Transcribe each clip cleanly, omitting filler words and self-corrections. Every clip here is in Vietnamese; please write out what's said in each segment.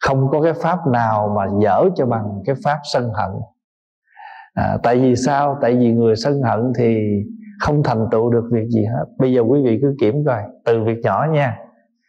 Không có cái pháp nào mà dở cho bằng cái pháp sân hận. Tại vì sao? Tại vì người sân hận thì không thành tựu được việc gì hết. Bây giờ quý vị cứ kiểm coi, từ việc nhỏ nha.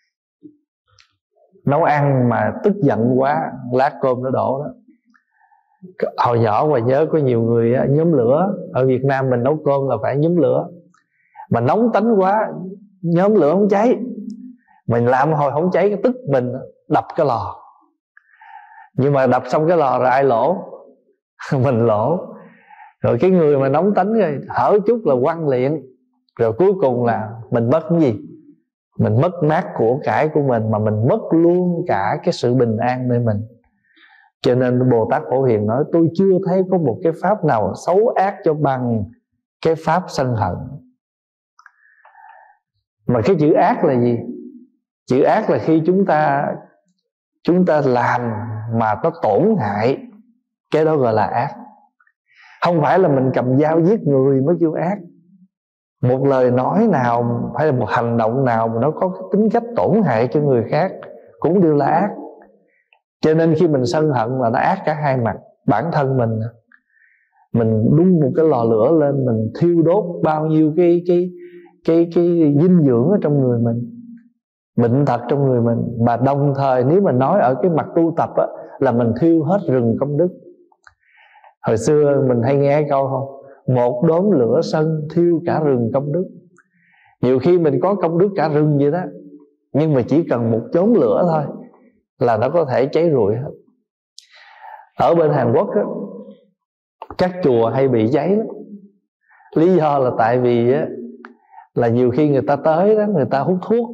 Nấu ăn mà tức giận quá, lát cơm nó đổ đó. Hồi nhỏ mà nhớ có nhiều người nhóm lửa. Ở Việt Nam mình nấu cơm là phải nhóm lửa. Mà nóng tánh quá, nhóm lửa không cháy. Mình làm hồi không cháy, cái tức mình đập cái lò. Nhưng mà đập xong cái lò rồi ai lỗ? Mình lỗ. Rồi cái người mà nóng tánh rồi hở chút là quăng liền. Rồi cuối cùng là mình mất cái gì? Mình mất mát của cải của mình, mà mình mất luôn cả cái sự bình an nơi mình. Cho nên Bồ Tát Phổ Hiền nói, tôi chưa thấy có một cái pháp nào xấu ác cho bằng cái pháp sân hận. Mà cái chữ ác là gì? Chữ ác là khi chúng ta làm mà nó tổn hại, cái đó gọi là ác. Không phải là mình cầm dao giết người mới kêu ác. Một lời nói nào hay là một hành động nào mà nó có cái tính cách tổn hại cho người khác cũng đều là ác. Cho nên khi mình sân hận là nó ác cả hai mặt. Bản thân mình đun một cái lò lửa lên, mình thiêu đốt bao nhiêu cái dinh dưỡng ở trong người mình, bệnh tật trong người mình. Mà đồng thời nếu mình nói ở cái mặt tu tập á, là mình thiêu hết rừng công đức. Hồi xưa mình hay nghe câu không? Một đốm lửa sân thiêu cả rừng công đức. Nhiều khi mình có công đức cả rừng vậy đó, nhưng mà chỉ cần một chốn lửa thôi là nó có thể cháy rụi hết. Ở bên Hàn Quốc á, các chùa hay bị cháy lắm. Lý do là tại vì á, là nhiều khi người ta tới đó, người ta hút thuốc.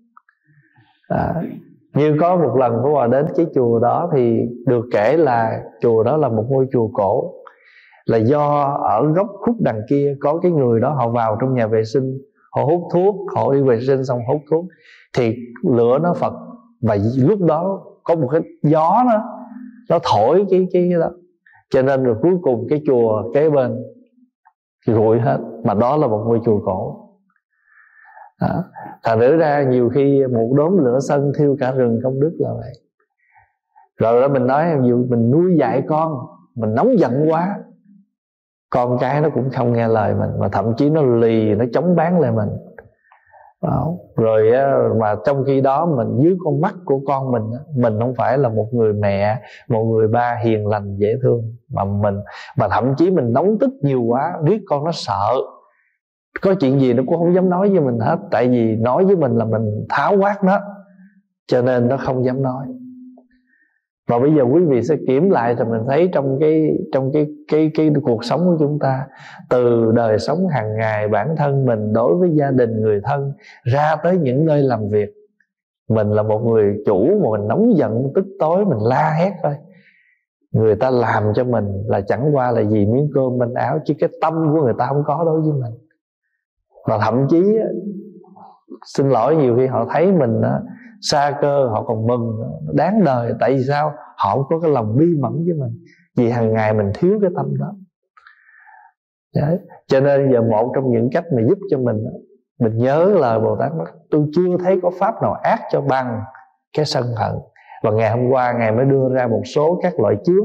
Như có một lần Pháp Hòa đến cái chùa đó thì được kể là chùa đó là một ngôi chùa cổ. Là do ở góc khúc đằng kia có cái người đó họ vào trong nhà vệ sinh, họ hút thuốc, họ đi vệ sinh xong hút thuốc, thì lửa nó phật. Và lúc đó có một cái gió nó thổi cái đó. Cho nên rồi cuối cùng cái chùa kế bên rụi hết. Mà đó là một ngôi chùa cổ. Thành thử ra nhiều khi một đốm lửa sân thiêu cả rừng công đức là vậy. Rồi đó mình nói mình nuôi dạy con, mình nóng giận quá, con cái nó cũng không nghe lời mình, mà thậm chí nó lì, nó chống bán lại mình. Rồi mà trong khi đó mình dưới con mắt của con mình không phải là một người mẹ, một người ba hiền lành dễ thương, mà thậm chí mình nóng tức nhiều quá, biết con nó sợ, có chuyện gì nó cũng không dám nói với mình hết. Tại vì nói với mình là mình tháo quát nó, cho nên nó không dám nói. Và bây giờ quý vị sẽ kiểm lại rồi mình thấy trong cái cuộc sống của chúng ta, từ đời sống hàng ngày bản thân mình đối với gia đình, người thân, ra tới những nơi làm việc, mình là một người chủ mà mình nóng giận tức tối, mình la hét thôi. Người ta làm cho mình là chẳng qua là vì miếng cơm manh áo, chứ cái tâm của người ta không có đối với mình. Và thậm chí xin lỗi, nhiều khi họ thấy mình sa cơ họ còn mừng, đáng đời. Tại vì sao? Họ không có cái lòng bi mẫn với mình, vì hàng ngày mình thiếu cái tâm đó. Đấy. Cho nên giờ một trong những cách mà giúp cho mình nhớ lời Bồ Tát nói, tôi chưa thấy có pháp nào ác cho bằng cái sân hận. Và ngày hôm qua Ngài mới đưa ra một số các loại chướng.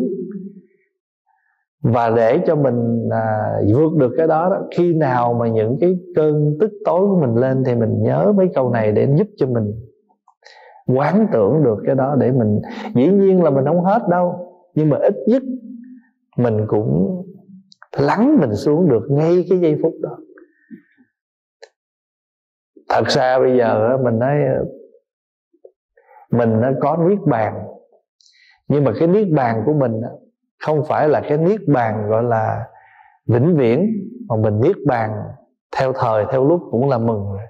Và để cho mình vượt được cái đó, khi nào mà những cái cơn tức tối của mình lên thì mình nhớ mấy câu này để giúp cho mình quán tưởng được cái đó. Để mình, dĩ nhiên là mình không hết đâu, nhưng mà ít nhất mình cũng lắng mình xuống được ngay cái giây phút đó. Thật ra bây giờ mình nói mình có niết bàn, nhưng mà cái niết bàn của mình không phải là cái niết bàn gọi là vĩnh viễn, mà mình niết bàn theo thời theo lúc cũng là mừng rồi.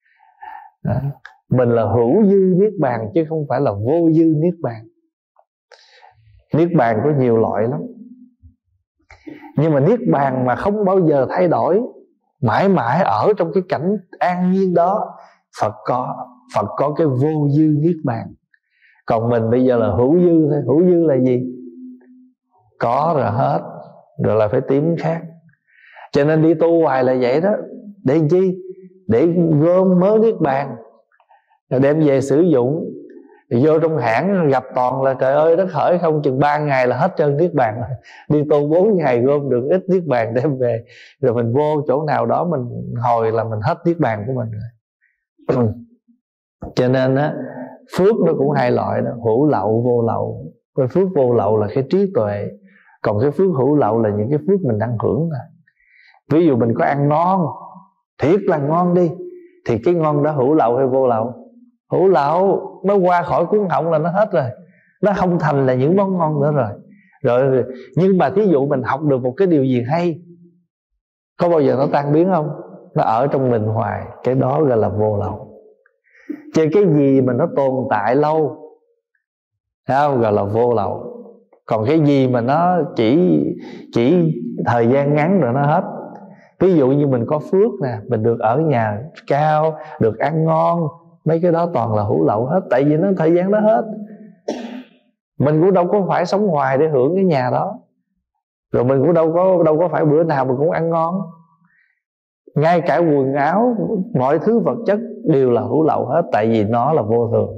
Mình là hữu dư niết bàn chứ không phải là vô dư niết bàn. Niết bàn có nhiều loại lắm, nhưng mà niết bàn mà không bao giờ thay đổi, mãi mãi ở trong cái cảnh an nhiên đó, Phật có cái vô dư niết bàn. Còn mình bây giờ là hữu dư thôi. Hữu dư là gì? Có rồi hết, rồi là phải tìm khác. Cho nên đi tu hoài là vậy đó. Để làm chi? Để gom mớ niết bàn rồi đem về sử dụng. Thì vô trong hãng gặp toàn là trời ơi đất hỡi, không chừng 3 ngày là hết trơn niết bàn. Đi tu 4 ngày gom được ít niết bàn đem về, rồi mình vô chỗ nào đó mình hồi là mình hết niết bàn của mình rồi. Cho nên á, phước nó cũng hai loại đó, hữu lậu vô lậu. Cái phước vô lậu là cái trí tuệ, còn cái phước hữu lậu là những cái phước mình đang hưởng nè. Ví dụ mình có ăn ngon, thiệt là ngon đi, thì cái ngon đó hữu lậu hay vô lậu? Hữu lậu. Nó qua khỏi cuốn họng là nó hết rồi, nó không thành là những món ngon nữa rồi. Nhưng mà thí dụ mình học được một cái điều gì hay, có bao giờ nó tan biến không? Nó ở trong mình hoài, cái đó gọi là vô lậu. Chứ cái gì mà nó tồn tại lâu, thấy không, gọi là vô lậu. Còn cái gì mà nó chỉ thời gian ngắn rồi nó hết. Ví dụ như mình có phước nè, mình được ở nhà cao, được ăn ngon, mấy cái đó toàn là hữu lậu hết. Tại vì nó thời gian nó hết. Mình cũng đâu có phải sống hoài để hưởng cái nhà đó, rồi mình cũng đâu có phải bữa nào mình cũng ăn ngon. Ngay cả quần áo, mọi thứ vật chất đều là hữu lậu hết, tại vì nó là vô thường.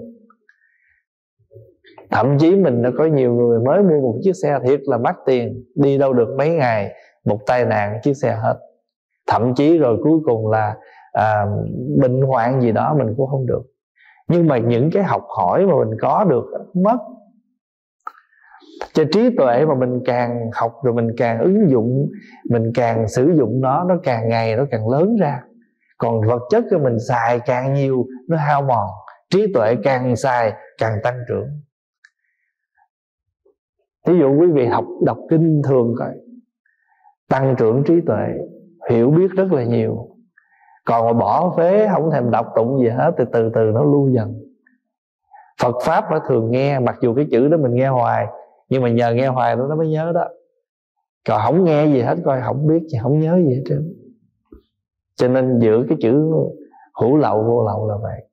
Thậm chí mình đã có nhiều người mới mua một chiếc xe thiệt là mắc tiền, đi đâu được mấy ngày, một tai nạn chiếc xe hết. Thậm chí rồi cuối cùng là bệnh hoạn gì đó mình cũng không được. Nhưng mà những cái học hỏi mà mình có được mất. Cho trí tuệ mà mình càng học rồi mình càng ứng dụng, mình càng sử dụng nó càng ngày nó càng lớn ra. Còn vật chất của mình xài càng nhiều nó hao mòn, trí tuệ càng xài càng tăng trưởng. Ví dụ quý vị đọc kinh thường coi, tăng trưởng trí tuệ, hiểu biết rất là nhiều. Còn mà bỏ phế không thèm đọc tụng gì hết thì từ từ nó lưu dần. Phật Pháp nó thường nghe, mặc dù cái chữ đó mình nghe hoài, nhưng mà nhờ nghe hoài nó mới nhớ đó. Còn không nghe gì hết, coi không biết gì, không nhớ gì hết trơn. Cho nên giữa cái chữ hữu lậu vô lậu là vậy.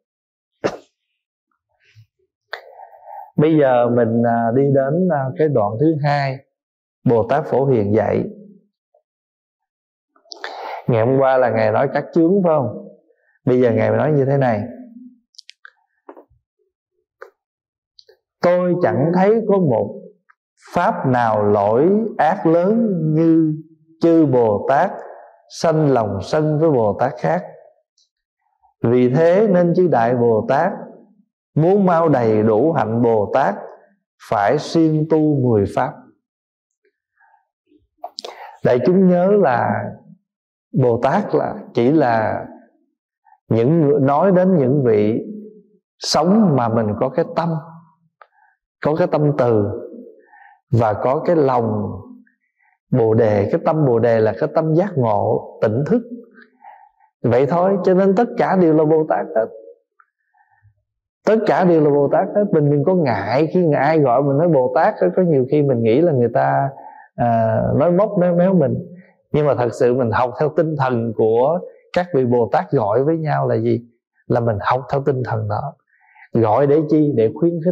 Bây giờ mình đi đến cái đoạn thứ hai, Bồ Tát Phổ Hiền dạy. Ngày hôm qua là Ngài nói các chướng phải không? Bây giờ Ngài nói như thế này: tôi chẳng thấy có một pháp nào lỗi ác lớn như chư Bồ Tát sanh lòng sân với Bồ Tát khác. Vì thế nên chư Đại Bồ Tát muốn mau đầy đủ hạnh Bồ Tát phải siêng tu 10 pháp. Đại chúng nhớ là Bồ Tát là chỉ là nói đến những vị sống mà mình có cái tâm, có cái tâm từ và có cái lòng Bồ Đề. Cái tâm Bồ Đề là cái tâm giác ngộ, tỉnh thức. Vậy thôi, cho nên tất cả đều là Bồ Tát hết. Tất cả đều là Bồ Tát hết. Mình đừng có ngại khi ai gọi mình nói Bồ Tát. Có nhiều khi mình nghĩ là người ta nói móc nói méo mình. Nhưng mà thật sự mình học theo tinh thần của các vị Bồ Tát gọi với nhau là gì? Là mình học theo tinh thần đó. Gọi để chi? Để khuyến khích.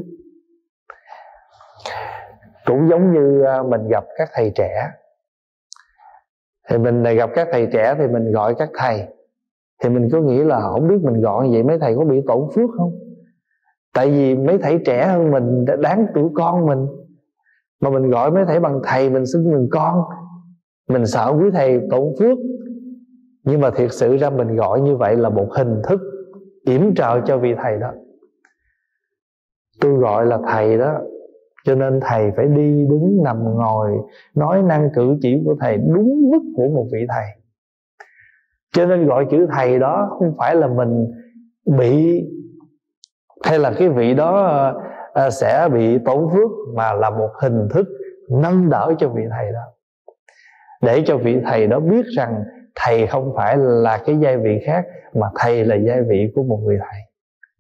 Cũng giống như mình gặp các thầy trẻ, thì mình gặp các thầy trẻ thì mình gọi các thầy, thì mình có nghĩ là không biết mình gọi vậy mấy thầy có bị tổn phước không? Tại vì mấy thầy trẻ hơn mình, đáng tuổi con mình, mà mình gọi mấy thầy bằng thầy, mình xưng mình con, mình sợ quý thầy tổn phước. Nhưng mà thiệt sự ra mình gọi như vậy là một hình thức yểm trợ cho vị thầy đó. Tôi gọi là thầy đó, cho nên thầy phải đi đứng nằm ngồi, nói năng cử chỉ của thầy đúng mức của một vị thầy. Cho nên gọi chữ thầy đó không phải là mình bị, hay là cái vị đó sẽ bị tổn phước, mà là một hình thức nâng đỡ cho vị thầy đó, để cho vị thầy đó biết rằng thầy không phải là cái giai vị khác, mà thầy là giai vị của một người thầy.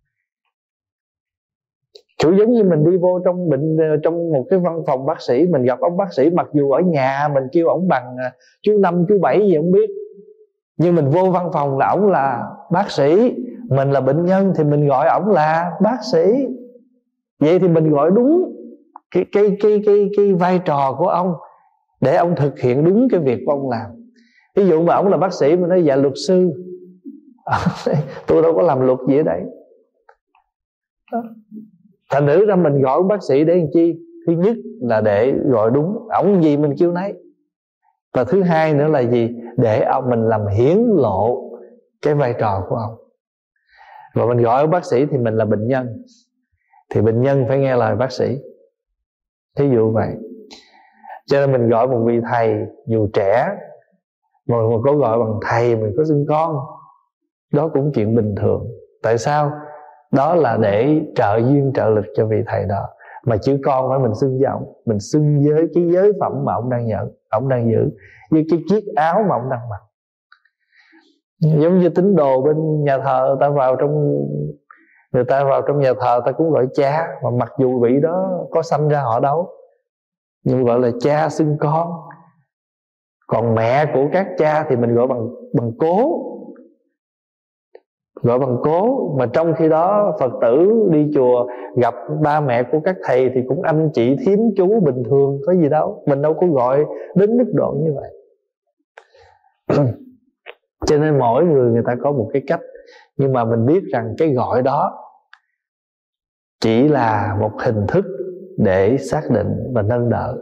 Chủ giống như mình đi vô trong một cái văn phòng bác sĩ, mình gặp ông bác sĩ, mặc dù ở nhà mình kêu ổng bằng chú Năm, chú Bảy gì không biết, nhưng mình vô văn phòng là ổng là bác sĩ, mình là bệnh nhân thì mình gọi ổng là bác sĩ. Vậy thì mình gọi đúng cái vai trò của ông, để ông thực hiện đúng cái việc của ông làm. Ví dụ mà ổng là bác sĩ, mình nói dạ luật sư, tôi đâu có làm luật gì ở đây đó. Thành thử ra mình gọi bác sĩ để làm chi? Thứ nhất là để gọi đúng ổng gì mình kêu nấy, và thứ hai nữa là gì? Để mình làm hiển lộ cái vai trò của ông. Và mình gọi ông bác sĩ thì mình là bệnh nhân, thì bệnh nhân phải nghe lời bác sĩ, thí dụ vậy. Cho nên mình gọi một vị thầy dù trẻ, mà mình có gọi bằng thầy, mình có xưng con, đó cũng chuyện bình thường. Tại sao? Đó là để trợ duyên trợ lực cho vị thầy đó. Mà chữ con phải mình xưng với ông, mình xưng với cái giới phẩm mà ông đang nhận, ông đang giữ, với cái chiếc áo mà ông đang mặc. Giống như tín đồ bên nhà thờ, người ta vào trong nhà thờ, ta cũng gọi cha, mà mặc dù vị đó có sanh ra họ đâu, nhưng gọi là cha xưng con. Còn mẹ của các cha thì mình gọi bằng cố, gọi bằng cố. Mà trong khi đó Phật tử đi chùa gặp ba mẹ của các thầy thì cũng anh chị thím chú bình thường, có gì đâu, mình đâu có gọi đến mức độ như vậy. Cho nên mỗi người ta có một cái cách, nhưng mà mình biết rằng cái gọi đó chỉ là một hình thức để xác định và nâng đỡ.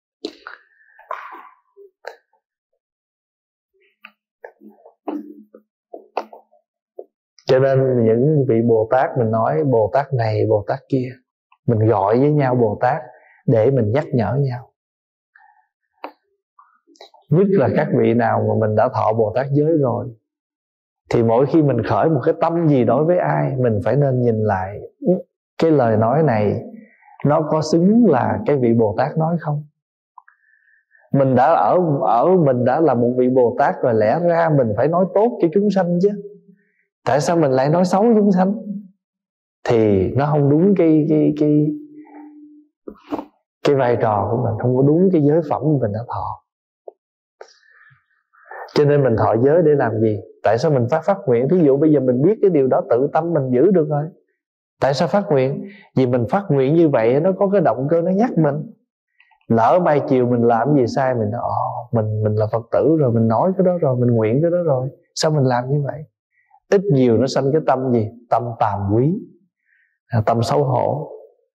Cho nên những vị Bồ Tát, mình nói Bồ Tát này Bồ Tát kia, mình gọi với nhau Bồ Tát để mình nhắc nhở nhau. Nhất là các vị nào mà mình đã thọ Bồ Tát giới rồi, thì mỗi khi mình khởi một cái tâm gì đối với ai, mình phải nên nhìn lại cái lời nói này nó có xứng là cái vị Bồ Tát nói không. Mình đã là một vị Bồ Tát rồi, lẽ ra mình phải nói tốt cho chúng sanh chứ. Tại sao mình lại nói xấu chúng sanh? Thì nó không đúng cái vai trò của mình, không có đúng cái giới phẩm mình đã thọ. Cho nên mình thọ giới để làm gì? Tại sao mình phát nguyện? Thí dụ bây giờ mình biết cái điều đó, tự tâm mình giữ được rồi. Tại sao phát nguyện? Vì mình phát nguyện như vậy nó có cái động cơ nó nhắc mình. Lỡ mai chiều mình làm gì sai, mình nói mình là Phật tử rồi, mình nói cái đó rồi, mình nguyện cái đó rồi, sao mình làm như vậy? Ít nhiều nó sanh cái tâm gì? Tâm tàm quý, tâm xấu hổ.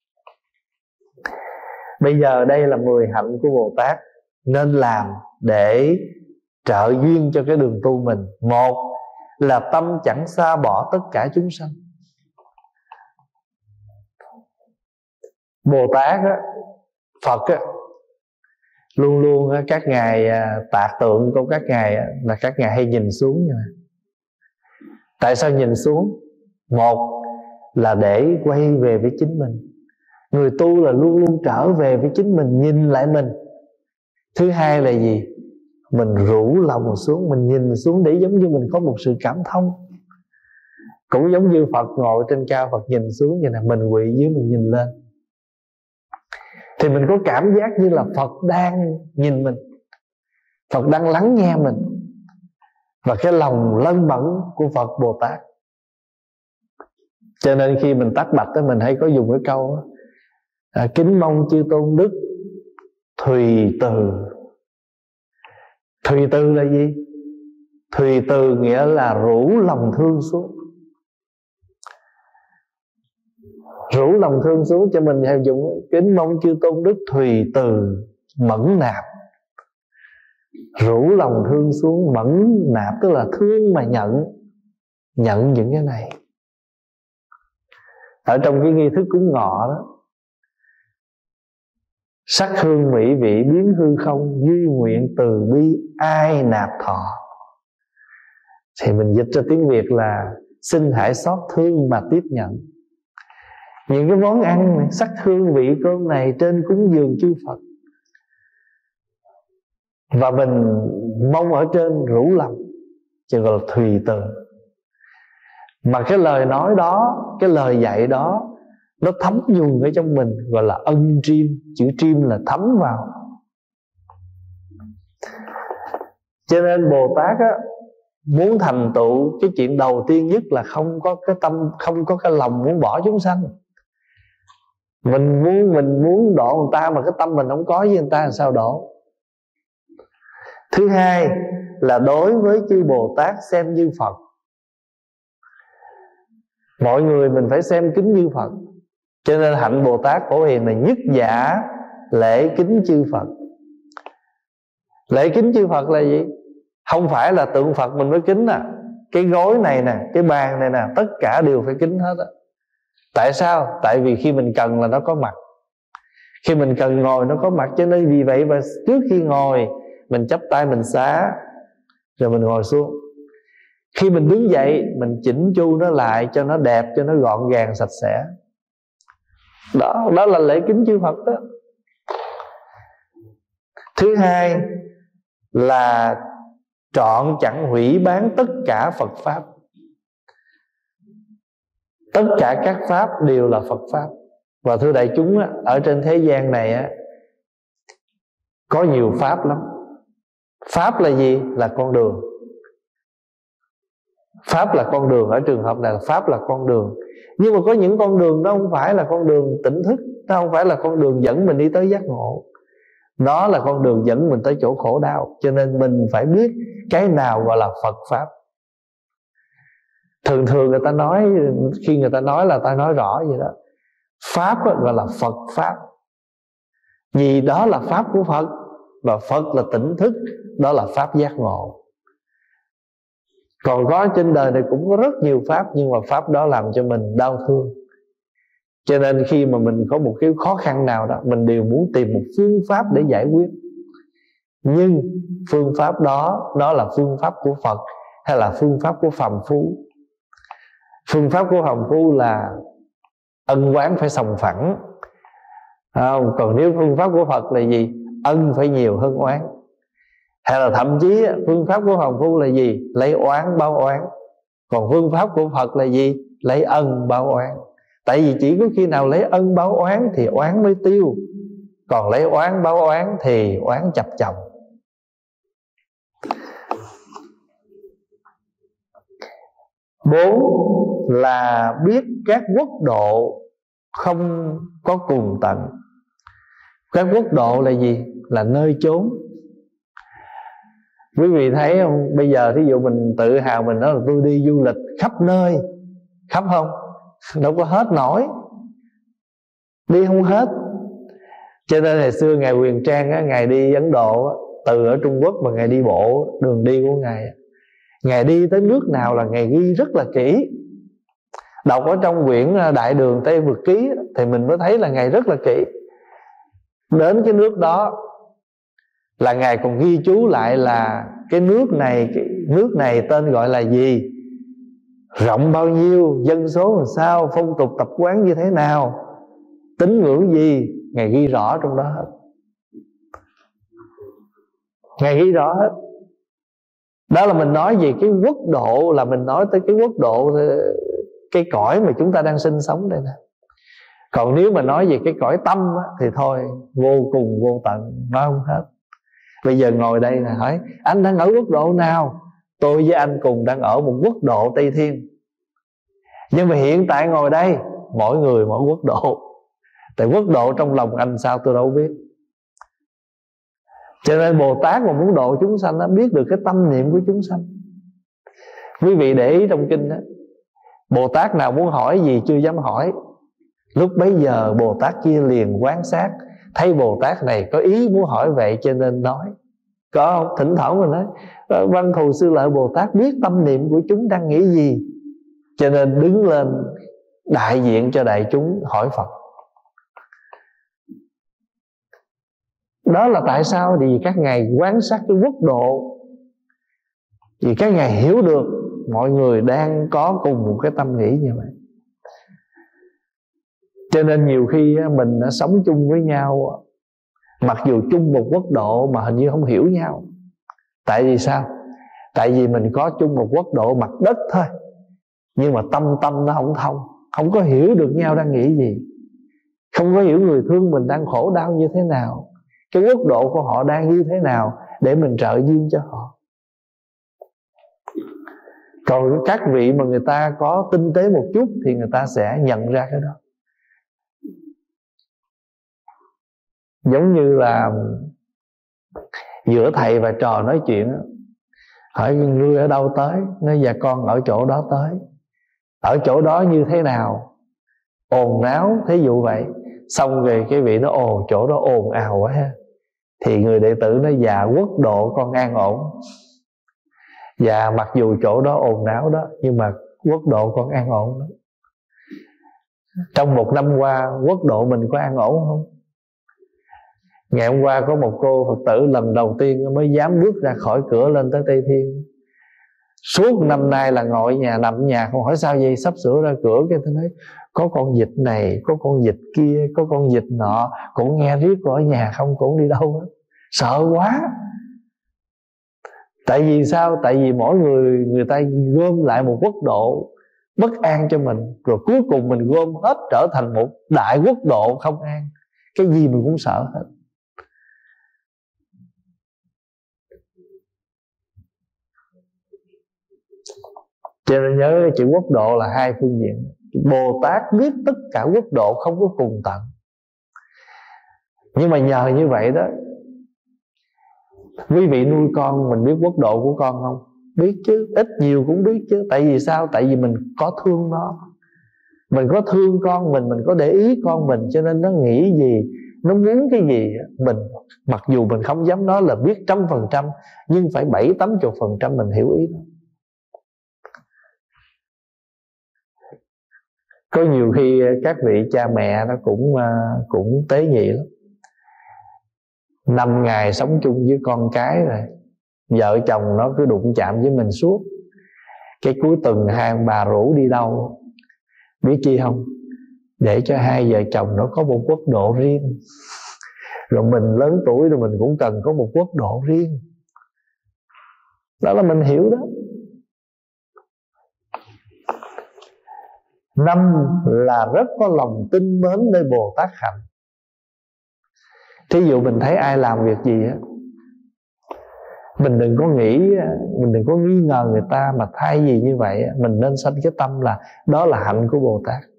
Bây giờ đây là 10 hạnh của Bồ Tát nên làm để trợ duyên cho cái đường tu mình. Một là tâm chẳng xa bỏ tất cả chúng sanh. Bồ Tát á, Phật á, luôn luôn á, các ngài tạc tượng của các ngài á, là các ngài hay nhìn xuống như này. Tại sao nhìn xuống? Một là để quay về với chính mình. Người tu là luôn luôn trở về với chính mình, nhìn lại mình. Thứ hai là gì? Mình rũ lòng xuống, mình nhìn xuống để giống như mình có một sự cảm thông. Cũng giống như Phật ngồi trên cao, Phật nhìn xuống như này, mình quỳ dưới mình nhìn lên, thì mình có cảm giác như là Phật đang nhìn mình, Phật đang lắng nghe mình. Và cái lòng lân mẫn của Phật Bồ Tát. Cho nên khi mình tác bạch đó, mình hay có dùng cái câu kính mong chư tôn đức thùy từ. Thùy từ là gì? Thùy từ nghĩa là rũ lòng thương xuống. Rũ lòng thương xuống, cho mình hay dùng kính mong chư tôn đức thùy từ mẫn nạp. Rũ lòng thương xuống, mẫn nạp tức là thương mà nhận những cái này. Ở trong cái nghi thức cúng ngọ đó, sắc hương mỹ vị biến hư không, duy nguyện từ bi ai nạp thọ. Thì mình dịch cho tiếng Việt là xin hãy xót thương mà tiếp nhận. Những cái món ăn này, sắc hương vị cơm này trên cúng dường chư Phật, và mình mong ở trên rủ lòng, chứ gọi là thùy từ. Mà cái lời nói đó, cái lời dạy đó, nó thấm nhuần ở trong mình, gọi là ân triêm. Chữ triêm là thấm vào. Cho nên Bồ Tát á, muốn thành tựu cái chuyện đầu tiên nhất là không có cái tâm, không có cái lòng muốn bỏ chúng sanh. Mình muốn độ người ta mà cái tâm mình không có với người ta làm sao độ? Thứ hai là đối với chư Bồ Tát xem như Phật. Mọi người mình phải xem kính như Phật. Cho nên hạnh Bồ Tát Phổ Hiền là nhất giả lễ kính chư Phật. Lễ kính chư Phật là gì? Không phải là tượng Phật mình mới kính à. Cái gối này nè, cái bàn này nè, tất cả đều phải kính hết á. Tại sao? Tại vì khi mình cần là nó có mặt, khi mình cần ngồi nó có mặt. Cho nên vì vậy mà trước khi ngồi mình chắp tay mình xá, rồi mình ngồi xuống. Khi mình đứng dậy mình chỉnh chu nó lại cho nó đẹp, cho nó gọn gàng sạch sẽ. Đó là lễ kính chư Phật đó. Thứ hai là trọn chẳng hủy bán tất cả Phật Pháp. Tất cả các Pháp đều là Phật Pháp. Và thưa đại chúng, ở trên thế gian này có nhiều Pháp lắm. Pháp là gì? Là con đường. Pháp là con đường. Ở trường hợp này là Pháp là con đường. Nhưng mà có những con đường đó không phải là con đường tỉnh thức, nó không phải là con đường dẫn mình đi tới giác ngộ, nó là con đường dẫn mình tới chỗ khổ đau. Cho nên mình phải biết cái nào gọi là Phật Pháp. Thường thường người ta nói, khi người ta nói là ta nói rõ vậy đó. Pháp gọi là Phật Pháp, vì đó là Pháp của Phật. Và Phật là tỉnh thức, đó là Pháp giác ngộ. Còn có trên đời này cũng có rất nhiều Pháp, nhưng mà Pháp đó làm cho mình đau thương. Cho nên khi mà mình có một cái khó khăn nào đó, mình đều muốn tìm một phương pháp để giải quyết. Nhưng phương pháp đó, đó là phương pháp của Phật hay là phương pháp của phàm phu? Phương pháp của phàm phu là ân oán phải sòng phẳng. Còn nếu phương pháp của Phật là gì? Ân phải nhiều hơn oán. Hay là thậm chí phương pháp của phàm phu là gì? Lấy oán báo oán. Còn phương pháp của Phật là gì? Lấy ân báo oán. Tại vì chỉ có khi nào lấy ân báo oán thì oán mới tiêu. Còn lấy oán báo oán thì oán chập chồng. Bốn là biết các quốc độ không có cùng tận. Các quốc độ là gì? Là nơi chốn. Quý vị thấy không? Bây giờ thí dụ mình tự hào mình nói là tôi đi du lịch khắp nơi, khắp không? Đâu có hết nổi, đi không hết. Cho nên hồi xưa Ngài Huyền Trang Ngài đi Ấn Độ từ ở Trung Quốc mà Ngài đi bộ đường đi của Ngài, Ngài đi tới nước nào là Ngài ghi rất là kỹ. Đọc ở trong quyển Đại Đường Tây Vực Ký thì mình mới thấy là Ngài rất là kỹ. Đến cái nước đó là Ngài còn ghi chú lại là cái nước này tên gọi là gì, rộng bao nhiêu, dân số làm sao, phong tục tập quán như thế nào, tín ngưỡng gì, Ngài ghi rõ trong đó hết. Ngài ghi rõ hết. Đó là mình nói về cái quốc độ, là mình nói tới cái quốc độ, cái cõi mà chúng ta đang sinh sống đây nè. Còn nếu mà nói về cái cõi tâm thì thôi, vô cùng vô tận, nói không hết. Bây giờ ngồi đây nè, hỏi anh đang ở quốc độ nào? Tôi với anh cùng đang ở một quốc độ Tây Thiên. Nhưng mà hiện tại ngồi đây, mỗi người mỗi quốc độ. Tại quốc độ trong lòng anh sao tôi đâu biết. Cho nên Bồ Tát mà muốn độ chúng sanh đó, biết được cái tâm niệm của chúng sanh. Quý vị để ý trong kinh đó, Bồ Tát nào muốn hỏi gì chưa dám hỏi. Lúc bấy giờ Bồ Tát kia liền quan sát, thấy Bồ Tát này có ý muốn hỏi vậy cho nên nói. Có không? Thỉnh thoảng mình nói Văn Thù Sư Lợi Bồ Tát biết tâm niệm của chúng đang nghĩ gì, cho nên đứng lên đại diện cho đại chúng hỏi Phật. Đó là tại sao? Vì các ngài quan sát cái quốc độ, vì các ngài hiểu được mọi người đang có cùng một cái tâm nghĩ như vậy. Cho nên nhiều khi mình đã sống chung với nhau, mặc dù chung một quốc độ mà hình như không hiểu nhau. Tại vì sao? Tại vì mình có chung một quốc độ mặt đất thôi, nhưng mà tâm nó không thông, không có hiểu được nhau đang nghĩ gì, không có hiểu người thương mình đang khổ đau như thế nào, cái quốc độ của họ đang như thế nào để mình trợ duyên cho họ. Còn các vị mà người ta có tinh tế một chút thì người ta sẽ nhận ra cái đó. Giống như là giữa thầy và trò nói chuyện, hỏi ngươi ở đâu tới, nói dạ con ở chỗ đó tới. Ở chỗ đó như thế nào? ồn náo, thí dụ vậy. Xong rồi cái vị nó chỗ đó ồn ào quá ha, thì người đệ tử nó: dạ quốc độ con an ổn. Dạ mặc dù chỗ đó ồn náo đó, nhưng mà quốc độ con an ổn đó. Trong một năm qua quốc độ mình có an ổn không? Ngày hôm qua có một cô Phật tử lần đầu tiên mới dám bước ra khỏi cửa lên tới Tây Thiên. Suốt năm nay là ngồi ở nhà, nằm ở nhà. Không hỏi sao vậy, sắp sửa ra cửa cái tôi nói có con vịt này, có con vịt kia, có con vịt nọ, cũng nghe riết ở nhà không, cũng đi đâu hết. Sợ quá. Tại vì sao? Tại vì mỗi người ta gom lại một quốc độ bất an cho mình, rồi cuối cùng mình gom hết trở thành một đại quốc độ không an. Cái gì mình cũng sợ hết. Cho nên nhớ cái chữ quốc độ là hai phương diện. Bồ Tát biết tất cả quốc độ không có cùng tận. Nhưng mà nhờ như vậy đó, quý vị nuôi con, mình biết quốc độ của con không? Biết chứ, ít nhiều cũng biết chứ. Tại vì sao? Tại vì mình có thương nó. Mình có thương con mình có để ý con mình, cho nên nó nghĩ gì, nó muốn cái gì, mình mặc dù mình không dám nói là biết 100%, nhưng phải 70-80% mình hiểu ý nó. Có nhiều khi các vị cha mẹ nó cũng tế nhị lắm. 5 ngày sống chung với con cái rồi, vợ chồng nó cứ đụng chạm với mình suốt. Cái cuối tuần hai ông bà rủ đi đâu, biết chi không? Để cho hai vợ chồng nó có một quốc độ riêng. Rồi mình lớn tuổi rồi mình cũng cần có một quốc độ riêng. Đó là mình hiểu đó. 5 là rất có lòng tin mến nơi Bồ Tát hạnh. Thí dụ mình thấy ai làm việc gì á, mình đừng có nghĩ, mình đừng có nghi ngờ người ta, mà thay vì như vậy mình nên sanh cái tâm là đó là hạnh của Bồ Tát.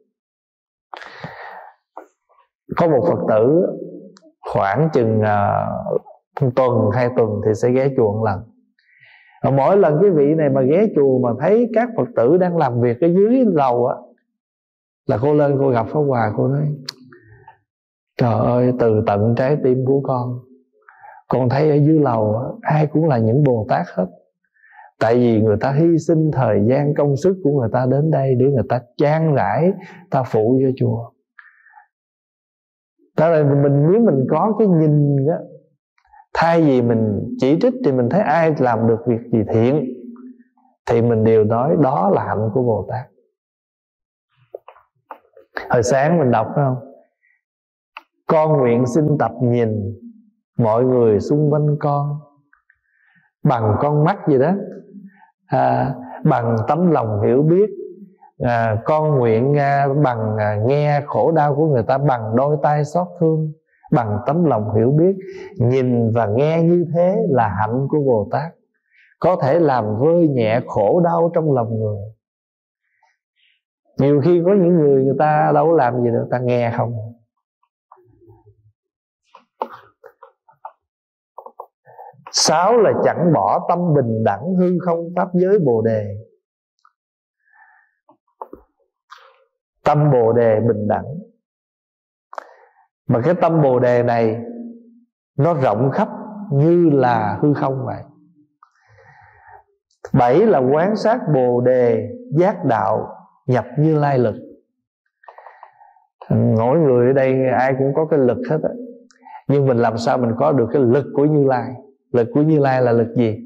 Có một Phật tử khoảng chừng tuần 2 tuần thì sẽ ghé chùa một lần. Và mỗi lần cái vị này mà ghé chùa mà thấy các Phật tử đang làm việc ở dưới lầu á, là cô lên cô gặp Pháp Hòa, cô nói: trời ơi, từ tận trái tim của con thấy ở dưới lầu á, ai cũng là những Bồ Tát hết. Tại vì người ta hy sinh thời gian công sức của người ta đến đây để người ta chan rãi, ta phụ cho chùa. Đó là nếu mình có cái nhìn á, thay vì mình chỉ trích thì mình thấy ai làm được việc gì thiện thì mình đều nói đó là hạnh của Bồ Tát. Hồi sáng mình đọc phải không? Con nguyện xin tập nhìn mọi người xung quanh con bằng con mắt gì đó, bằng tấm lòng hiểu biết. Con nguyện bằng nghe khổ đau của người ta, bằng đôi tay xót thương, bằng tấm lòng hiểu biết. Nhìn và nghe như thế là hạnh của Bồ Tát, có thể làm vơi nhẹ khổ đau trong lòng người. Nhiều khi có những người ta đâu có làm gì được, ta nghe không. 6 là chẳng bỏ tâm bình đẳng hư không pháp giới Bồ đề. Tâm Bồ đề bình đẳng, mà cái tâm Bồ đề này nó rộng khắp như là hư không vậy. 7 là quán sát Bồ đề giác đạo nhập Như Lai lực. Mỗi người ở đây ai cũng có cái lực hết á, nhưng mình làm sao mình có được cái lực của Như Lai? Lực của Như Lai là lực gì?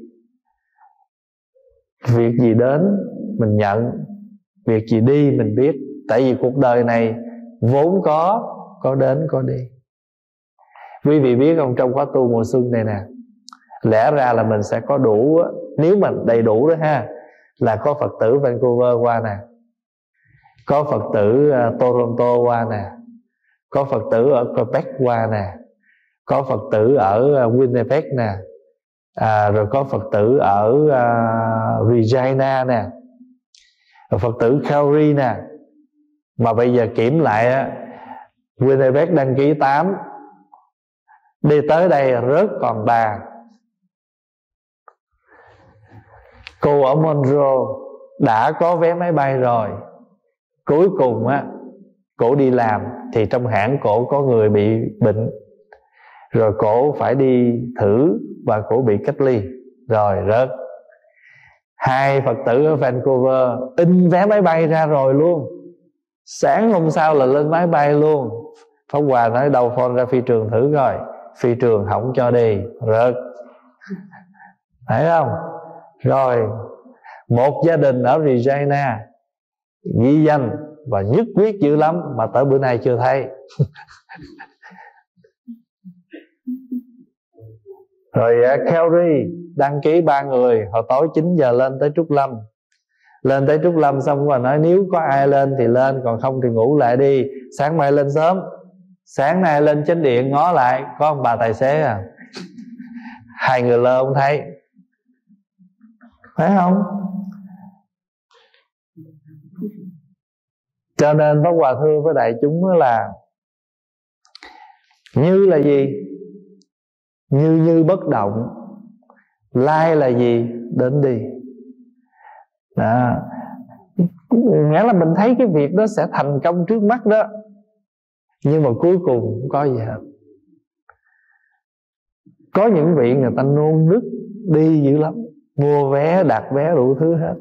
Việc gì đến mình nhận, việc gì đi mình biết. Tại vì cuộc đời này vốn có đến có đi. Quý vị biết không, trong khóa tu mùa xuân này nè, lẽ ra là mình sẽ có đủ, nếu mà đầy đủ đó ha, là có Phật tử Vancouver qua nè, có Phật tử Toronto qua nè, có Phật tử ở Quebec qua nè, có Phật tử ở Winnipeg nè, rồi có Phật tử ở Regina nè, rồi Phật tử Calgary nè. Mà bây giờ kiểm lại Winnipeg đăng ký 8, đi tới đây rớt còn 3. Cô ở Montreal đã có vé máy bay rồi, cuối cùng cổ đi làm thì trong hãng cổ có người bị bệnh, rồi cổ phải đi thử và cổ bị cách ly, rồi rớt. Hai Phật tử ở Vancouver in vé máy bay ra rồi luôn, sáng hôm sau là lên máy bay luôn. Pháp Hòa nói đầu phone ra phi trường thử rồi, phi trường không cho đi, rớt. Thấy không? Rồi một gia đình ở Regina ghi danh và nhất quyết dữ lắm mà tới bữa nay chưa thấy. Rồi Calgary đăng ký 3 người, hồi tối 9 giờ lên tới Trúc Lâm. Lên tới Trúc Lâm xong rồi nói nếu có ai lên thì lên, còn không thì ngủ lại đi, sáng mai lên sớm. Sáng nay lên chánh điện ngó lại có ông bà tài xế à, 2 người lơ không thấy. Phải không? Cho nên Pháp Hòa thưa với đại chúng là như là gì? Như bất động. Lai là gì? Đến đi. Đó. Nghĩa là mình thấy cái việc đó sẽ thành công trước mắt đó, nhưng mà cuối cùng không có gì hết. Có những vị người ta nôn nức đi dữ lắm, mua vé, đặt vé đủ thứ hết.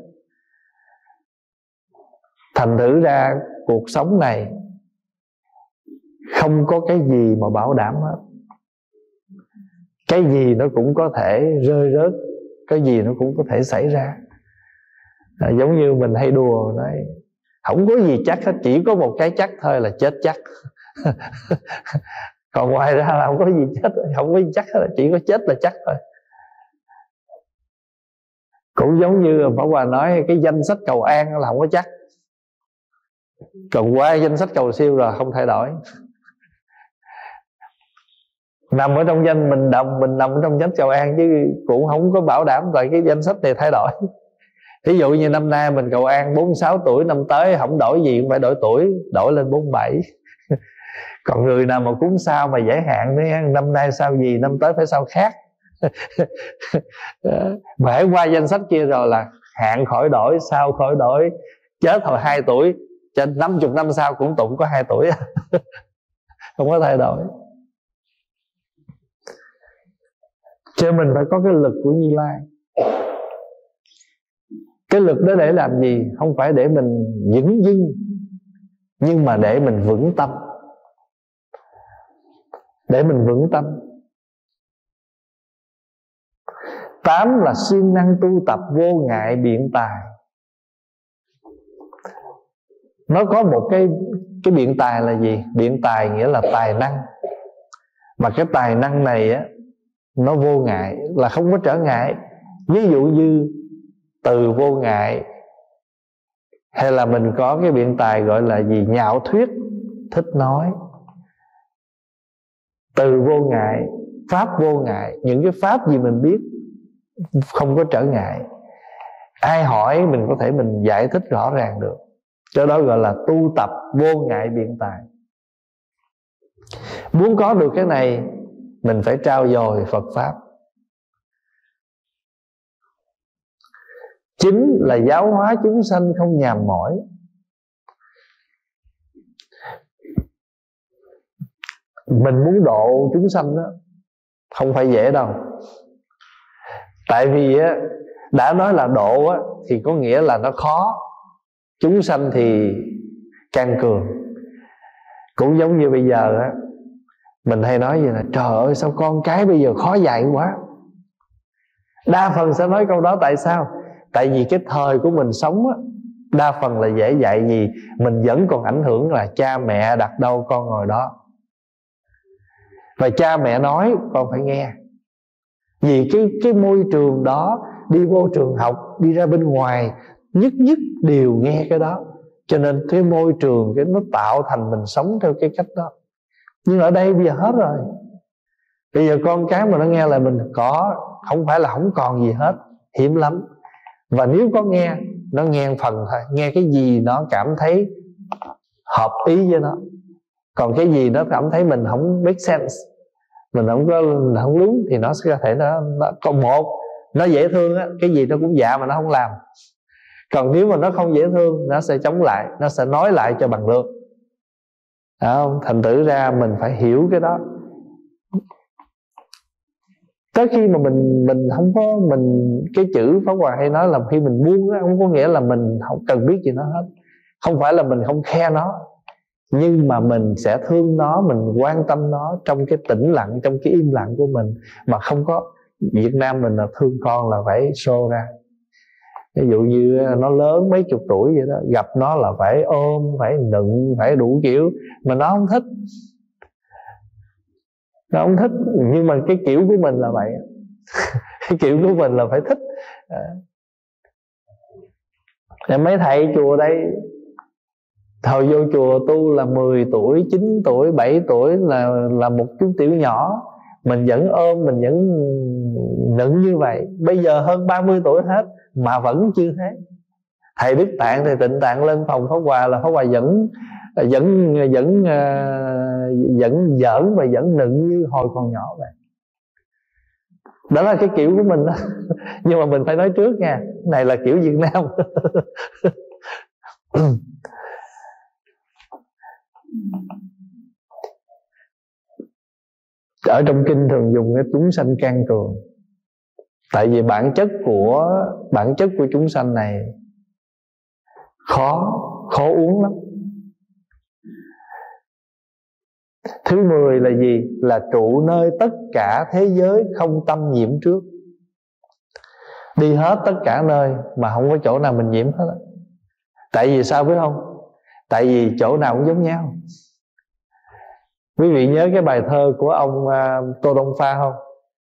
Thành thử ra cuộc sống này không có cái gì mà bảo đảm hết. Cái gì nó cũng có thể rơi rớt, cái gì nó cũng có thể xảy ra. Giống như mình hay đùa nói không có gì chắc hết, chỉ có một cái chắc thôi là chết chắc. Còn ngoài ra là không có gì chết, không có gì chắc hết, chỉ có chết là chắc thôi. Cũng giống như Pháp Hòa nói cái danh sách cầu an là không có chắc, còn qua danh sách cầu siêu rồi không thay đổi. Nằm ở trong danh mình nằm trong danh cầu an, chứ cũng không có bảo đảm tại cái danh sách này thay đổi. Ví dụ như năm nay mình cầu an 46 tuổi, năm tới không đổi gì cũng phải đổi tuổi, đổi lên 47. Còn người nào mà cúng sao mà giải hạn nữa, năm nay sao gì, năm tới phải sao khác. Mà hãy qua danh sách kia rồi là hạn khỏi đổi, sao khỏi đổi, chết hồi 2 tuổi, trên 50 năm sau cũng tụng có 2 tuổi. Không có thay đổi. Cho mình phải có cái lực của Như Lai. Cái lực đó để làm gì? Không phải để mình dửng dưng, nhưng mà để mình vững tâm. Để mình vững tâm. 8 là siêng năng tu tập vô ngại biện tài. Nó có một cái biện tài là gì? Biện tài nghĩa là tài năng. Mà cái tài năng này á, nó vô ngại, là không có trở ngại. Ví dụ như từ vô ngại, hay là mình có cái biện tài gọi là gì? Nhạo thuyết, thích nói. Từ vô ngại, pháp vô ngại, những cái pháp gì mình biết không có trở ngại. Ai hỏi mình có thể mình giải thích rõ ràng được. Cho đó gọi là tu tập vô ngại biện tài. Muốn có được cái này, mình phải trau dồi Phật Pháp. 9 là giáo hóa chúng sanh không nhàm mỏi. Mình muốn độ chúng sanh đó không phải dễ đâu. Tại vì á, đã nói là độ á, thì có nghĩa là nó khó. Chúng sanh thì can cường. Cũng giống như bây giờ á, mình hay nói vậy là trời ơi sao con cái bây giờ khó dạy quá. Đa phần sẽ nói câu đó. Tại sao? Tại vì cái thời của mình sống á, đa phần là dễ dạy gì. Mình vẫn còn ảnh hưởng là cha mẹ đặt đâu con ngồi đó. Và cha mẹ nói con phải nghe. Vì cái môi trường đó, đi vô trường học, đi ra bên ngoài, nhất đều nghe cái đó. Cho nên cái môi trường nó tạo thành mình sống theo cái cách đó. Nhưng ở đây bây giờ hết rồi. Bây giờ con cái mà nó nghe là mình có, không phải là không còn gì hết, hiếm lắm. Và nếu có nghe, nó nghe một phần thôi, nghe cái gì nó cảm thấy hợp ý với nó. Còn cái gì nó cảm thấy mình không make sense, mình không đúng, thì nó sẽ có thể nó còn một, nó dễ thương á, cái gì nó cũng dạ mà nó không làm. Còn nếu mà nó không dễ thương, nó sẽ chống lại, nó sẽ nói lại cho bằng được. không? Thành thử ra mình phải hiểu cái đó. Tới khi mà mình không có cái chữ Pháp Hòa hay nói là khi mình buông á, không có nghĩa là mình không cần biết gì nó hết. Không phải là mình không khe nó, nhưng mà mình sẽ thương nó, mình quan tâm nó trong cái tĩnh lặng, trong cái im lặng của mình. Mà không có, Việt Nam mình là thương con là phải show ra. Ví dụ như nó lớn mấy chục tuổi vậy đó, gặp nó là phải ôm, phải nựng, phải đủ kiểu. Mà nó không thích. Nó không thích. Nhưng mà cái kiểu của mình là vậy. Cái kiểu của mình là phải thích. Mấy thầy chùa đây, thời vô chùa tu là 10 tuổi, 9 tuổi, 7 tuổi là một chú tiểu nhỏ. Mình vẫn ôm, mình vẫn nựng như vậy. Bây giờ hơn 30 tuổi hết mà vẫn chưa thế. Thầy Đức Tạng, thầy Tịnh Tạng lên phòng Pháp Hòa là Pháp Hòa vẫn giỡn và vẫn nựng như hồi còn nhỏ vậy. Đó là cái kiểu của mình đó. Nhưng mà mình phải nói trước nha, này là kiểu Việt Nam. Ở trong kinh thường dùng cái chúng sanh can cường. Tại vì bản chất của chúng sanh này khó uống lắm. Thứ 10 là gì? Là trụ nơi tất cả thế giới không tâm nhiễm trước. Đi hết tất cả nơi mà không có chỗ nào mình nhiễm hết. Tại vì sao biết không? Tại vì chỗ nào cũng giống nhau. Quý vị nhớ cái bài thơ của ông Tô Đông Pha không?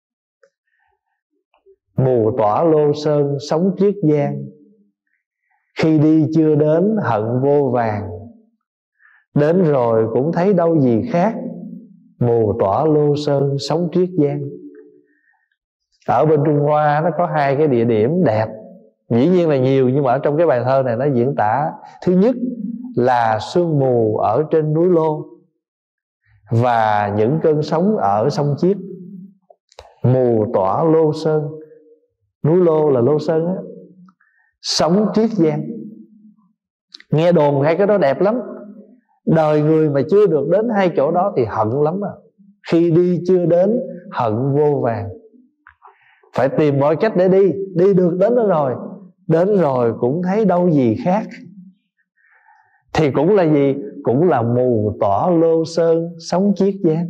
Mù tỏa lô sơn sống triết giang, khi đi chưa đến hận vô vàng, đến rồi cũng thấy đâu gì khác, mù tỏa lô sơn sống triết giang. Ở bên Trung Hoa nó có hai cái địa điểm đẹp, dĩ nhiên là nhiều, nhưng mà ở trong cái bài thơ này nó diễn tả. Thứ nhất là sương mù ở trên núi Lô và những cơn sóng ở sông Chiết. Mù tỏa Lô Sơn, núi Lô là Lô Sơn á, sóng Triết Giang. Nghe đồn hai cái đó đẹp lắm. Đời người mà chưa được đến hai chỗ đó thì hận lắm à. Khi đi chưa đến hận vô vàng. Phải tìm mọi cách để đi. Đi được đến đó rồi, đến rồi cũng thấy đâu gì khác. Thì cũng là gì? Cũng là mù tỏa Lô Sơn sóng Chiết Giang.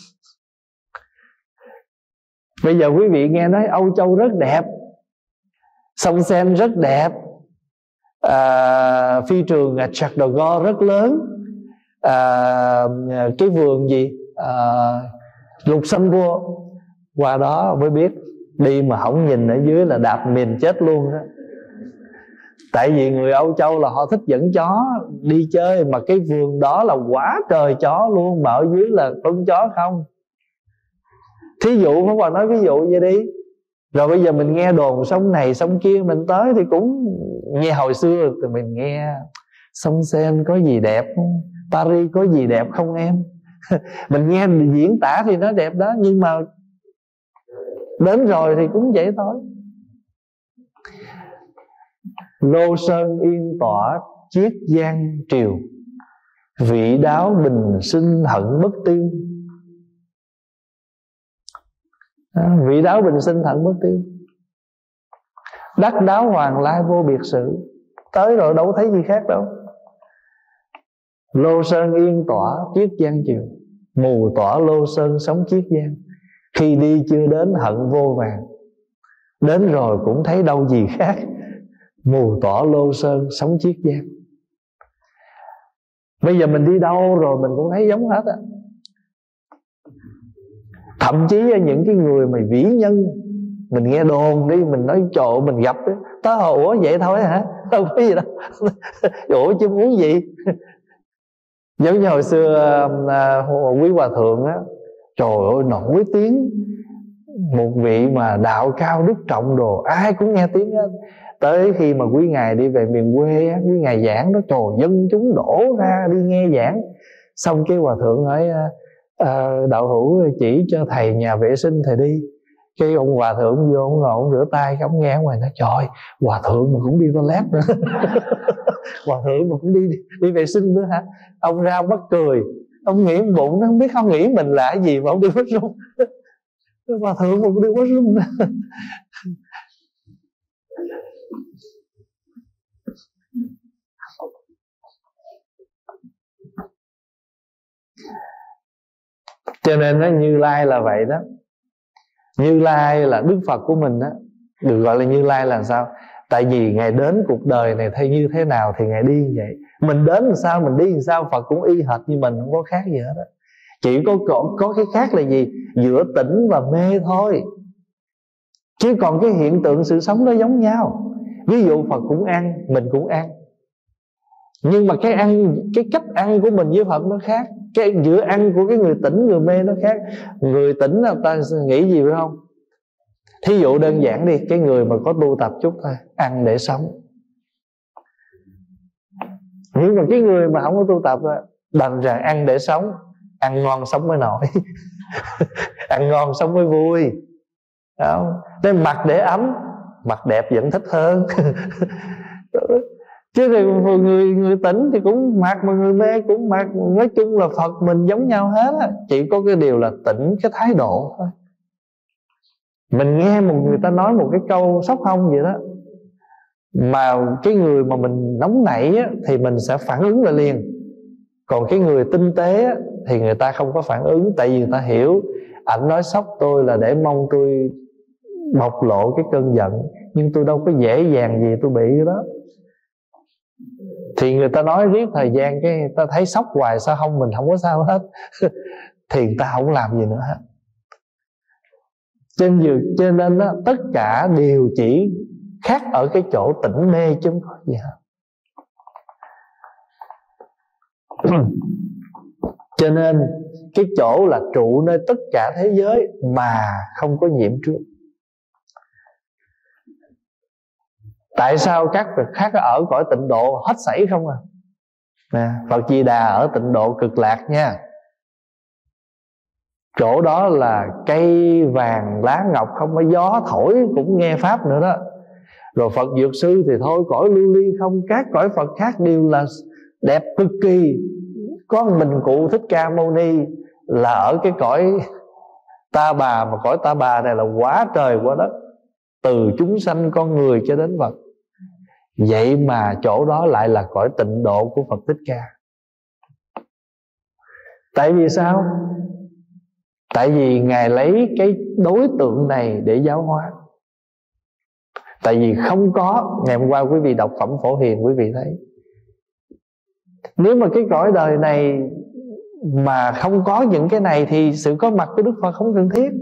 Bây giờ quý vị nghe nói Âu Châu rất đẹp, sông Sen rất đẹp, phi trường Charles de Gaulle rất lớn, cái vườn gì Luxembourg. Qua đó mới biết, đi mà không nhìn ở dưới là đạp mìn chết luôn đó. Tại vì người Âu Châu là họ thích dẫn chó đi chơi, mà cái vườn đó là quá trời chó luôn, mà ở dưới là con chó không. Thí dụ Pháp Hòa nói ví dụ vậy đi. Rồi bây giờ mình nghe đồn sông này sông kia, mình tới thì cũng nghe hồi xưa thì mình nghe sông Sen có gì đẹp không, Paris có gì đẹp không em. Mình nghe diễn tả thì nó đẹp đó, nhưng mà đến rồi thì cũng vậy thôi. Lô Sơn yên tỏa Chiết Giang triều, vị đáo bình sinh hận bất tiêu. Vị đáo bình sinh hận bất tiêu. Đắc đáo hoàng lai vô biệt sự. Tới rồi đâu thấy gì khác đâu. Lô Sơn yên tỏa Chiết Giang triều, mù tỏa Lô Sơn sống Chiết Giang. Khi đi chưa đến hận vô vàng, đến rồi cũng thấy đâu gì khác, mù tỏa Lô Sơn sống Chiết Giang. Bây giờ mình đi đâu rồi mình cũng thấy giống hết á. Thậm chí những cái người mà vĩ nhân, mình nghe đồn đi, mình nói trời mình gặp đó, tớ ủa vậy thôi hả, đâu có gì đâu. Ủa chứ muốn gì. Giống như hồi xưa quý hòa thượng á, trời ơi nổi tiếng, một vị mà đạo cao đức trọng đồ, ai cũng nghe tiếng á. Tới khi mà quý ngài đi về miền quê á, quý ngài giảng đó, trời dân chúng đổ ra đi nghe giảng. Xong cái hòa thượng hỏi đạo hữu chỉ cho thầy nhà vệ sinh thầy đi. Cái ông hòa thượng vô, ông ngồi ông rửa tay, ông nghe ngoài nói trời, hòa thượng mà cũng đi toilet nữa. Hòa thượng mà cũng đi vệ sinh nữa hả? Ông ra ông bắt cười. Ông nghĩ bụng nó không biết, không nghĩ mình là cái gì mà ông đi washroom. Hòa thượng mà đi washroom. Cho nên nó Như Lai là vậy đó. Như Lai là Đức Phật của mình đó. Được gọi là Như Lai là sao? Tại vì Ngài đến cuộc đời này thay như thế nào thì Ngài đi như vậy. Mình đến làm sao, mình đi làm sao, Phật cũng y hệt như mình, không có khác gì hết đó. Chỉ có cái khác là gì? Giữa tỉnh và mê thôi. Chứ còn cái hiện tượng sự sống nó giống nhau. Ví dụ Phật cũng ăn, mình cũng ăn, nhưng mà cái cách ăn của mình với Phật nó khác. Cái giữa ăn của cái người tỉnh, người mê nó khác. Người tỉnh là ta nghĩ gì phải không? Thí dụ đơn giản đi, cái người mà có tu tập chút thôi, ăn để sống. Nhưng mà cái người mà không có tu tập đành rằng ăn để sống. Ăn ngon sống mới nổi. Ăn ngon sống mới vui. Không? Nên mặc để ấm, mặc đẹp vẫn thích hơn. Chứ thì người tỉnh thì cũng mặc, mà người mê cũng mặc. Nói chung là Phật mình giống nhau hết á. Chỉ có cái điều là tỉnh cái thái độ thôi. Mình nghe một người ta nói một cái câu sốc hông vậy đó, mà cái người mà mình nóng nảy á, thì mình sẽ phản ứng lại liền. Còn cái người tinh tế á, thì người ta không có phản ứng. Tại vì người ta hiểu ảnh nói sốc tôi là để mong tôi bộc lộ cái cơn giận, nhưng tôi đâu có dễ dàng gì tôi bị cái đó. Thì người ta nói riết thời gian, cái ta thấy sốc hoài, sao không mình không có sao hết. Thì người ta không làm gì nữa hết. Cho nên đó, tất cả đều chỉ khác ở cái chỗ tỉnh mê chứ không có gì hết. Cho nên cái chỗ là trụ nơi tất cả thế giới mà không có nhiễm trước. Tại sao các Phật khác ở cõi tịnh độ hết sảy không à? Nè, Phật Di Đà ở tịnh độ Cực Lạc nha. Chỗ đó là cây vàng lá ngọc, không có gió thổi cũng nghe pháp nữa đó. Rồi Phật Dược Sư thì thôi, cõi lưu ly không. Các cõi Phật khác đều là đẹp cực kỳ. Có mình Cụ Thích Ca Mâu Ni là ở cái cõi Ta Bà, mà cõi Ta Bà này là quá trời quá đất, từ chúng sanh con người cho đến Phật. Vậy mà chỗ đó lại là cõi tịnh độ của Phật Thích Ca. Tại vì sao? Tại vì Ngài lấy cái đối tượng này để giáo hóa. Tại vì không có, ngày hôm qua quý vị đọc Phẩm Phổ Hiền, quý vị thấy nếu mà cái cõi đời này mà không có những cái này thì sự có mặt của Đức Phật không cần thiết.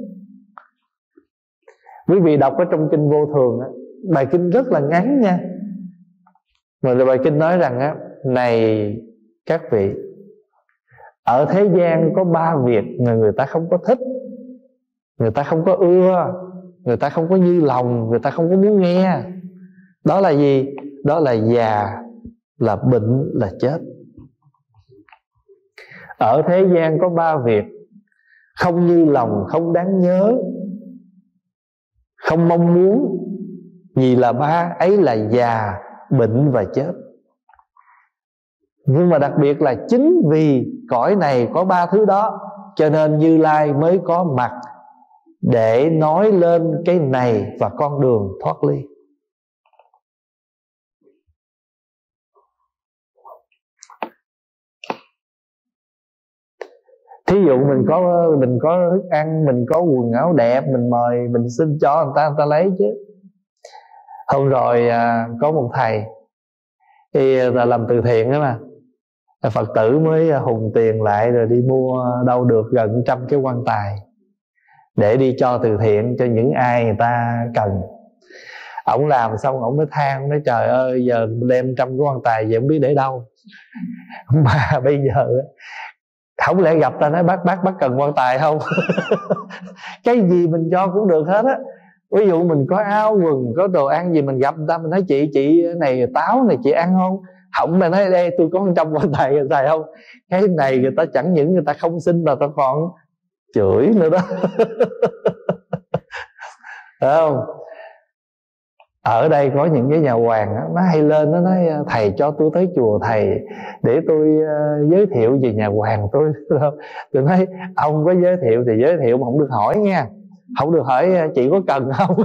Quý vị đọc ở trong Kinh Vô Thường á, bài kinh rất là ngắn nha, mà bài kinh nói rằng á, này các vị, ở thế gian có 3 việc mà người ta không có thích, người ta không có ưa, người ta không có như lòng, người ta không có muốn nghe. Đó là gì? Đó là già, là bệnh, là chết. Ở thế gian có 3 việc không như lòng, không đáng nhớ, không mong muốn. Vì là 3 ấy là già, bệnh và chết. Nhưng mà đặc biệt là chính vì cõi này có 3 thứ đó, cho nên Như Lai mới có mặt để nói lên cái này và con đường thoát ly. Thí dụ mình có thức ăn, mình có quần áo đẹp, mình mời, mình xin cho người ta lấy chứ. Hôm rồi có một thầy thì là làm từ thiện đó mà, Phật tử mới hùng tiền lại rồi đi mua đâu được gần 100 cái quan tài để đi cho từ thiện cho những ai người ta cần. Ổng làm xong ổng mới than, nói trời ơi, giờ đem 100 cái quan tài vậy không biết để đâu. Mà bây giờ không lẽ gặp ta nói bác cần quan tài không? Cái gì mình cho cũng được hết á. Ví dụ mình có áo quần, có đồ ăn gì, mình gặp người ta mình nói chị này táo này chị ăn không? Không, mà nói đây tôi có 100 quan tài người xài không? Cái này người ta chẳng những người ta không xin mà ta còn chửi nữa đó. Phải không? Ở đây có những cái nhà hoàng á, nó hay lên nó nói thầy cho tôi tới chùa thầy để tôi giới thiệu về nhà hoàng tôi nói ông có giới thiệu thì giới thiệu mà không được hỏi nha, không được hỏi chị có cần không.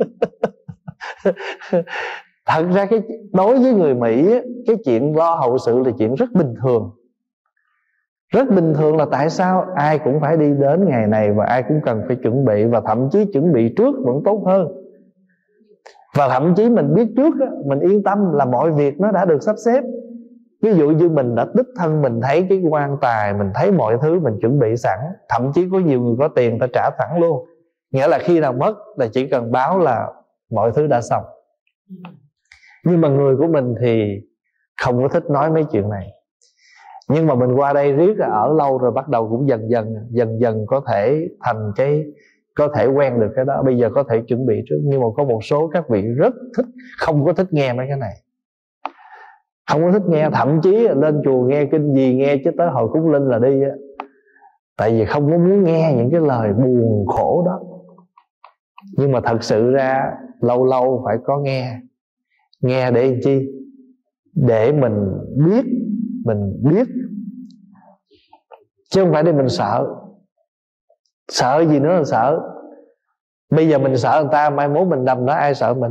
Thật ra đối với người Mỹ á, cái chuyện lo hậu sự là chuyện rất bình thường. Rất bình thường là tại sao ai cũng phải đi đến ngày này và ai cũng cần phải chuẩn bị, và thậm chí chuẩn bị trước vẫn tốt hơn. Và thậm chí mình biết trước á, mình yên tâm là mọi việc nó đã được sắp xếp. Ví dụ như mình đã đích thân mình thấy cái quan tài, mình thấy mọi thứ mình chuẩn bị sẵn. Thậm chí có nhiều người có tiền ta trả sẵn luôn, nghĩa là khi nào mất là chỉ cần báo là mọi thứ đã xong. Nhưng mà người của mình thì không có thích nói mấy chuyện này. Nhưng mà mình qua đây riết ở lâu rồi, bắt đầu cũng dần dần có thể thành có thể quen được cái đó. Bây giờ có thể chuẩn bị trước. Nhưng mà có một số các vị rất thích, không có thích nghe mấy cái này, không có thích nghe. Thậm chí lên chùa nghe kinh gì nghe, chứ tới hồi cúng linh là đi á. Tại vì không có muốn nghe những cái lời buồn khổ đó. Nhưng mà thật sự ra lâu lâu phải có nghe. Nghe để làm chi? Để mình biết, chứ không phải để mình sợ. Sợ gì nữa là sợ. Bây giờ mình sợ người ta, mai mốt mình đâm đó ai sợ mình.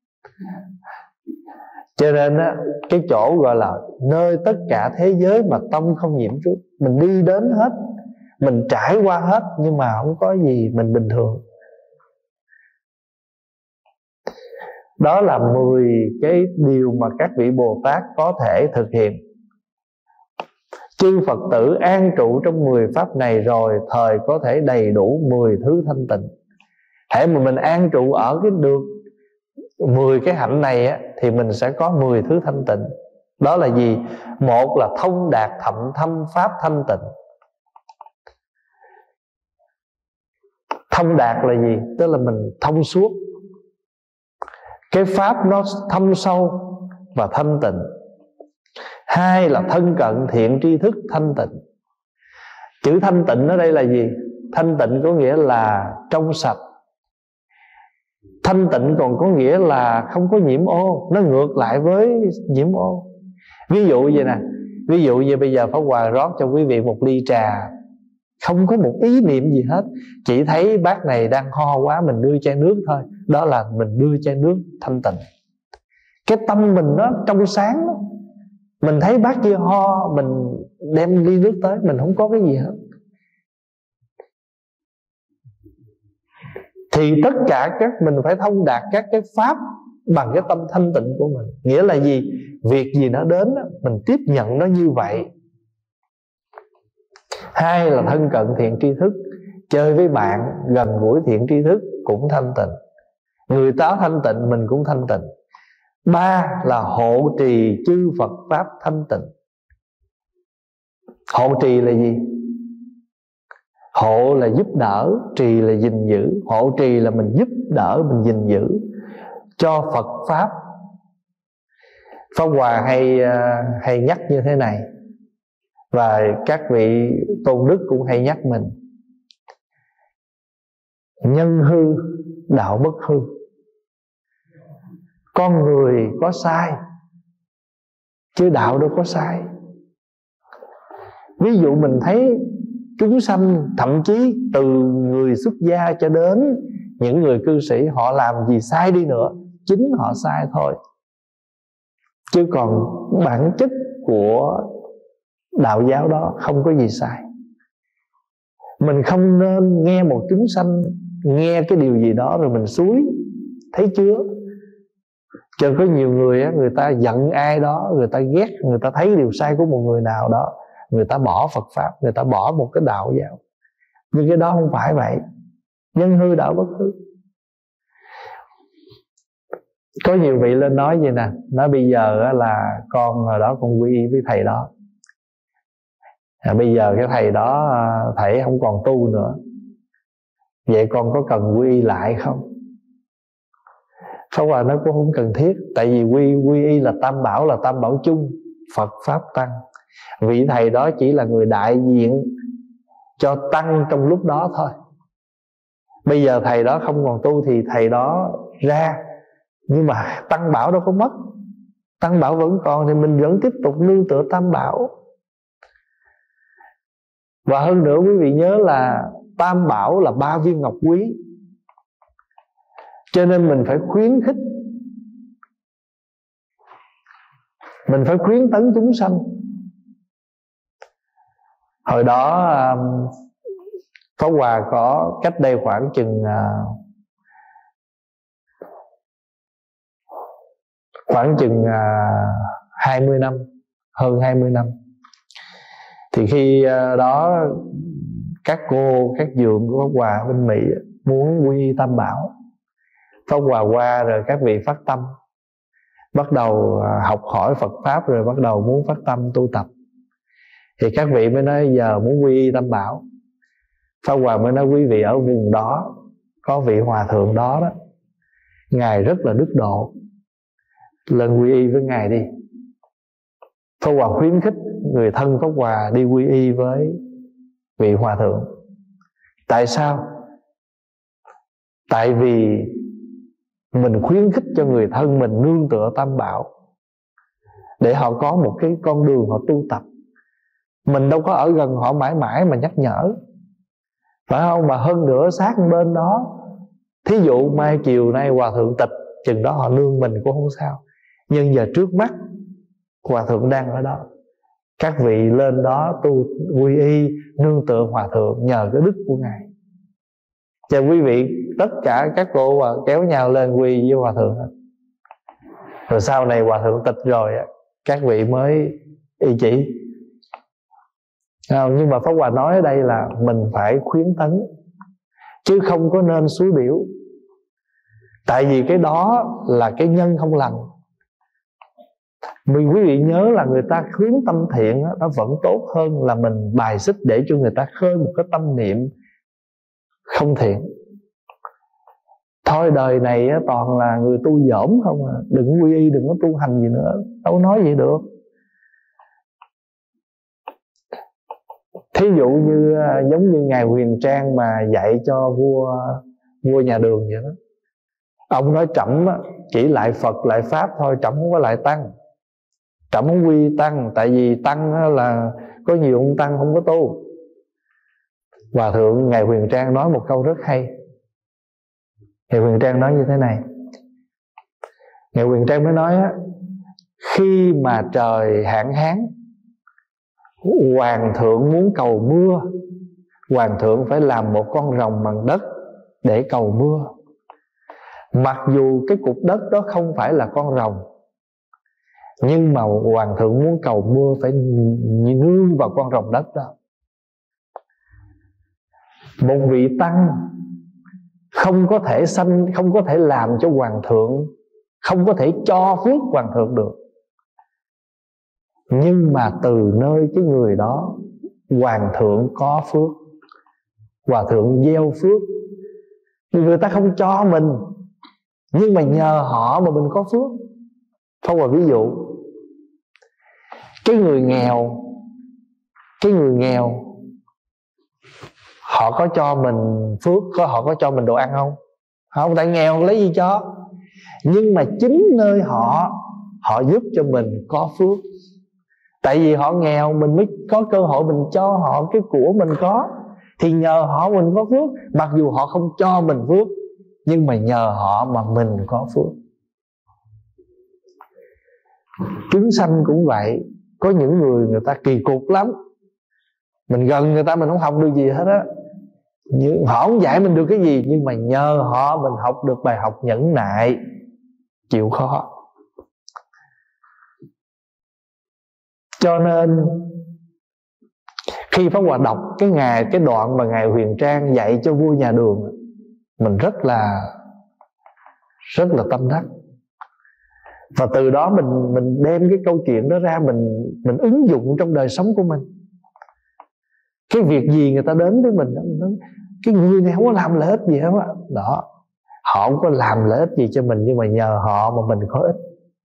Cho nên á, cái chỗ gọi là nơi tất cả thế giới mà tâm không nhiễm trước, mình đi đến hết, mình trải qua hết, nhưng mà không có gì, mình bình thường. Đó là 10 cái điều mà các vị Bồ Tát có thể thực hiện. Chư Phật tử an trụ trong 10 pháp này rồi, thời có thể đầy đủ 10 thứ thanh tịnh. Hễ mà mình an trụ ở cái được 10 cái hạnh này á, thì mình sẽ có 10 thứ thanh tịnh. Đó là gì? Một là thông đạt thậm thâm pháp thanh tịnh. Thông đạt là gì? Tức là mình thông suốt, cái pháp nó thâm sâu và thanh tịnh. Hai là thân cận thiện tri thức thanh tịnh. Chữ thanh tịnh ở đây là gì? Thanh tịnh có nghĩa là trong sạch. Thanh tịnh còn có nghĩa là không có nhiễm ô. Nó ngược lại với nhiễm ô. Ví dụ vậy nè, ví dụ như bây giờ Pháp Hòa rót cho quý vị một ly trà, không có một ý niệm gì hết, chỉ thấy bác này đang ho quá, mình đưa chai nước thôi. Đó là mình đưa chai nước thanh tịnh. Cái tâm mình nó trong sáng đó. Mình thấy bác kia ho, mình đem ly nước tới, mình không có cái gì hết. Thì tất cả mình phải thông đạt các cái pháp bằng cái tâm thanh tịnh của mình. Nghĩa là gì? Việc gì nó đến, mình tiếp nhận nó như vậy. Hai là thân cận thiện tri thức. Chơi với bạn, gần gũi thiện tri thức cũng thanh tịnh. Người ta thanh tịnh, mình cũng thanh tịnh. Ba là hộ trì chư Phật pháp thanh tịnh. Hộ trì là gì? Hộ là giúp đỡ, trì là gìn giữ. Hộ trì là mình giúp đỡ, mình gìn giữ cho Phật pháp. Pháp Hòa hay nhắc như thế này, và các vị tôn đức cũng hay nhắc mình: nhân hư, đạo bất hư. Con người có sai, chứ đạo đâu có sai. Ví dụ mình thấy chúng sanh, thậm chí từ người xuất gia cho đến những người cư sĩ, họ làm gì sai đi nữa, chính họ sai thôi. Chứ còn bản chất của đạo giáo đó không có gì sai. Mình không nên nghe một chúng sanh nghe cái điều gì đó rồi mình xúi, thấy chưa? Cho có nhiều người á, người ta giận ai đó, người ta ghét, người ta thấy điều sai của một người nào đó, người ta bỏ Phật pháp, người ta bỏ một cái đạo giáo. Nhưng cái đó không phải vậy. Nhân hư đạo bất hư. Có nhiều vị lên nói vậy nè, nói bây giờ là con hồi đó con quy y với thầy đó, bây giờ cái thầy đó thầy không còn tu nữa, vậy con có cần quy y lại không? Pháp Hòa nói cũng không cần thiết. Tại vì quy y là tam bảo, là tam bảo chung, Phật Pháp Tăng. Vị thầy đó chỉ là người đại diện cho Tăng trong lúc đó thôi. Bây giờ thầy đó không còn tu thì thầy đó ra, Nhưng mà Tăng Bảo đâu có mất, Tăng Bảo vẫn còn, thì mình vẫn tiếp tục nương tựa Tam Bảo. Và hơn nữa quý vị nhớ là Tam Bảo là 3 viên ngọc quý, cho nên mình phải khuyến khích, mình phải khuyến tấn chúng sanh. Hồi đó Pháp Hòa có cách đây khoảng chừng 20 năm, hơn 20 năm. Thì khi đó các cô, các dượng của Pháp Hòa bên Mỹ muốn quy y Tam Bảo. Pháp Hòa qua rồi các vị phát tâm, bắt đầu học hỏi Phật Pháp, rồi bắt đầu muốn phát tâm tu tập. Thì các vị mới nói giờ muốn quy y Tam Bảo. Pháp Hòa mới nói quý vị ở vùng đó có vị hòa thượng đó đó, ngài rất là đức độ, lên quy y với ngài đi. Pháp Hòa khuyến khích người thân Pháp Hòa đi quy y với vị hòa thượng. Tại sao? Tại vì mình khuyến khích cho người thân mình nương tựa Tam Bảo, để họ có một cái con đường họ tu tập. Mình đâu có ở gần họ mãi mãi mà nhắc nhở, phải không? Mà hơn nữa sát bên đó, thí dụ mai chiều nay hòa thượng tịch, chừng đó họ nương mình cũng không sao. Nhưng giờ trước mắt hòa thượng đang ở đó, các vị lên đó tu quy y nương tựa hòa thượng, nhờ cái đức của ngài. Cho quý vị tất cả các cô và kéo nhau lên quy với hòa thượng. Rồi sau này hòa thượng tịch rồi các vị mới y chỉ. Nhưng mà Pháp Hòa nói ở đây là mình phải khuyến tấn, chứ không có nên suối biểu. Tại vì cái đó là cái nhân không lành. Vì quý vị nhớ là người ta khuyến tâm thiện nó vẫn tốt hơn là mình bài xích để cho người ta khơi một cái tâm niệm không thiện. Thôi đời này toàn là người tu dỗm không à, đừng quy y, đừng có tu hành gì nữa, đâu nói vậy được. Thí dụ như giống như ngài Huyền Trang mà dạy cho vua nhà Đường vậy đó. Ông nói trẫm chỉ lại Phật lại Pháp thôi, trẫm không có lại Tăng, trẫm không quy Tăng. Tại vì Tăng là có nhiều ông Tăng không có tu. Hòa thượng ngài Huyền Trang nói một câu rất hay. Ngài Huyền Trang nói như thế này. Ngài Huyền Trang mới nói khi mà trời hạn hán, hoàng thượng muốn cầu mưa, hoàng thượng phải làm một con rồng bằng đất để cầu mưa. Mặc dù cái cục đất đó không phải là con rồng, nhưng mà hoàng thượng muốn cầu mưa phải nương vào con rồng đất đó. Một vị tăng không có thể không có thể làm cho hoàng thượng, không có thể cho phước hoàng thượng được. Nhưng mà từ nơi cái người đó, hoàng thượng có phước, hòa thượng gieo phước. Người ta không cho mình, nhưng mà nhờ họ mà mình có phước. Thôi vào ví dụ, cái người nghèo họ có cho mình phước, họ có cho mình đồ ăn không? Không, tại nghèo lấy gì cho. Nhưng mà chính nơi họ giúp cho mình có phước. Tại vì họ nghèo mình mới có cơ hội mình cho họ cái của mình có. Thì nhờ họ mình có phước. Mặc dù họ không cho mình phước, nhưng mà nhờ họ mà mình có phước. Chúng sanh cũng vậy. Có những người ta kỳ cục lắm, mình gần người ta mình không học được gì hết á, họ không dạy mình được cái gì, nhưng mà nhờ họ mình học được bài học nhẫn nại, chịu khó. Cho nên khi Pháp Hòa đọc cái đoạn mà ngài Huyền Trang dạy cho vua nhà Đường, mình rất là tâm đắc. Và từ đó mình đem cái câu chuyện đó ra, mình ứng dụng trong đời sống của mình. Cái việc gì người ta đến với mình, cái người này không có làm lợi ích gì hết á. Đó, họ không có làm lợi ích gì cho mình, nhưng mà nhờ họ mà mình có ích.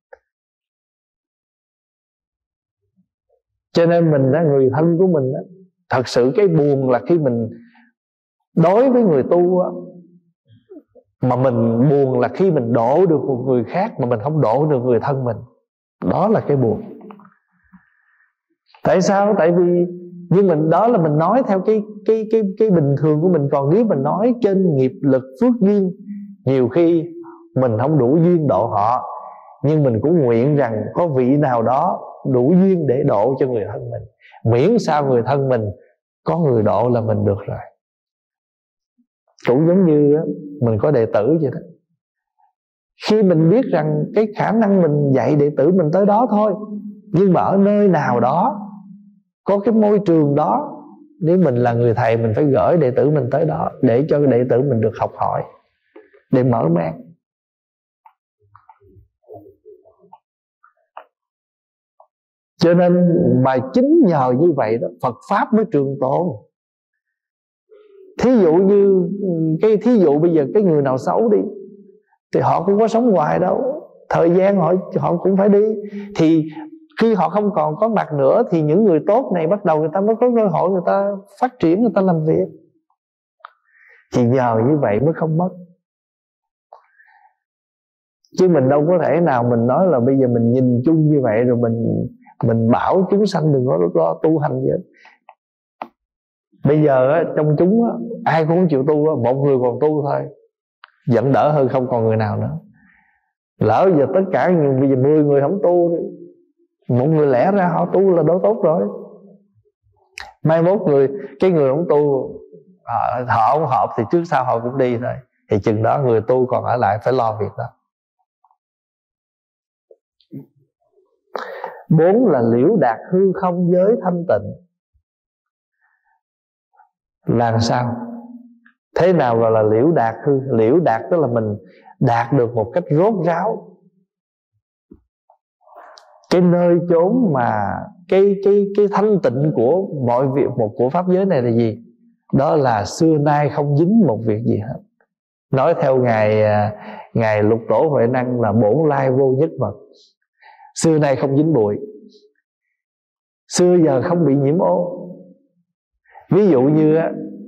Cho nên mình đó, người thân của mình đó, thật sự cái buồn là khi mình đối với người tu đó, Mà mình buồn là khi mình độ được một người khác mà mình không độ được người thân mình. Đó là cái buồn. Tại sao? Tại vì nhưng mình đó là mình nói theo cái bình thường của mình. Còn nếu mình nói trên nghiệp lực phước duyên, nhiều khi mình không đủ duyên độ họ, nhưng mình cũng nguyện rằng có vị nào đó đủ duyên để độ cho người thân mình. Miễn sao người thân mình có người độ là mình được rồi. Cũng giống như mình có đệ tử vậy đó. Khi mình biết rằng cái khả năng mình dạy đệ tử mình tới đó thôi, nhưng mà ở nơi nào đó có cái môi trường đó, nếu mình là người thầy, mình phải gửi đệ tử mình tới đó để cho đệ tử mình được học hỏi, để mở mang. Cho nên mà chính nhờ như vậy đó, Phật Pháp mới trường tồn. Thí dụ như thí dụ bây giờ cái người nào xấu đi thì họ cũng có sống hoài đâu, thời gian họ cũng phải đi. Thì khi họ không còn có mặt nữa thì những người tốt này bắt đầu người ta mới có cơ hội, người ta phát triển, người ta làm việc. Thì nhờ như vậy mới không mất. Chứ mình đâu có thể nào mình nói là bây giờ mình nhìn chung như vậy rồi mình bảo chúng sanh đừng có lo tu hành gì hết. Bây giờ á, trong chúng á, ai cũng không chịu tu á, một người còn tu thôi, vẫn đỡ hơn không còn người nào nữa. Lỡ giờ tất cả bây giờ 10 người không tu, một người lẽ ra họ tu là đó tốt rồi. Mai mốt cái người không tu, họ không hợp thì trước sau họ cũng đi thôi. Thì chừng đó người tu còn ở lại phải lo việc đó. 4 là liễu đạt hư không giới thanh tịnh. Là sao? Thế nào gọi là liễu đạt hư? Liễu đạt tức là mình đạt được một cách rốt ráo. Cái nơi chốn mà cái thanh tịnh của mọi việc, của pháp giới này là gì? Đó là xưa nay không dính một việc gì hết. Nói theo ngài Lục Tổ Huệ Năng là bổn lai vô nhất vật. Xưa nay không dính bụi, xưa giờ không bị nhiễm ô. Ví dụ như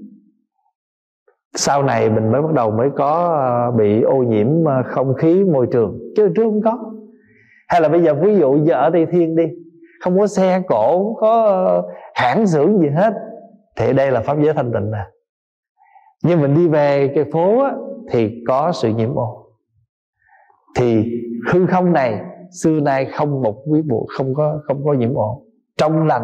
sau này mình mới bắt đầu mới có bị ô nhiễm không khí môi trường, chứ trước không có. Hay là bây giờ ví dụ giờ ở Tây Thiên đi, không có xe cộ, không có hãng xưởng gì hết, thì đây là pháp giới thanh tịnh nè. Nhưng mình đi về cái phố thì có sự nhiễm ô. Thì hư không này xưa nay không một quý bụi, không có nhiễm ô, trong lành.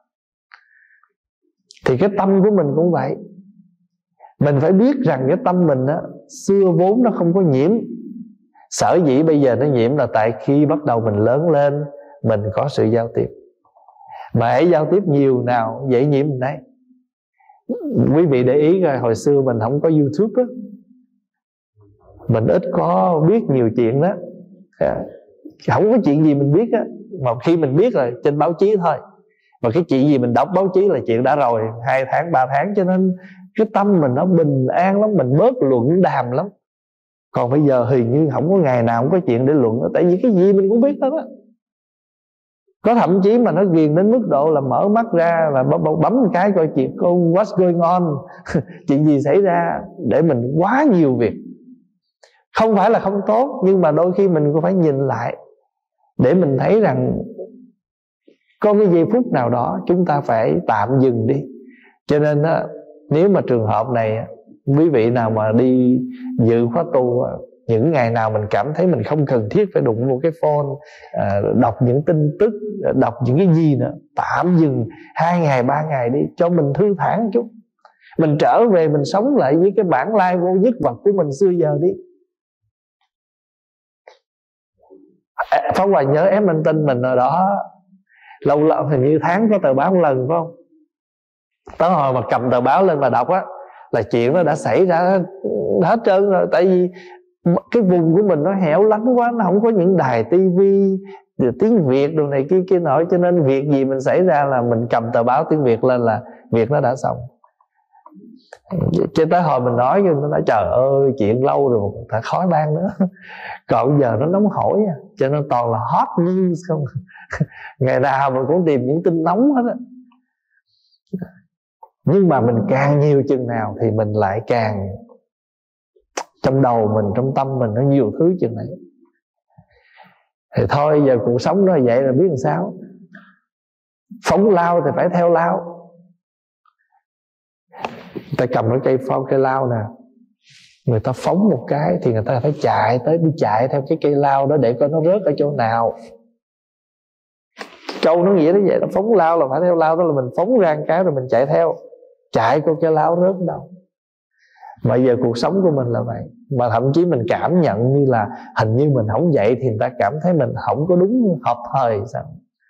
Thì cái tâm của mình cũng vậy. Mình phải biết rằng cái tâm mình xưa vốn nó không có nhiễm. Sở dĩ bây giờ nó nhiễm là tại khi bắt đầu mình lớn lên, mình có sự giao tiếp. Mà hãy giao tiếp nhiều nào dễ nhiễm mình đấy. Quý vị để ý rồi, hồi xưa mình không có YouTube mình ít có biết nhiều chuyện đó. Không có chuyện gì mình biết mà khi mình biết rồi trên báo chí thôi. Mà cái chuyện gì mình đọc báo chí là chuyện đã rồi 2 tháng 3 tháng. Cho nên cái tâm mình nó bình an lắm, mình bớt luận đàm lắm. Còn bây giờ hình như không có ngày nào không có chuyện để luận đó. Tại vì cái gì mình cũng biết hết á. Có thậm chí mà nó ghiền đến mức độ là mở mắt ra là bấm một cái coi chuyện what's going on chuyện gì xảy ra, để mình quá nhiều việc. Không phải là không tốt, nhưng mà đôi khi mình cũng phải nhìn lại để mình thấy rằng có cái giây phút nào đó chúng ta phải tạm dừng đi. Cho nên nếu mà trường hợp này quý vị nào mà đi dự khóa tu, những ngày nào mình cảm thấy mình không cần thiết phải đụng vô cái phone, đọc những tin tức, đọc những cái gì nữa, tạm dừng 2 ngày 3 ngày đi, cho mình thư thản chút. Mình trở về mình sống lại với cái bản lai vô nhất vật của mình xưa giờ đi. Pháp Hòa nhớ ém anh tin mình rồi đó, lâu lâu hình như tháng có tờ báo một lần phải không? Tới hồi mà cầm tờ báo lên mà đọc là chuyện nó đã xảy ra hết trơn rồi. Tại vì cái vùng của mình nó hẻo lánh quá, nó không có những đài tivi tiếng Việt đồ này kia nọ, cho nên việc gì mình xảy ra là mình cầm tờ báo tiếng Việt lên là việc nó đã xong. Cho tới hồi mình nói nó nói trời ơi chuyện lâu rồi phải khói ban nữa. Còn giờ nó nóng hổi cho nên toàn là hot news không. Ngày nào mình cũng tìm những tin nóng hết á. Nhưng mà mình càng nhiều chừng nào thì mình lại càng Trong đầu mình, trong tâm mình nó nhiều thứ chừng này. Thì thôi giờ cuộc sống nó vậy là biết làm sao. Phóng lao thì phải theo lao. Người ta cầm cái cây lao nè, người ta phóng một cái thì người ta phải đi chạy theo cái cây lao đó để coi nó rớt ở chỗ nào. Câu nó nghĩa nó vậy đó. Phóng lao là phải theo lao, đó là mình phóng ra một cái rồi mình chạy theo, chạy coi cái lao rớt ở đâu. Mà giờ cuộc sống của mình là vậy. Mà thậm chí mình cảm nhận như là hình như mình không vậy thì người ta cảm thấy mình không có đúng hợp thời sao.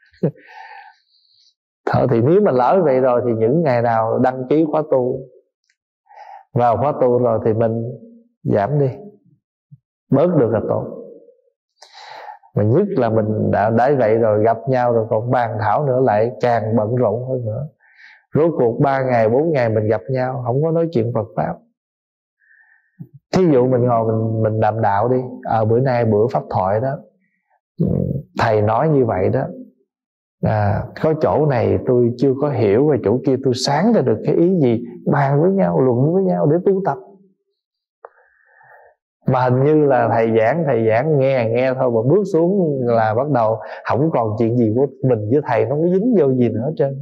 Thôi thì nếu mà lỡ vậy rồi thì những ngày nào đăng ký khóa tu, vào khóa tu rồi thì mình giảm đi, bớt được là tốt. Mà nhất là mình đã vậy rồi, gặp nhau rồi còn bàn thảo nữa lại càng bận rộn hơn nữa. Rốt cuộc 3 ngày 4 ngày mình gặp nhau không có nói chuyện Phật pháp. Thí dụ mình ngồi mình đàm đạo đi, bữa nay bữa pháp thoại đó, thầy nói như vậy đó, có chỗ này tôi chưa có hiểu, và chỗ kia tôi sáng ra được cái ý gì, bàn với nhau, luận với nhau để tu tập. Mà hình như là thầy giảng nghe thôi, mà bước xuống là bắt đầu không còn chuyện gì của mình với thầy, nó có dính vô gì nữa hết trơn.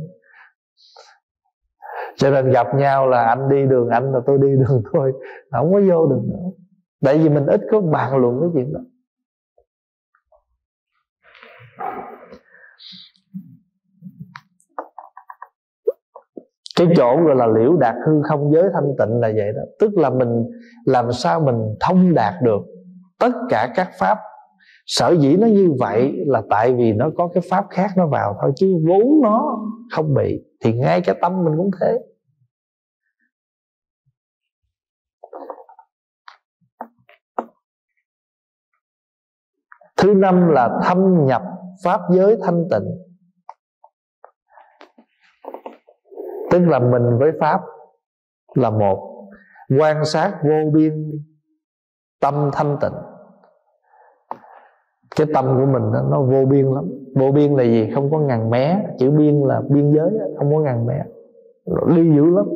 Cho nên gặp nhau là anh đi đường anh là tôi đi đường tôi, không có vô được nữa. Tại vì mình ít có bàn luận cái chuyện đó. Cái chỗ gọi là liễu đạt hư không giới thanh tịnh là vậy đó. Tức là mình làm sao mình thông đạt được tất cả các pháp. Sở dĩ nó như vậy là tại vì nó có cái pháp khác nó vào thôi, chứ vốn nó không bị. Thì ngay cái tâm mình cũng thế. Thứ năm là thâm nhập pháp giới thanh tịnh. Tức là mình với pháp là một, quan sát vô biên tâm thanh tịnh. Cái tâm của mình đó, nó vô biên lắm. Vô biên là gì? Không có ngần mé. Chữ biên là biên giới, không có ngần mé. Đi dữ lắm.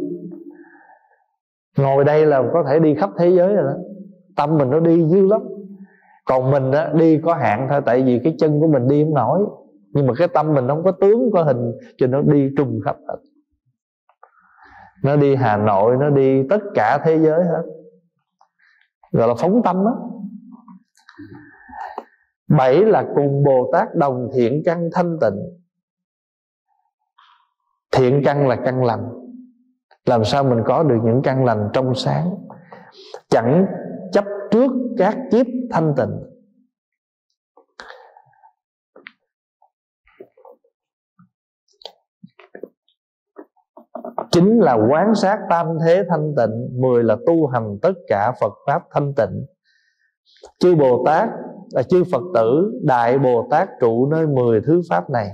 Ngồi đây là có thể đi khắp thế giới rồi đó. Tâm mình nó đi dữ lắm. Còn mình đó, đi có hạn thôi. Tại vì cái chân của mình đi không nổi. Nhưng mà cái tâm mình không có tướng, có hình, cho nó đi trùng khắp hết. Nó đi Hà Nội, nó đi tất cả thế giới hết. Gọi là phóng tâm á. 7 là cùng Bồ Tát đồng thiện căn thanh tịnh. Thiện căn là căn lành. Làm sao mình có được những căn lành trong sáng, chẳng chấp trước các kiếp thanh tịnh. Chính là quán sát tam thế thanh tịnh. 10 là tu hành tất cả Phật pháp thanh tịnh. Chư Bồ Tát, chư Phật tử, Đại Bồ Tát trụ nơi 10 thứ pháp này.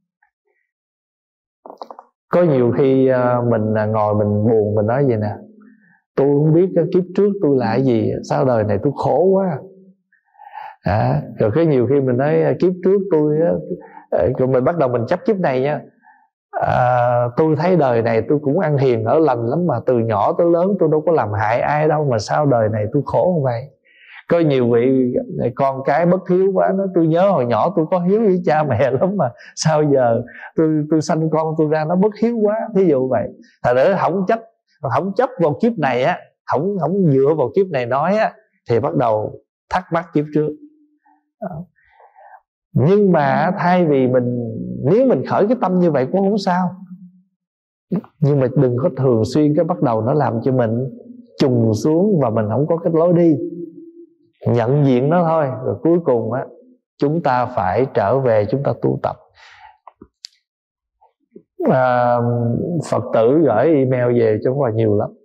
Có nhiều khi mình ngồi mình buồn, mình nói vậy nè: tôi không biết cái kiếp trước tôi là cái gì, sao đời này tôi khổ quá. Rồi cái nhiều khi mình nói kiếp trước tôi, rồi mình bắt đầu mình chấp kiếp này nha. Tôi thấy đời này tôi cũng ăn hiền ở lành lắm, mà từ nhỏ tới lớn tôi đâu có làm hại ai đâu, mà sao đời này tôi khổ không vậy. Có nhiều vị con cái bất hiếu quá, nói tôi nhớ hồi nhỏ tôi có hiếu với cha mẹ lắm, mà sao giờ tôi sanh con tôi ra nó bất hiếu quá. Thí dụ vậy. Thật ra không chấp vào kiếp này á, không dựa vào kiếp này nói á, thì bắt đầu thắc mắc kiếp trước. Nhưng mà thay vì nếu mình khởi cái tâm như vậy cũng không sao. Nhưng mà đừng có thường xuyên cái bắt đầu nó làm cho mình trùng xuống, và mình không có cái lối đi. Nhận diện nó thôi. Rồi cuối cùng á, chúng ta phải trở về, chúng ta tu tập. Phật tử gửi email về cho Hòa nhiều lắm,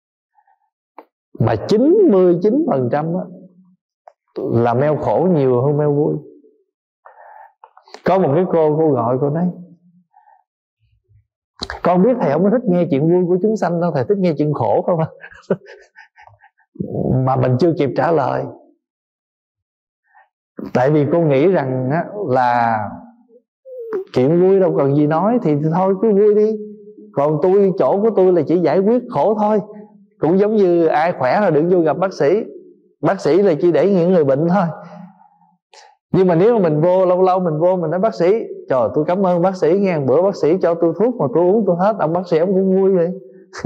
mà 99% á, là mail khổ nhiều hơn mail vui. Có một cái cô gọi, cô nói: con biết thầy không có thích nghe chuyện vui của chúng sanh đâu, thầy thích nghe chuyện khổ không à? Mà mình chưa kịp trả lời. Tại vì cô nghĩ rằng á, là chuyện vui đâu cần gì nói, thì thôi cứ vui đi. Còn chỗ của tôi là chỉ giải quyết khổ thôi. Cũng giống như ai khỏe là đừng vô gặp bác sĩ. bác sĩ là chỉ để những người bệnh thôi. Nhưng mà nếu mà mình vô, lâu lâu mình vô mình nói bác sĩ, trời tôi cảm ơn bác sĩ nghe, bữa bác sĩ cho tôi thuốc mà tôi uống tôi hết, ông bác sĩ ông cũng vui vậy.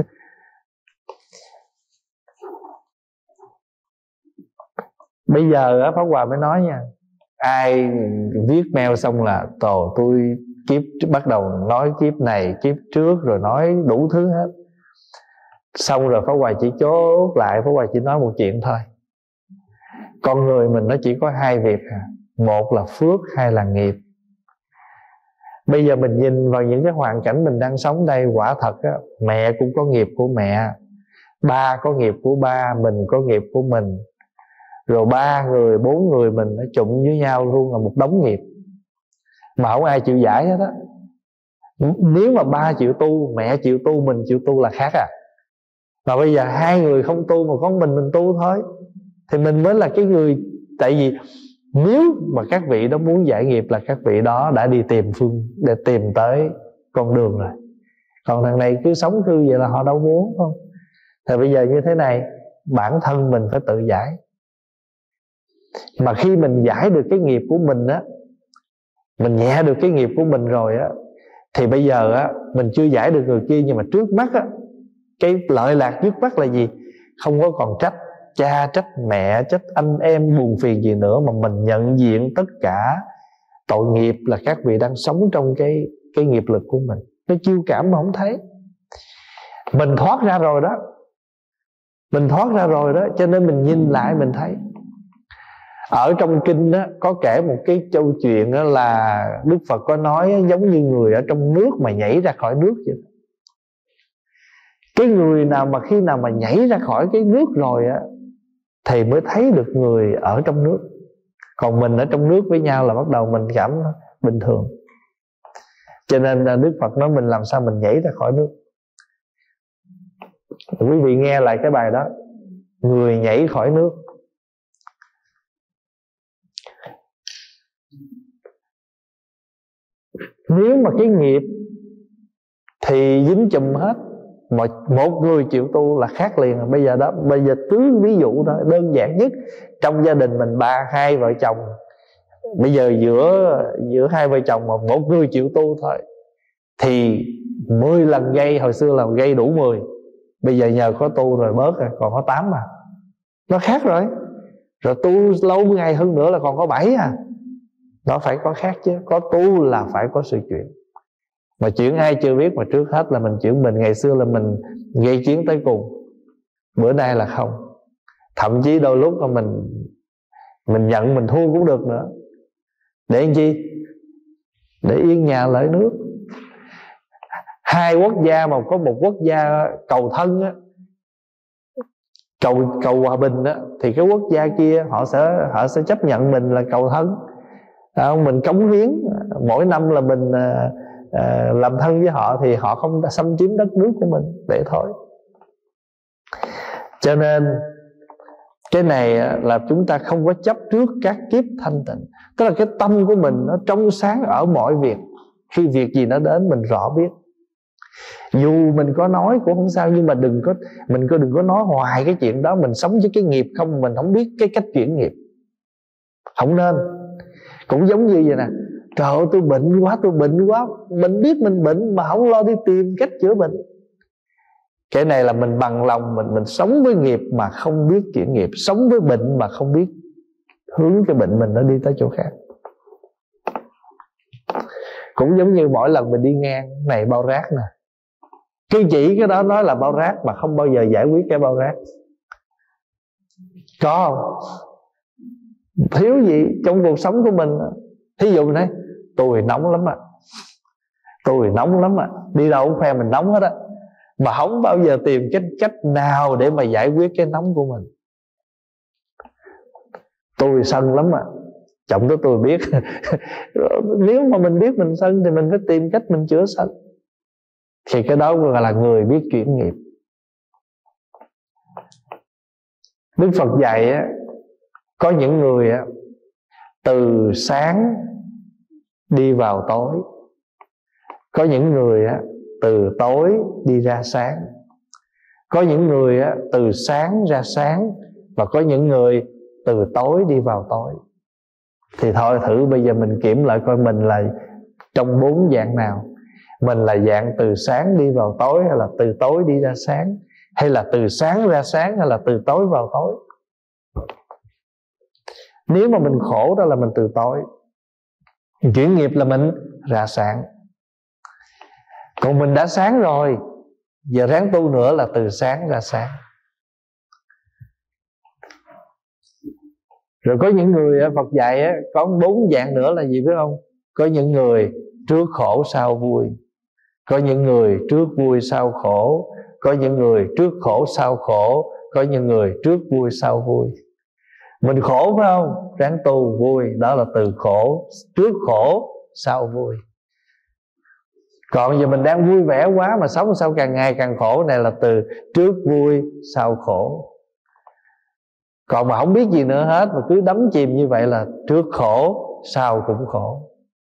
Bây giờ Pháp Hòa mới nói nha, ai viết mail xong là tôi kiếp bắt đầu nói kiếp này kiếp trước rồi nói đủ thứ hết. Xong rồi Pháp Hòa chỉ chốt lại, Pháp Hòa chỉ nói một chuyện thôi. Con người mình nó chỉ có hai việc, một là phước, hai là nghiệp. Bây giờ mình nhìn vào những cái hoàn cảnh mình đang sống đây, quả thật á, mẹ cũng có nghiệp của mẹ, ba có nghiệp của ba, mình có nghiệp của mình, rồi ba người, bốn người mình nó trụng với nhau luôn là một đống nghiệp mà không ai chịu giải hết á. Nếu mà ba chịu tu, mẹ chịu tu, mình chịu tu là khác à. Mà bây giờ hai người không tu mà có mình tu thôi, thì mình mới là cái người. Tại vì nếu mà các vị đó muốn giải nghiệp là các vị đó đã đi để tìm tới con đường rồi. Còn thằng này cứ sống cư vậy là họ đâu muốn, không. Thì bây giờ như thế này, bản thân mình phải tự giải. Mà khi mình giải được cái nghiệp của mình á, mình nhẹ được cái nghiệp của mình rồi á, thì bây giờ á, mình chưa giải được người kia, nhưng mà trước mắt á, cái lợi lạc trước mắt là gì? Không có còn trách cha, trách mẹ, trách anh em buồn phiền gì nữa, mà mình nhận diện tất cả tội nghiệp là các vị đang sống trong cái nghiệp lực của mình. Nó chiêu cảm mà không thấy. Mình thoát ra rồi đó, mình thoát ra rồi đó, cho nên mình nhìn lại mình thấy. Ở trong kinh đó, có kể một cái câu chuyện đó là Đức Phật có nói giống như người ở trong nước mà nhảy ra khỏi nước vậy. Cái người nào mà khi nào mà nhảy ra khỏi cái nước rồi á, thì mới thấy được người ở trong nước. Còn mình ở trong nước với nhau là bắt đầu mình cảm bình thường. Cho nên Đức Phật nói mình làm sao mình nhảy ra khỏi nước. Quý vị nghe lại cái bài đó, người nhảy khỏi nước. Nếu mà cái nghiệp thì dính chùm hết, mà một người chịu tu là khác liền. Bây giờ đó, bây giờ cứ ví dụ đó, đơn giản nhất, trong gia đình mình hai vợ chồng, bây giờ giữa hai vợ chồng mà một người chịu tu thôi thì 10 lần gây, hồi xưa là gây đủ 10, bây giờ nhờ có tu rồi bớt rồi, còn có 8 mà. Nó khác rồi. Rồi tu lâu ngày hơn nữa là còn có 7 à. Nó phải có khác chứ. Có tu là phải có sự chuyển. Mà chuyện ai chưa biết, mà trước hết là mình chuyển mình. Ngày xưa là mình gây chiến tới cùng, bữa nay là không. Thậm chí đôi lúc là mình nhận mình thua cũng được nữa. Để làm chi? Để yên nhà lợi nước. Hai quốc gia mà có một quốc gia cầu thân á, cầu hòa bình á, thì cái quốc gia kia họ sẽ chấp nhận mình là cầu thân. Mình cống hiến mỗi năm là mình làm thân với họ, thì họ không xâm chiếm đất nước của mình, để thôi. Cho nên cái này là chúng ta không có chấp trước các kiếp thanh tịnh. Tức là cái tâm của mình nó trong sáng ở mọi việc. Khi việc gì nó đến mình rõ biết. Dù mình có nói cũng không sao, nhưng mà đừng có nói hoài cái chuyện đó. Mình sống với cái nghiệp không, mình không biết cái cách chuyển nghiệp, không nên. Cũng giống như vậy nè, trời ơi tôi bệnh quá, mình biết mình bệnh mà không lo đi tìm cách chữa bệnh. Cái này là mình bằng lòng mình sống với nghiệp mà không biết chuyển nghiệp, sống với bệnh mà không biết hướng cái bệnh mình nó đi tới chỗ khác. Cũng giống như mỗi lần mình đi ngang này bao rác nè, cứ chỉ cái đó nói là bao rác mà không bao giờ giải quyết cái bao rác. Có không? Thiếu gì trong cuộc sống của mình. Thí dụ này, tôi nóng lắm ạ, đi đâu cũng khoe mình nóng hết á, mà không bao giờ tìm cái cách nào để mà giải quyết cái nóng của mình. Tôi sân lắm ạ, trọng đó tôi biết. Nếu mà mình biết mình sân thì mình phải tìm cách mình chữa sân. Thì cái đó gọi là người biết chuyển nghiệp. Đức Phật dạy á, có những người á, từ sáng đi vào tối. Có những người á, từ tối đi ra sáng. Có những người á, từ sáng ra sáng, và có những người từ tối đi vào tối. Thì thôi thử bây giờ mình kiểm lại coi mình là trong 4 dạng nào. Mình là dạng từ sáng đi vào tối, hay là từ tối đi ra sáng, hay là từ sáng ra sáng, hay là từ tối vào tối. Nếu mà mình khổ đó là mình từ tối, chuyển nghiệp là mình ra sáng. Còn mình đã sáng rồi, giờ ráng tu nữa là từ sáng ra sáng. Rồi có những người Phật dạy có 4 dạng nữa là gì biết không? Có những người trước khổ sau vui, có những người trước vui sau khổ, có những người trước khổ sau khổ, có những người trước vui sau vui. Mình khổ phải không? Ráng tu vui, đó là từ khổ, trước khổ sau vui. Còn giờ mình đang vui vẻ quá mà sống sao càng ngày càng khổ, này là từ trước vui sau khổ. Còn mà không biết gì nữa hết mà cứ đắm chìm như vậy là trước khổ sau cũng khổ.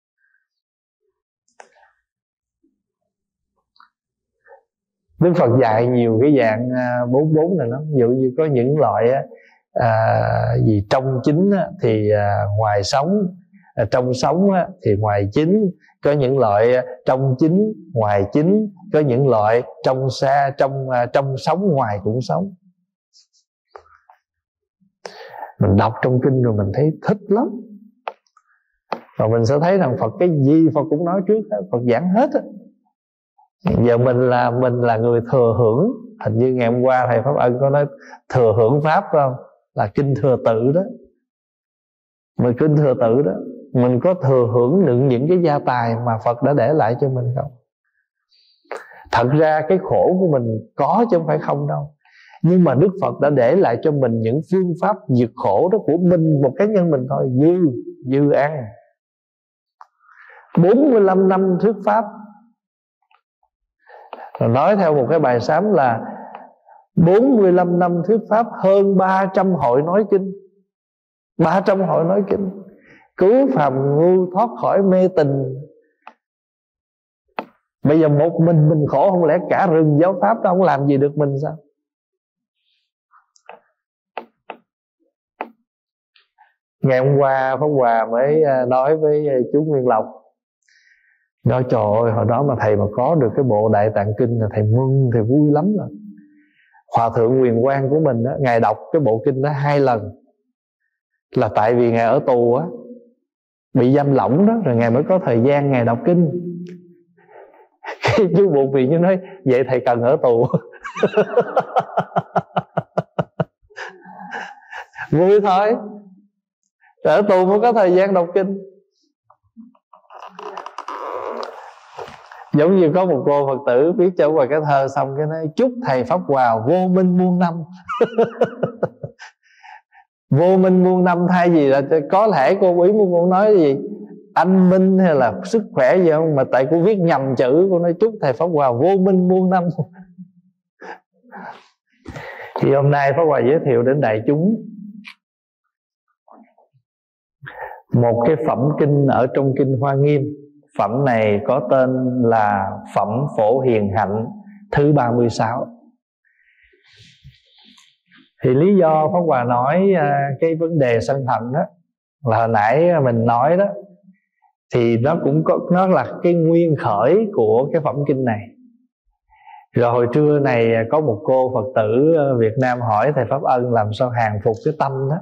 Đức Phật dạy nhiều cái dạng 44 này lắm. Ví dụ như có những loại gì trong chính thì ngoài sống, trong sống thì ngoài chính. Có những loại trong chính ngoài chính, có những loại trong xa trong sống ngoài cũng sống. Mình đọc trong kinh rồi mình thấy thích lắm. Và mình sẽ thấy rằng Phật cái gì Phật cũng nói trước, Phật giảng hết á. Giờ mình là người thừa hưởng. Hình như ngày hôm qua thầy Pháp Ân có nói thừa hưởng pháp phải không? Là kinh thừa tự đó. Mình kinh thừa tự đó, mình có thừa hưởng được những cái gia tài mà Phật đã để lại cho mình không? Thật ra cái khổ của mình có chứ không phải không đâu. Nhưng mà Đức Phật đã để lại cho mình những phương pháp diệt khổ đó của mình, một cá nhân mình thôi. Dư ăn 45 năm thuyết pháp. Rồi nói theo một cái bài sám là 45 năm thuyết pháp, hơn 300 hội nói kinh. 300 hội nói kinh, cứu phàm ngu thoát khỏi mê tình. Bây giờ một mình khổ, không lẽ cả rừng giáo pháp đó không làm gì được mình sao? Ngày hôm qua Pháp Hòa mới nói với chú Nguyên Lộc, nói trời ơi, hồi đó mà thầy mà có được cái bộ Đại Tạng Kinh là thầy mừng, thầy vui lắm rồi. Hòa thượng Huyền Quang của mình đó, ngài đọc cái bộ kinh đó 2 lần. Là tại vì ngài ở tù á, bị giam lỏng đó, rồi ngài mới có thời gian ngài đọc kinh. Cái chú buộc vì như nói vậy thầy cần ở tù. Vui thôi, ở tù mới có thời gian đọc kinh. Giống như có một cô Phật tử viết cho qua cái thơ xong cái nói chúc thầy Pháp Hòa vô minh muôn năm. Vô minh muôn năm thay vì là có thể cô ý muốn nói gì anh minh hay là sức khỏe gì không, mà tại cô viết nhầm chữ, cô nói chúc thầy Pháp Hòa vô minh muôn năm. Thì hôm nay Pháp Hòa giới thiệu đến đại chúng một cái phẩm kinh ở trong kinh Hoa Nghiêm. Phẩm này có tên là Phẩm Phổ Hiền Hạnh thứ 36. Thì lý do Pháp Hòa nói cái vấn đề sân hận đó là hồi nãy mình nói đó, thì nó cũng có, nó là cái nguyên khởi của cái phẩm kinh này. Rồi hồi trưa này có một cô Phật tử Việt Nam hỏi thầy Pháp Ân làm sao hàng phục cái tâm đó.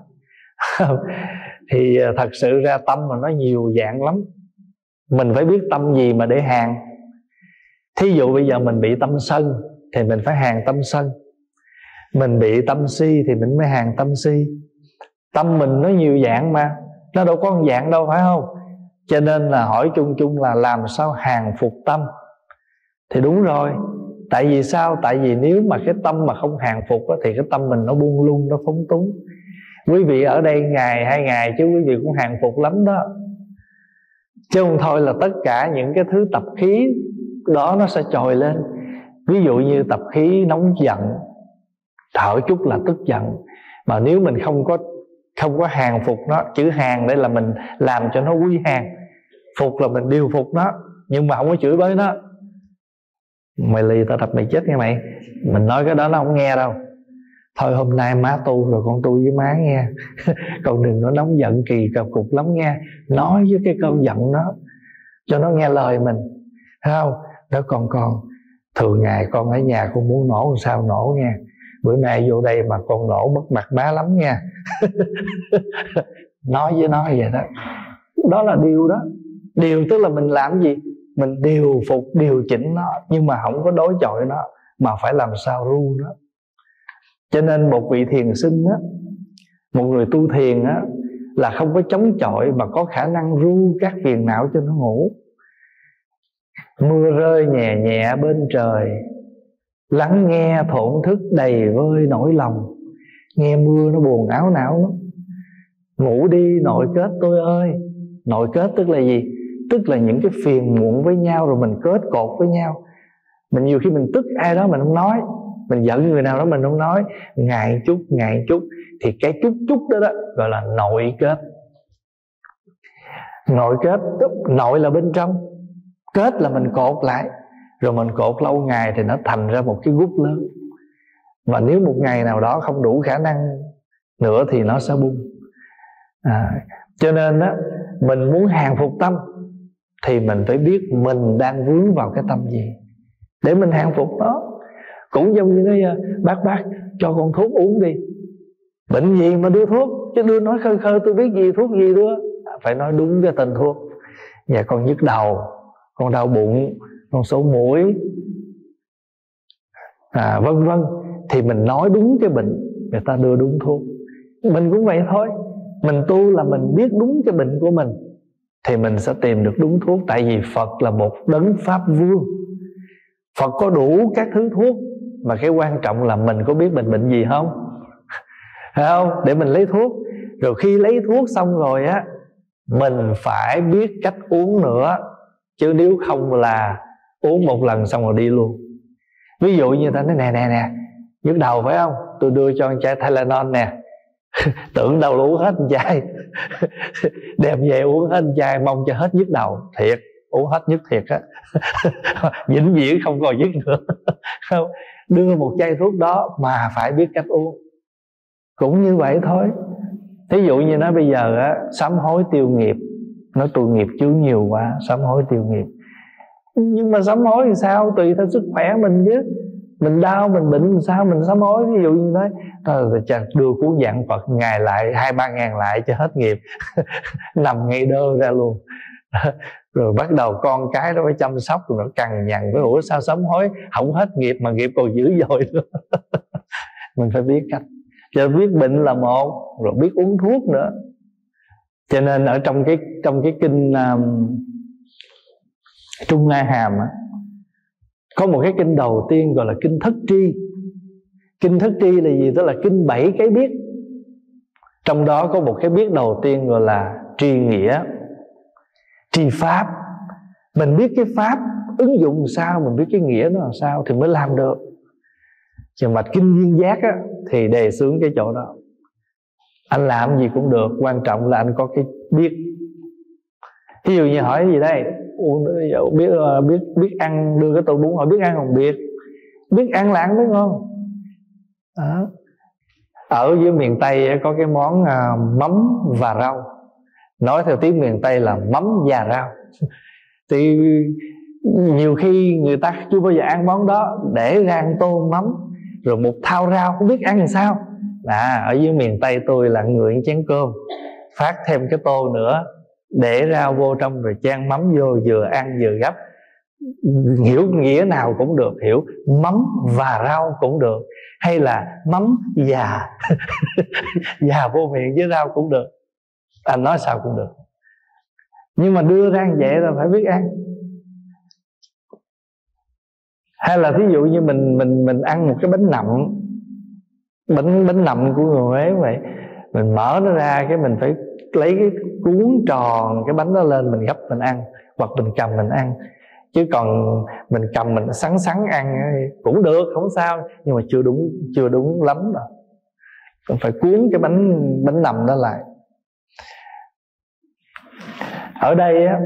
Thì thật sự ra tâm mà nó nhiều dạng lắm. Mình phải biết tâm gì mà để hàng. Thí dụ bây giờ mình bị tâm sân thì mình phải hàng tâm sân. Mình bị tâm si thì mình mới hàng tâm si. Tâm mình nó nhiều dạng mà, nó đâu có một dạng đâu phải không? Cho nên là hỏi chung chung là làm sao hàng phục tâm. Thì đúng rồi. Tại vì sao? Tại vì nếu mà cái tâm mà không hàng phục đó, thì cái tâm mình nó buông lung, nó phóng túng. Quý vị ở đây ngày 2 ngày chứ quý vị cũng hàng phục lắm đó. Chứ không thôi là tất cả những cái thứ tập khí đó nó sẽ trồi lên. Ví dụ như tập khí nóng giận, thở chút là tức giận. Mà nếu mình không có hàng phục nó, chữ hàng đây là mình làm cho nó quy hàng, phục là mình điều phục nó, nhưng mà không có chửi bới nó. Mày lì tao đập mày chết nghe mày. Mình nói cái đó nó không nghe đâu. thôi hôm nay má tu rồi, con tu với má nghe. Con đừng có nóng giận kỳ cục lắm nghe. Nói với cái cơn giận đó cho nó nghe lời mình, thấy không? Đó con thường ngày con ở nhà con muốn nổ sao nổ nghe, bữa nay vô đây mà con nổ mất mặt má lắm nha. Nói với nó vậy đó. Đó là điều đó. Điều tức là mình làm gì? Mình điều phục, điều chỉnh nó, nhưng mà không có đối chọi nó, mà phải làm sao ru nó. Cho nên một vị thiền sinh á, một người tu thiền á, là không có chống chọi mà có khả năng ru các phiền não cho nó ngủ. Mưa rơi nhẹ nhẹ bên trời, lắng nghe thổn thức đầy vơi nỗi lòng. Nghe mưa nó buồn áo não lắm. Ngủ đi nội kết tôi ơi. Nội kết tức là gì? Tức là những cái phiền muộn với nhau rồi mình kết cột với nhau. Mình nhiều khi mình tức ai đó mình không nói, mình giận người nào đó mình không nói, ngại chút thì cái chút đó đó gọi là nội kết. Nội kết, nội là bên trong, kết là mình cột lại, rồi mình cột lâu ngày thì nó thành ra một cái gút lớn. Và nếu một ngày nào đó không đủ khả năng nữa thì nó sẽ bung. Cho nên đó, mình muốn hàng phục tâm thì mình phải biết mình đang vướng vào cái tâm gì để mình hàng phục nó. Cũng giống như nói bác cho con thuốc uống đi. Bệnh gì mà đưa thuốc, chứ đưa nói khơi tôi biết gì thuốc gì đưa. Phải nói đúng cái tên thuốc. Dạ con nhức đầu, con đau bụng, con sổ mũi, vân vân, thì mình nói đúng cái bệnh, người ta đưa đúng thuốc. Mình cũng vậy thôi. Mình tu là mình biết đúng cái bệnh của mình thì mình sẽ tìm được đúng thuốc. Tại vì Phật là một đấng Pháp Vương, Phật có đủ các thứ thuốc. Mà cái quan trọng là mình có biết mình bệnh gì không? Phải không? Để mình lấy thuốc. Rồi khi lấy thuốc xong rồi á, mình phải biết cách uống nữa. Chứ nếu không là uống một lần xong rồi đi luôn. Ví dụ như ta nói nè, nhức đầu phải không? Tôi đưa cho một chai Tylenol nè. Tưởng đâu là uống hết một chai. Đem về uống hết một chai, mong cho hết nhức đầu. Thiệt, uống hết nhức thiệt á. Vĩnh viễn không còn nhức nữa. Không? Đưa một chai thuốc đó mà phải biết cách uống. Cũng như vậy thôi. Thí dụ như nó bây giờ á, sám hối tiêu nghiệp. Nói tôi nghiệp chướng nhiều quá, sám hối tiêu nghiệp. Nhưng mà sám hối thì sao? Tùy theo sức khỏe mình chứ. Mình đau, mình bệnh làm sao mình sám hối. Ví dụ như nói đưa cuốn Giảng Phật ngày lại 2-3 ngàn lại cho hết nghiệp. Nằm ngay đơ ra luôn. Rồi bắt đầu con cái nó phải chăm sóc, rồi nó cằn nhằn với ủa sao sám hối không hết nghiệp mà nghiệp còn dữ dội nữa. Mình phải biết cách. Cho biết bệnh là một, rồi biết uống thuốc nữa. Cho nên ở trong cái kinh Trung A Hàm á, có một cái kinh đầu tiên gọi là kinh Thất Tri. Kinh Thất Tri là gì? Tức là kinh 7 cái biết. Trong đó có một cái biết đầu tiên gọi là tri nghĩa, tri pháp. Mình biết cái pháp ứng dụng sao, mình biết cái nghĩa nó làm sao thì mới làm được. Chứ mà kinh duyên giác á, thì đề xướng cái chỗ đó. Anh làm gì cũng được, quan trọng là anh có cái biết. Ví dụ như hỏi gì đây, biết ăn, đưa cái tô bún hỏi biết ăn không? Biết ăn là ăn mới ngon đó. Ở dưới miền Tây có cái món mắm và rau. Nói theo tiếng miền Tây là mắm và rau. Thì nhiều khi người ta chưa bao giờ ăn món đó, để ra ăn tô mắm rồi một thao rau, không biết ăn làm sao. Ở dưới miền Tây tôi là người ăn chén cơm, phát thêm cái tô nữa, để rau vô trong rồi chan mắm vô, vừa ăn vừa gắp. Hiểu nghĩa nào cũng được, hiểu mắm và rau cũng được, hay là mắm và và vô miệng với rau cũng được. Anh nói sao cũng được. Nhưng mà đưa ra vậy là phải biết ăn. Hay là thí dụ như mình ăn một cái bánh nậm, bánh nậm của người Huế vậy, mình mở nó ra cái mình phải lấy cái cuốn tròn cái bánh đó lên, mình gấp mình ăn, hoặc mình cầm mình ăn. Chứ còn mình cầm mình sắn ăn cũng được, không sao, nhưng mà chưa đúng lắm rồi. Còn phải cuốn cái bánh nằm đó lại. Ở đây á,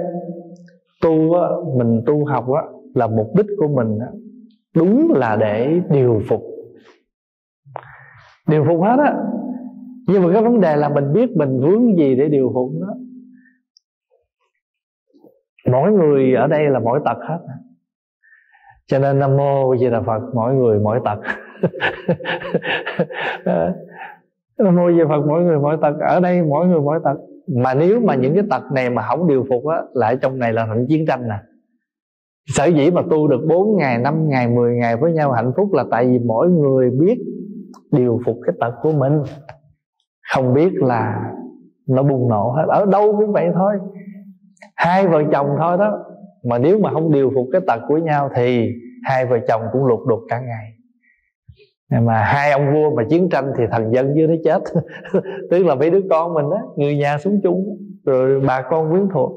mình tu học á, là mục đích của mình á, đúng là để điều phục. điều phục hết á. Nhưng mà cái vấn đề là mình biết mình vướng gì để điều phục nó. Mỗi người ở đây là mỗi tật hết, cho nên Nam Mô Di Đà Phật, mỗi người mỗi tật. Nam Mô Di Đà Phật, mỗi người mỗi tật. Ở đây mỗi người mỗi tật. Mà nếu mà những cái tật này mà không điều phục á, lại trong này là thành chiến tranh nè. Sở dĩ mà tu được 4 ngày, 5 ngày, 10 ngày với nhau hạnh phúc là tại vì mỗi người biết điều phục cái tật của mình. Không biết là nó bùng nổ hết. Ở đâu cũng vậy thôi. Hai vợ chồng thôi đó, mà nếu mà không điều phục cái tật của nhau thì hai vợ chồng cũng lục đục cả ngày. Mà hai ông vua mà chiến tranh thì thần dân dưới nó chết. Tức là mấy đứa con mình đó, người nhà sống chung, rồi bà con quyến thuộc.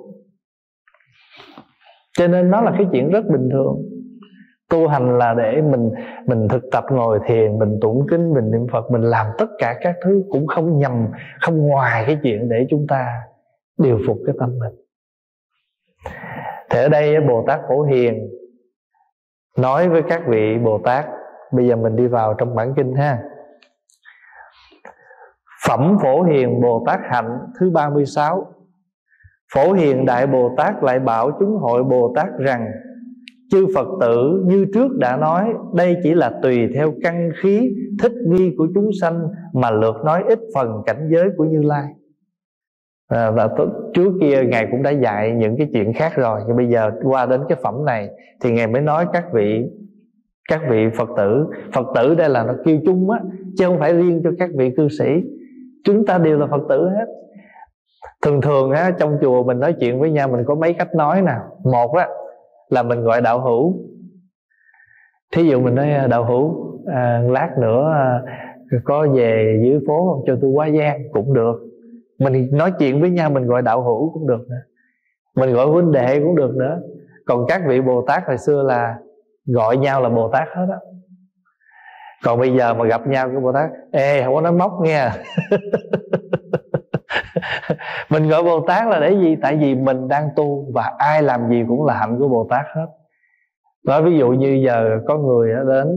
Cho nên nó là cái chuyện rất bình thường. Tu hành là để mình thực tập ngồi thiền, mình tụng kinh, mình niệm Phật, mình làm tất cả các thứ cũng không nhằm, không ngoài cái chuyện để chúng ta điều phục cái tâm mình. Thì ở đây Bồ Tát Phổ Hiền nói với các vị Bồ Tát. Bây giờ mình đi vào trong bản kinh ha. Phẩm Phổ Hiền Bồ Tát hạnh thứ 36. Phổ Hiền Đại Bồ Tát lại bảo chúng hội Bồ Tát rằng: chư Phật tử như trước đã nói, đây chỉ là tùy theo căn khí thích nghi của chúng sanh mà lược nói ít phần cảnh giới của Như Lai. Và trước kia Ngài cũng đã dạy những cái chuyện khác rồi, nhưng bây giờ qua đến cái phẩm này thì Ngài mới nói các vị Phật tử. Phật tử đây là nó kêu chung á, chứ không phải riêng cho các vị cư sĩ. Chúng ta đều là Phật tử hết. Thường thường á, trong chùa mình nói chuyện với nhau mình có mấy cách nói nào. Một á là mình gọi đạo hữu. Thí dụ mình nói: đạo hữu, lát nữa có về dưới phố không, cho tôi qua Giang cũng được. Mình nói chuyện với nhau mình gọi đạo hữu cũng được nữa. Mình gọi huynh đệ cũng được nữa. Còn các vị Bồ Tát hồi xưa là gọi nhau là Bồ Tát hết á. Còn bây giờ mà gặp nhau cái Bồ Tát: ê, không có nói móc nghe. Mình gọi Bồ Tát là để gì? Tại vì mình đang tu, và ai làm gì cũng là hạnh của Bồ Tát hết. Nói ví dụ như giờ có người đến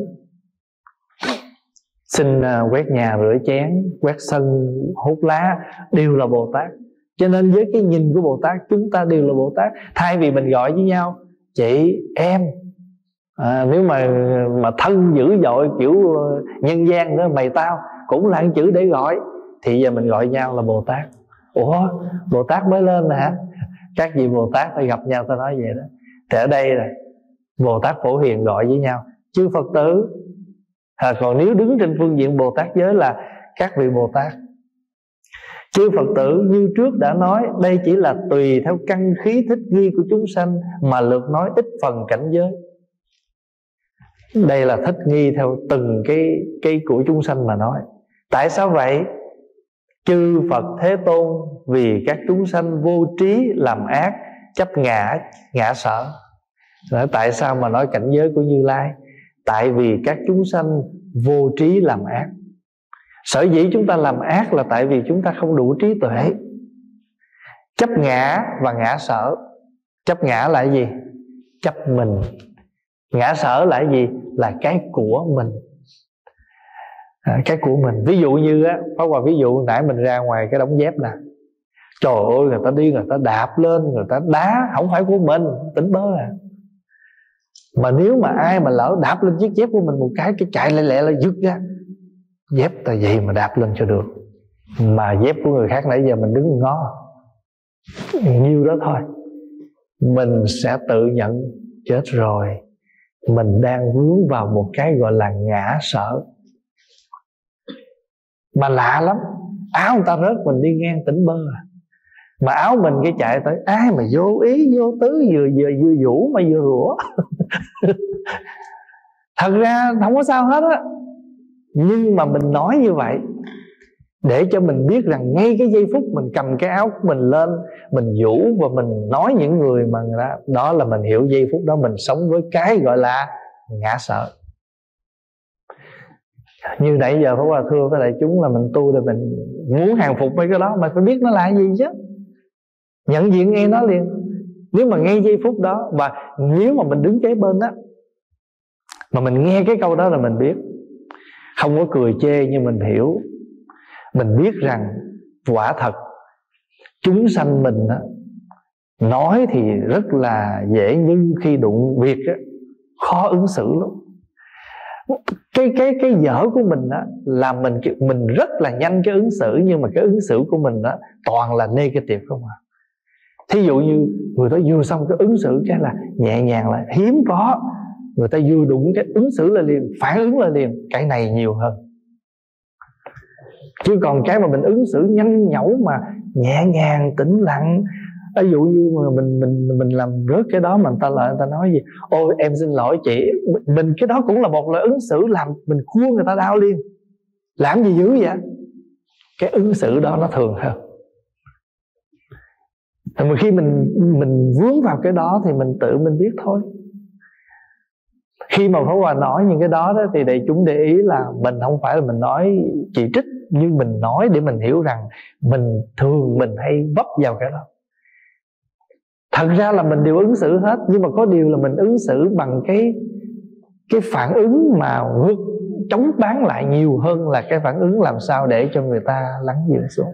xin quét nhà, rửa chén, quét sân, hút lá, đều là Bồ Tát. Cho nên với cái nhìn của Bồ Tát, chúng ta đều là Bồ Tát. Thay vì mình gọi với nhau chị, em, nếu mà thân dữ dội kiểu nhân gian nữa, mày tao, cũng là một chữ để gọi. Thì giờ mình gọi nhau là Bồ Tát. Ủa, Bồ Tát mới lên hả? Các vị Bồ Tát phải gặp nhau, ta nói vậy đó. Thì ở đây là Bồ Tát Phổ Hiền gọi với nhau chư Phật tử. Còn nếu đứng trên phương diện Bồ Tát giới là các vị Bồ Tát. Chư Phật tử như trước đã nói, đây chỉ là tùy theo căn khí thích nghi của chúng sanh mà lược nói ít phần cảnh giới. Đây là thích nghi theo từng cái của chúng sanh mà nói. Tại sao vậy? Chư Phật Thế Tôn vì các chúng sanh vô trí làm ác, chấp ngã sở. Tại sao mà nói cảnh giới của Như Lai? Tại vì các chúng sanh vô trí làm ác. Sở dĩ chúng ta làm ác là tại vì chúng ta không đủ trí tuệ. Chấp ngã và ngã sở. Chấp ngã là cái gì? Chấp mình. Ngã sở là cái gì? Là cái của mình. Cái của mình. Ví dụ như á, Pháp Hòa ví dụ nãy mình ra ngoài cái đống dép nè, trời ơi, người ta đi, người ta đạp lên, người ta đá, không phải của mình, tỉnh bơ à. Mà nếu mà ai mà lỡ đạp lên chiếc dép của mình một cái chạy lẹ lẹ là giật ra. Dép ta vậy mà đạp lên cho được, mà dép của người khác nãy giờ mình đứng ngó nhiêu đó thôi, mình sẽ tự nhận chết rồi. Mình đang vướng vào một cái gọi là ngã sở. Mà lạ lắm, áo người ta rớt mình đi ngang tỉnh bơ à. Mà áo mình cái chạy tới, ai mà vô ý vô tứ, vừa vũ mà vừa rủa. Thật ra không có sao hết á. Nhưng mà mình nói như vậy để cho mình biết rằng ngay cái giây phút mình cầm cái áo của mình lên, mình vũ và mình nói những người mà người ta, đó là mình hiểu giây phút đó mình sống với cái gọi là ngã sợ. Như nãy giờ Pháp Hòa thưa với đại chúng là mình tu để mình muốn hàng phục mấy cái đó, mà phải biết nó là gì chứ. Nhận diện nghe nó liền. Nếu mà ngay giây phút đó, và nếu mà mình đứng kế bên đó mà mình nghe cái câu đó là mình biết. không có cười chê, nhưng mình hiểu, mình biết rằng quả thật chúng sanh mình á, nói thì rất là dễ, nhưng khi đụng việc á, khó ứng xử lắm. Cái dở của mình á, là mình rất là nhanh cái ứng xử, nhưng mà cái ứng xử của mình á toàn là negative không à. Thí dụ như người ta vừa xong cái ứng xử cái là nhẹ nhàng, là hiếm có người ta vừa đụng cái ứng xử là liền, phản ứng là liền. Cái này nhiều hơn. Chứ còn cái mà mình ứng xử nhanh nhẩu mà nhẹ nhàng tĩnh lặng, ví dụ như mà mình làm rớt cái đó mà người ta lại, người ta nói gì, ôi em xin lỗi chị, mình cái đó cũng là một loại ứng xử làm mình khua người ta đau liền. Làm gì dữ vậy? Cái ứng xử đó nó thường hơn. Mà khi mình vướng vào cái đó thì mình tự mình biết thôi. Khi mà Pháp Hòa nói những cái đó, thì đại chúng để ý là mình không phải là mình nói chỉ trích, nhưng mình nói để mình hiểu rằng mình hay vấp vào cái đó. Thật ra là mình đều ứng xử hết, nhưng mà có điều là mình ứng xử bằng cái phản ứng mà chống bán lại nhiều hơn là cái phản ứng làm sao để cho người ta lắng dịu xuống.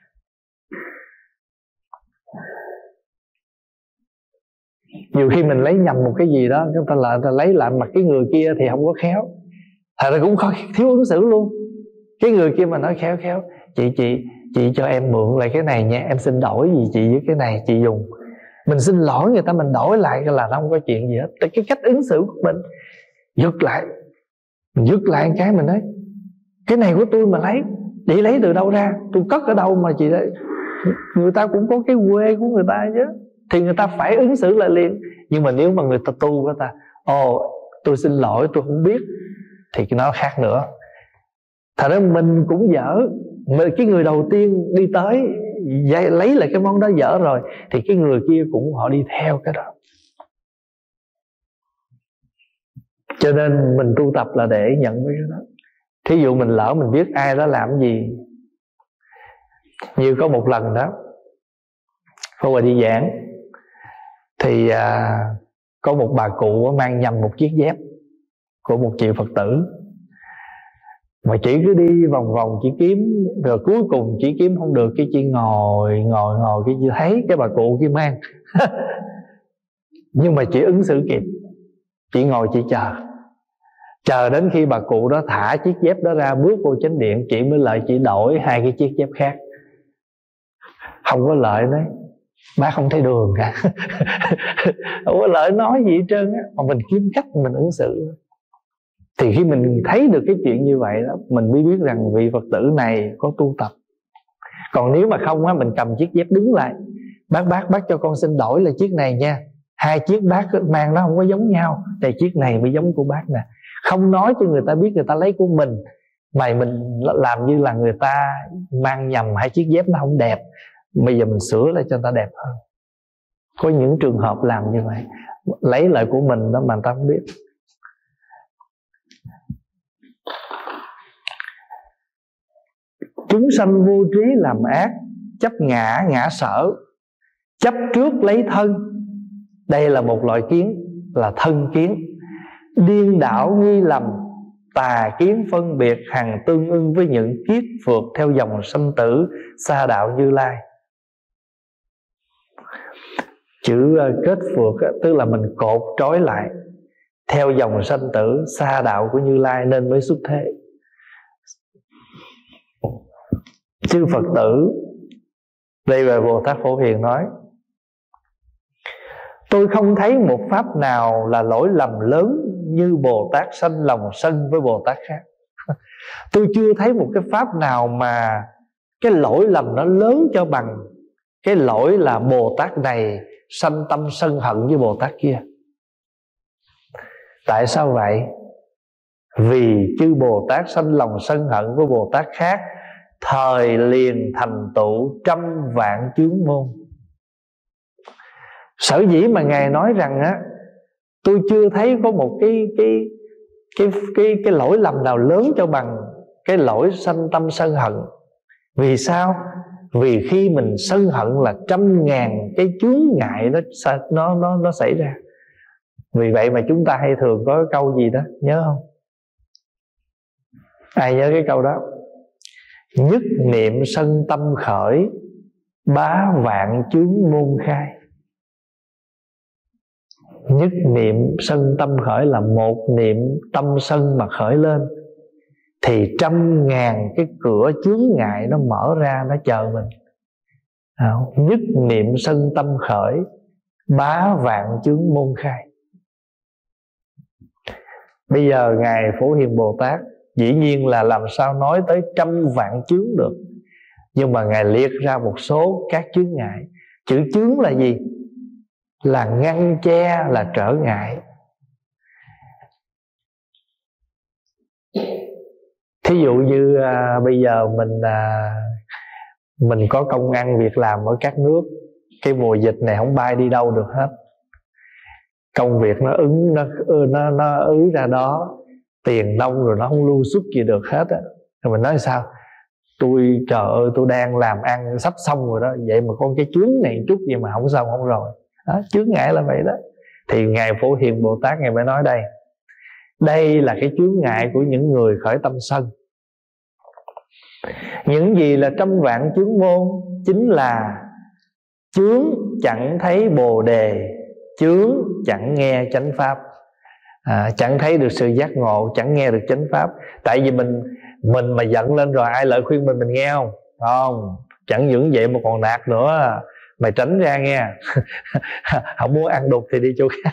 Nhiều khi mình lấy nhầm một cái gì đó, người ta lấy lại mặt cái người kia thì không có khéo, thật ra cũng thiếu ứng xử luôn. Cái người kia mà nói khéo, chị cho em mượn lại cái này nha, em xin đổi gì chị với cái này chị dùng. Mình xin lỗi người ta, mình đổi lại là nó không có chuyện gì hết. Cái cách ứng xử của mình giật lại cái mình nói, cái này của tôi mà lấy, chị lấy từ đâu ra, tôi cất ở đâu mà chị lấy. Người ta cũng có cái quê của người ta chứ, thì người ta phải ứng xử lại liền. Nhưng mà nếu mà người ta tu của ta, tôi xin lỗi, tôi không biết, thì cái nó khác nữa. Thật ra mình cũng dở. Cái người đầu tiên đi tới lấy lại cái món đó dở rồi, thì cái người kia cũng họ đi theo cái đó. Cho nên mình tu tập là để nhận với cái đó. Thí dụ mình lỡ mình biết ai đó làm gì. Như có một lần đó Pháp Hòa đi giảng, thì có một bà cụ mang nhầm một chiếc dép của một chị Phật tử, mà chị cứ đi vòng vòng chị kiếm, rồi cuối cùng chị kiếm không được, cái chị ngồi cái chị thấy cái bà cụ kia mang nhưng mà chị ứng xử kịp, chị ngồi chị chờ đến khi bà cụ đó thả chiếc dép đó ra, bước vô chánh điện, chị mới lại chị đổi hai cái chiếc dép khác. Không có lợi đấy, bác không thấy đường cả không có lợi nói gì hết trơn á, mà mình kiếm cách mình ứng xử. Thì khi mình thấy được cái chuyện như vậy đó, mình mới biết rằng vị Phật tử này có tu tập. Còn nếu mà không á, mình cầm chiếc dép đứng lại, bác cho con xin đổi là chiếc này nha, hai chiếc bác mang nó không có giống nhau, thì chiếc này mới giống của bác nè. Không nói cho người ta biết người ta lấy của mình, mà mình làm như là người ta mang nhầm hai chiếc dép, nó không đẹp, bây giờ mình sửa lại cho người ta đẹp hơn. Có những trường hợp làm như vậy, lấy lại của mình đó mà người ta không biết. Chúng sanh vô trí làm ác, chấp ngã sở, chấp trước lấy thân. Đây là một loại kiến, là thân kiến. Điên đảo nghi lầm, tà kiến phân biệt, hằng tương ưng với những kiết phượt theo dòng sanh tử, sa đạo Như Lai. Chữ kết phượt tức là mình cột trói lại theo dòng sanh tử, sa đạo của Như Lai nên mới xuất thế. Chư Phật tử, đây là Bồ Tát Phổ Hiền nói, tôi không thấy một pháp nào là lỗi lầm lớn như Bồ Tát sanh lòng sân với Bồ Tát khác. Tôi chưa thấy một cái pháp nào mà cái lỗi lầm nó lớn cho bằng cái lỗi là Bồ Tát này sanh tâm sân hận với Bồ Tát kia. Tại sao vậy? Vì chư Bồ Tát sanh lòng sân hận với Bồ Tát khác, thời liền thành tựu trăm vạn chướng môn. Sở dĩ mà Ngài nói rằng á, tôi chưa thấy có một cái lỗi lầm nào lớn cho bằng cái lỗi sanh tâm sân hận. Vì sao? Vì khi mình sân hận là trăm ngàn cái chướng ngại nó xảy ra. Vì vậy mà chúng ta hay thường có cái câu gì đó, nhớ không? Ai nhớ cái câu đó? Nhất niệm sân tâm khởi, bá vạn chướng môn khai. Nhất niệm sân tâm khởi là một niệm tâm sân mà khởi lên thì 100.000 cái cửa chướng ngại nó mở ra, nó chờ mình. Nhất niệm sân tâm khởi, bá vạn chướng môn khai. Bây giờ Ngài Phổ Hiền Bồ Tát dĩ nhiên là làm sao nói tới 100.000 chướng được, nhưng mà Ngài liệt ra một số các chướng ngại. Chữ chướng là gì? Là ngăn che, là trở ngại. Thí dụ như bây giờ mình có công ăn việc làm ở các nước, cái mùa dịch này không bay đi đâu được hết, công việc nó ứ ra đó, tiền nông rồi nó không lưu xuất gì được hết á. Rồi mình nói sao? Trời ơi, tôi đang làm ăn sắp xong rồi đó, vậy mà con cái chướng này chút gì mà không xong không rồi đó, chướng ngại là vậy đó. Thì Ngài Phổ Hiền Bồ Tát Ngài mới nói đây là cái chướng ngại của những người khởi tâm sân. Những gì là 100.000 chướng môn? Chính là chướng chẳng thấy Bồ Đề, chướng chẳng nghe chánh pháp. Chẳng thấy được sự giác ngộ, chẳng nghe được chánh pháp. Tại vì mình mà giận lên rồi ai lại khuyên mình nghe không? Không, chẳng những vậy mà còn nạt nữa. Mày tránh ra nghe. Không muốn ăn đục thì đi chỗ khác.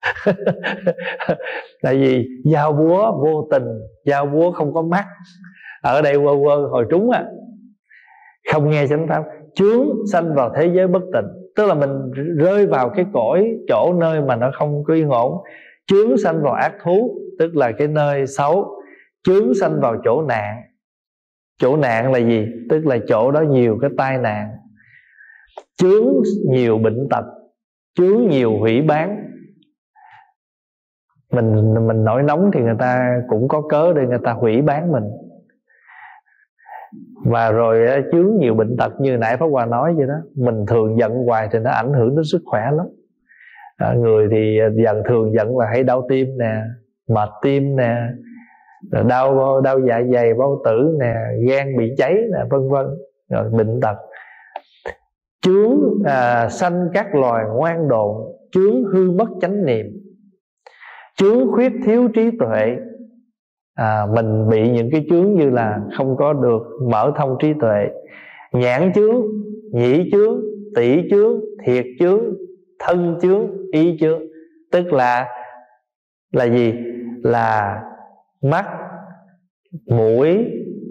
Tại vì dao búa vô tình, dao búa không có mắt. Ở đây quơ hồi trúng không nghe chánh pháp. Chướng sanh vào thế giới bất tịnh, tức là mình rơi vào cái cõi chỗ nơi mà nó không có yên ổn. Chướng sanh vào ác thú, tức là cái nơi xấu. Chướng sanh vào chỗ nạn. Chỗ nạn là gì? Tức là chỗ đó nhiều cái tai nạn. Chướng nhiều bệnh tật, chướng nhiều hủy bán. Mình nổi nóng thì người ta cũng có cớ để người ta hủy bán mình. Và rồi chướng nhiều bệnh tật như nãy Pháp Hòa nói vậy đó. Mình thường giận hoài thì nó ảnh hưởng đến sức khỏe lắm. Người thì thường giận là hay đau tim nè, mệt tim nè, đau dạ dày, bao tử nè, gan bị cháy nè, vân vân. Rồi bệnh tật. Chướng sanh các loài ngoan độn, chướng hư mất chánh niệm, chướng khuyết thiếu trí tuệ. Mình bị những cái chướng như là không có được mở thông trí tuệ. Nhãn chướng, nhĩ chướng, tỷ chướng, thiệt chướng, thân chướng, ý chướng. Tức là gì? Là mắt, mũi,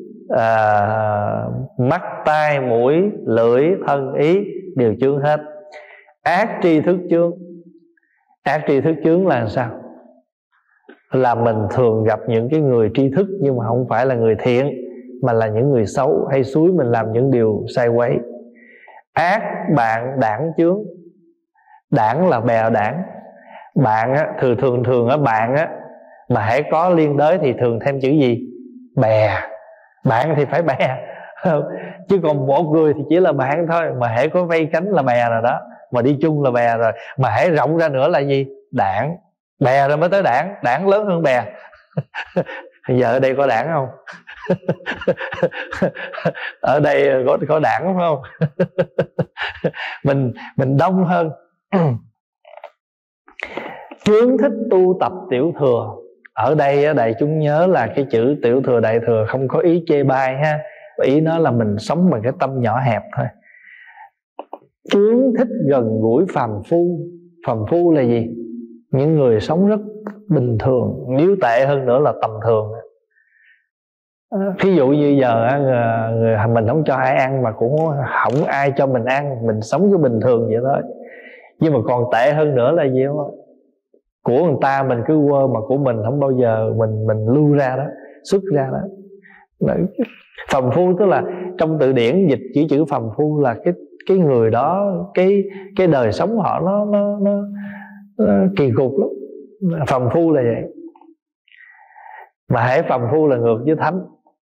mắt, tai, mũi, lưỡi, thân, ý đều chướng hết. Ác tri thức chướng. Ác tri thức chướng là sao? Là mình thường gặp những cái người tri thức nhưng mà không phải là người thiện, mà là những người xấu hay xúi mình làm những điều sai quấy. Ác bạn đảng chướng. Đảng là bè đảng. Bạn thường bạn mà hãy có liên đới thì thường thêm chữ gì? Bè. Bạn thì phải bè. Chứ còn một người thì chỉ là bạn thôi, mà hãy có vây cánh là bè rồi đó, mà đi chung là bè rồi, mà hãy rộng ra nữa là gì? Đảng. Bè rồi mới tới đảng. Đảng lớn hơn bè. Giờ ở đây có đảng không? Ở đây có đảng không? Mình đông hơn. Chướng thích tu tập tiểu thừa. Ở đây đại chúng nhớ là cái chữ tiểu thừa đại thừa không có ý chê bai ha. Ý nó là mình sống bằng cái tâm nhỏ hẹp thôi. Chướng thích gần gũi phàm phu. Phàm phu là gì? Những người sống rất bình thường, nếu tệ hơn nữa là tầm thường. Ví dụ như giờ mình không cho ai ăn mà cũng không ai cho mình ăn, mình sống cứ bình thường vậy thôi. Nhưng mà còn tệ hơn nữa là gì không? Của người ta mình cứ quơ, mà của mình không bao giờ mình lưu ra đó, xuất ra đó. Phàm phu tức là trong từ điển dịch chữ phàm phu là cái người đó, cái đời sống họ nó kỳ cục lắm. Phàm phu là vậy. Mà hễ phàm phu là ngược với thánh.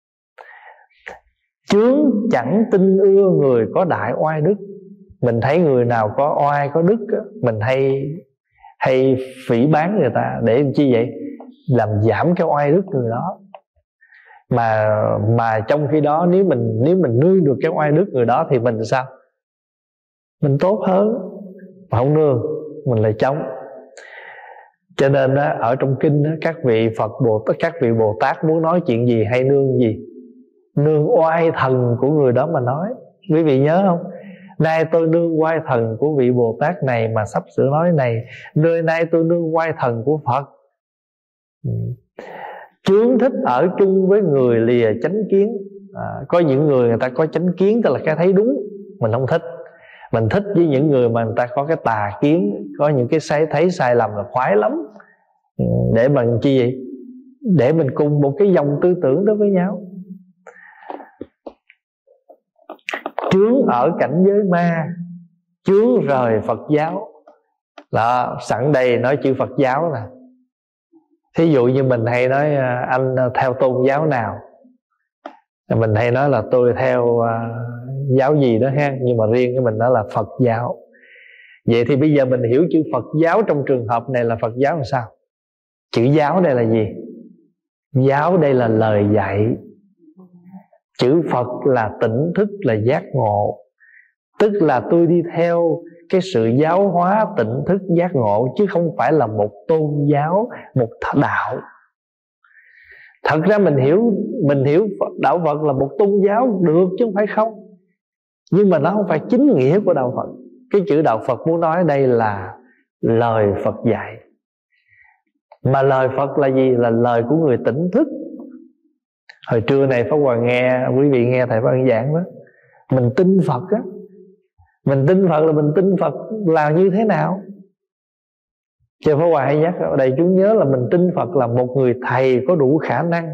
Chướng chẳng tin ưa người có đại oai đức. Mình thấy người nào có oai có đức mình hay phỉ báng người ta. Để chi vậy? Làm giảm cái oai đức người đó. Mà trong khi đó nếu mình nương được cái oai đức người đó thì mình sao? Mình tốt hơn. Mà không nương, mình lại chống. Cho nên đó, ở trong kinh đó, các vị Bồ Tát muốn nói chuyện gì hay nương gì? Nương oai thần của người đó mà nói. Quý vị nhớ không? Nay tôi nương oai thần của vị Bồ Tát này mà sắp sửa nói này. Nơi nay tôi nương oai thần của Phật. Chướng thích ở chung với người lìa chánh kiến. Có những người ta có chánh kiến, tức là cái thấy đúng, mình không thích. Mình thích với những người mà người ta có cái tà kiến, có những cái thấy sai lầm là khoái lắm. Để bằng chi vậy? Để mình cùng một cái dòng tư tưởng đó với nhau. Chướng ở cảnh giới ma, chướng rời Phật giáo. Đó, sẵn đây nói chữ Phật giáo nè. Thí dụ như mình hay nói anh theo tôn giáo nào, mình hay nói là tôi theo giáo gì đó ha, nhưng mà riêng cái mình nói là Phật giáo. Vậy thì bây giờ mình hiểu chữ Phật giáo trong trường hợp này là Phật giáo làm sao? Chữ giáo đây là gì? Giáo đây là lời dạy. Chữ Phật là tỉnh thức, là giác ngộ. Tức là tôi đi theo cái sự giáo hóa tỉnh thức giác ngộ, chứ không phải là một tôn giáo, một đạo. Thật ra mình hiểu đạo Phật là một tôn giáo được chứ không phải không. Nhưng mà nó không phải chính nghĩa của đạo Phật. Cái chữ đạo Phật muốn nói đây là lời Phật dạy. Mà lời Phật là gì? Là lời của người tỉnh thức. Hồi trưa này Pháp Hòa nghe, quý vị nghe thầy Pháp Hòa giảng đó, mình tin Phật á. Mình tin Phật là mình tin Phật là như thế nào? Chứ Pháp Hòa hay nhắc ở đây chúng nhớ là mình tin Phật là một người thầy có đủ khả năng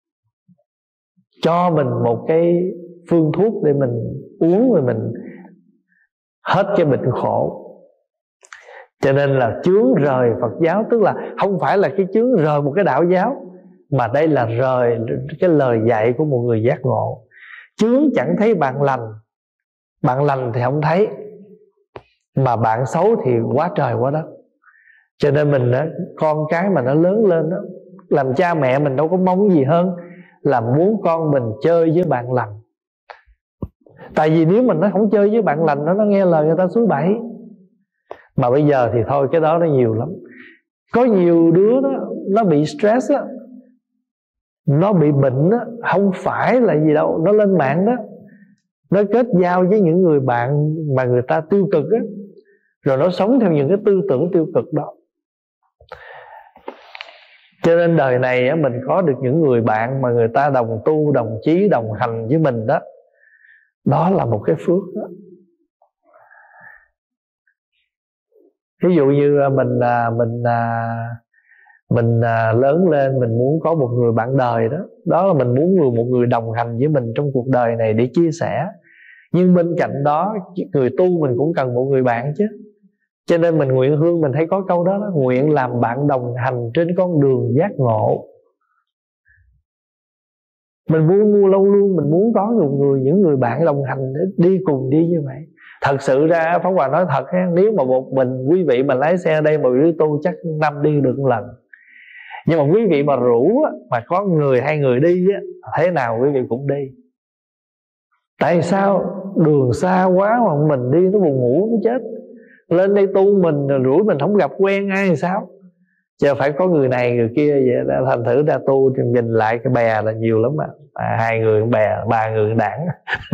cho mình một cái phương thuốc để mình uống rồi mình hết cái bệnh khổ. Cho nên là chướng rời Phật giáo, tức là không phải là cái chướng rời một cái đạo giáo, mà đây là rời cái lời dạy của một người giác ngộ. Chướng chẳng thấy bạn lành, bạn lành thì không thấy, mà bạn xấu thì quá trời quá đất. Cho nên mình đó, con cái mà nó lớn lên đó, làm cha mẹ mình đâu có mong gì hơn là muốn con mình chơi với bạn lành. Tại vì nếu mình nó không chơi với bạn lành, nó nghe lời người ta suối bẫy. Mà bây giờ thì thôi, cái đó nó nhiều lắm. Có nhiều đứa đó, nó bị stress á, nó bị bệnh á, không phải là gì đâu, nó lên mạng đó, nó kết giao với những người bạn mà người ta tiêu cực á, rồi nó sống theo những cái tư tưởng tiêu cực đó. Cho nên đời này á, mình có được những người bạn mà người ta đồng tu, đồng chí, đồng hành với mình đó, đó là một cái phước đó. Ví dụ như mình lớn lên, mình muốn có một người bạn đời đó. Đó là mình muốn một người đồng hành với mình trong cuộc đời này để chia sẻ. Nhưng bên cạnh đó, người tu mình cũng cần một người bạn chứ. Cho nên mình nguyện hương mình hay có câu đó, nguyện làm bạn đồng hành trên con đường giác ngộ. Mình muốn lâu luôn, mình muốn có những người bạn đồng hành để đi cùng đi như vậy. Thật sự ra Pháp Hòa nói thật ha, nếu mà một mình quý vị mà lái xe đây mà quý tu chắc năm đi được một lần. Nhưng mà quý vị mà rủ mà có người hai người đi á, thế nào quý vị cũng đi. Tại sao? Đường xa quá mà mình đi nó buồn ngủ nó chết. Lên đây tu mình rủi mình không gặp quen ai thì sao? Chứ phải có người này người kia vậy. Thành thử ra tu thì nhìn lại cái bè là nhiều lắm hai người bè, ba người đảng.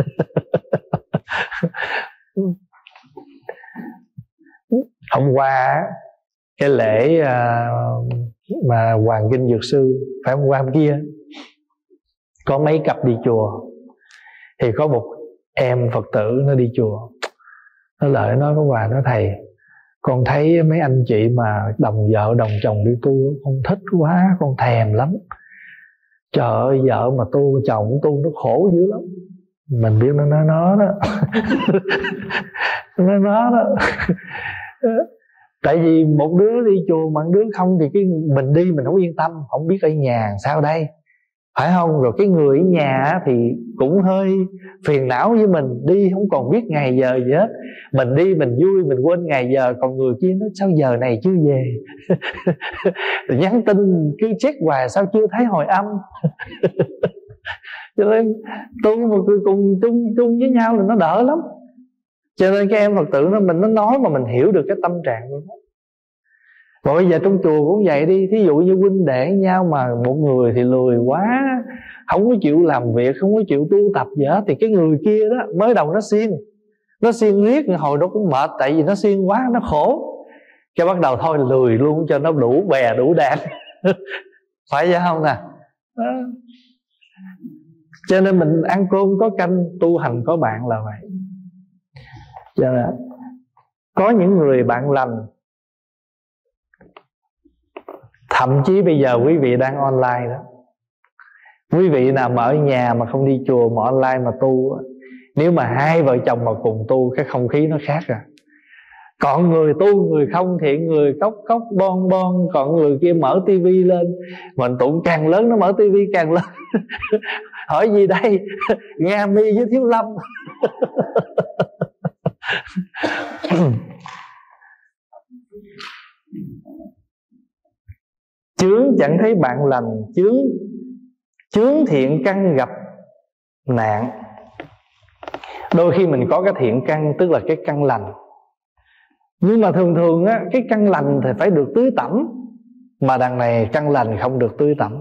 Hôm qua cái lễ mà Hoàng Kinh Dược Sư, phải hôm qua hôm kia, có mấy cặp đi chùa. Thì có một em Phật tử nó đi chùa, nó lại nói với Hòa, nói thầy, con thấy mấy anh chị mà đồng vợ đồng chồng đi tu, con thích quá, con thèm lắm. Trời ơi, vợ mà tu, chồng tu nó khổ dữ lắm. Mình biết nó đó. nó đó. Tại vì một đứa đi chùa mà một đứa không thì mình đi mình không yên tâm, không biết ở nhà sao đây, phải không? Rồi cái người ở nhà thì cũng hơi phiền não với mình, đi không còn biết ngày giờ gì hết. Mình đi mình vui, mình quên ngày giờ, còn người kia nói sao giờ này chưa về. Rồi nhắn tin cứ check hoài sao chưa thấy hồi âm. Cho nên tu mà cùng chung với nhau là nó đỡ lắm. Cho nên các em Phật tử mình nó nói mà mình hiểu được cái tâm trạng của nó. Và bây giờ trong chùa cũng vậy đi. Thí dụ như huynh đệ nhau mà một người thì lười quá, không có chịu làm việc, không có chịu tu tập gì hết, thì cái người kia đó mới đầu nó siêng riết, hồi nó cũng mệt. Tại vì nó siêng quá, nó khổ, cái bắt đầu thôi lười luôn cho nó đủ bè đủ đàn. Phải vậy không nè? Cho nên mình ăn cơm có canh, tu hành có bạn là vậy. Cho nên có những người bạn lành. Thậm chí bây giờ quý vị đang online đó, quý vị nào mà ở nhà mà không đi chùa mà online mà tu, nếu mà hai vợ chồng mà cùng tu, cái không khí nó khác à. Còn người tu, người không thiện, người cốc cốc bon bon, còn người kia mở tivi lên, mình tụng càng lớn nó mở tivi càng lớn. Hỏi gì đây? Nga Mi với Thiếu Lâm. Chướng chẳng thấy bạn lành, chướng thiện căn gặp nạn. Đôi khi mình có cái thiện căn, tức là cái căn lành, nhưng mà thường á, cái căn lành thì phải được tưới tẩm, mà đằng này căn lành không được tưới tẩm.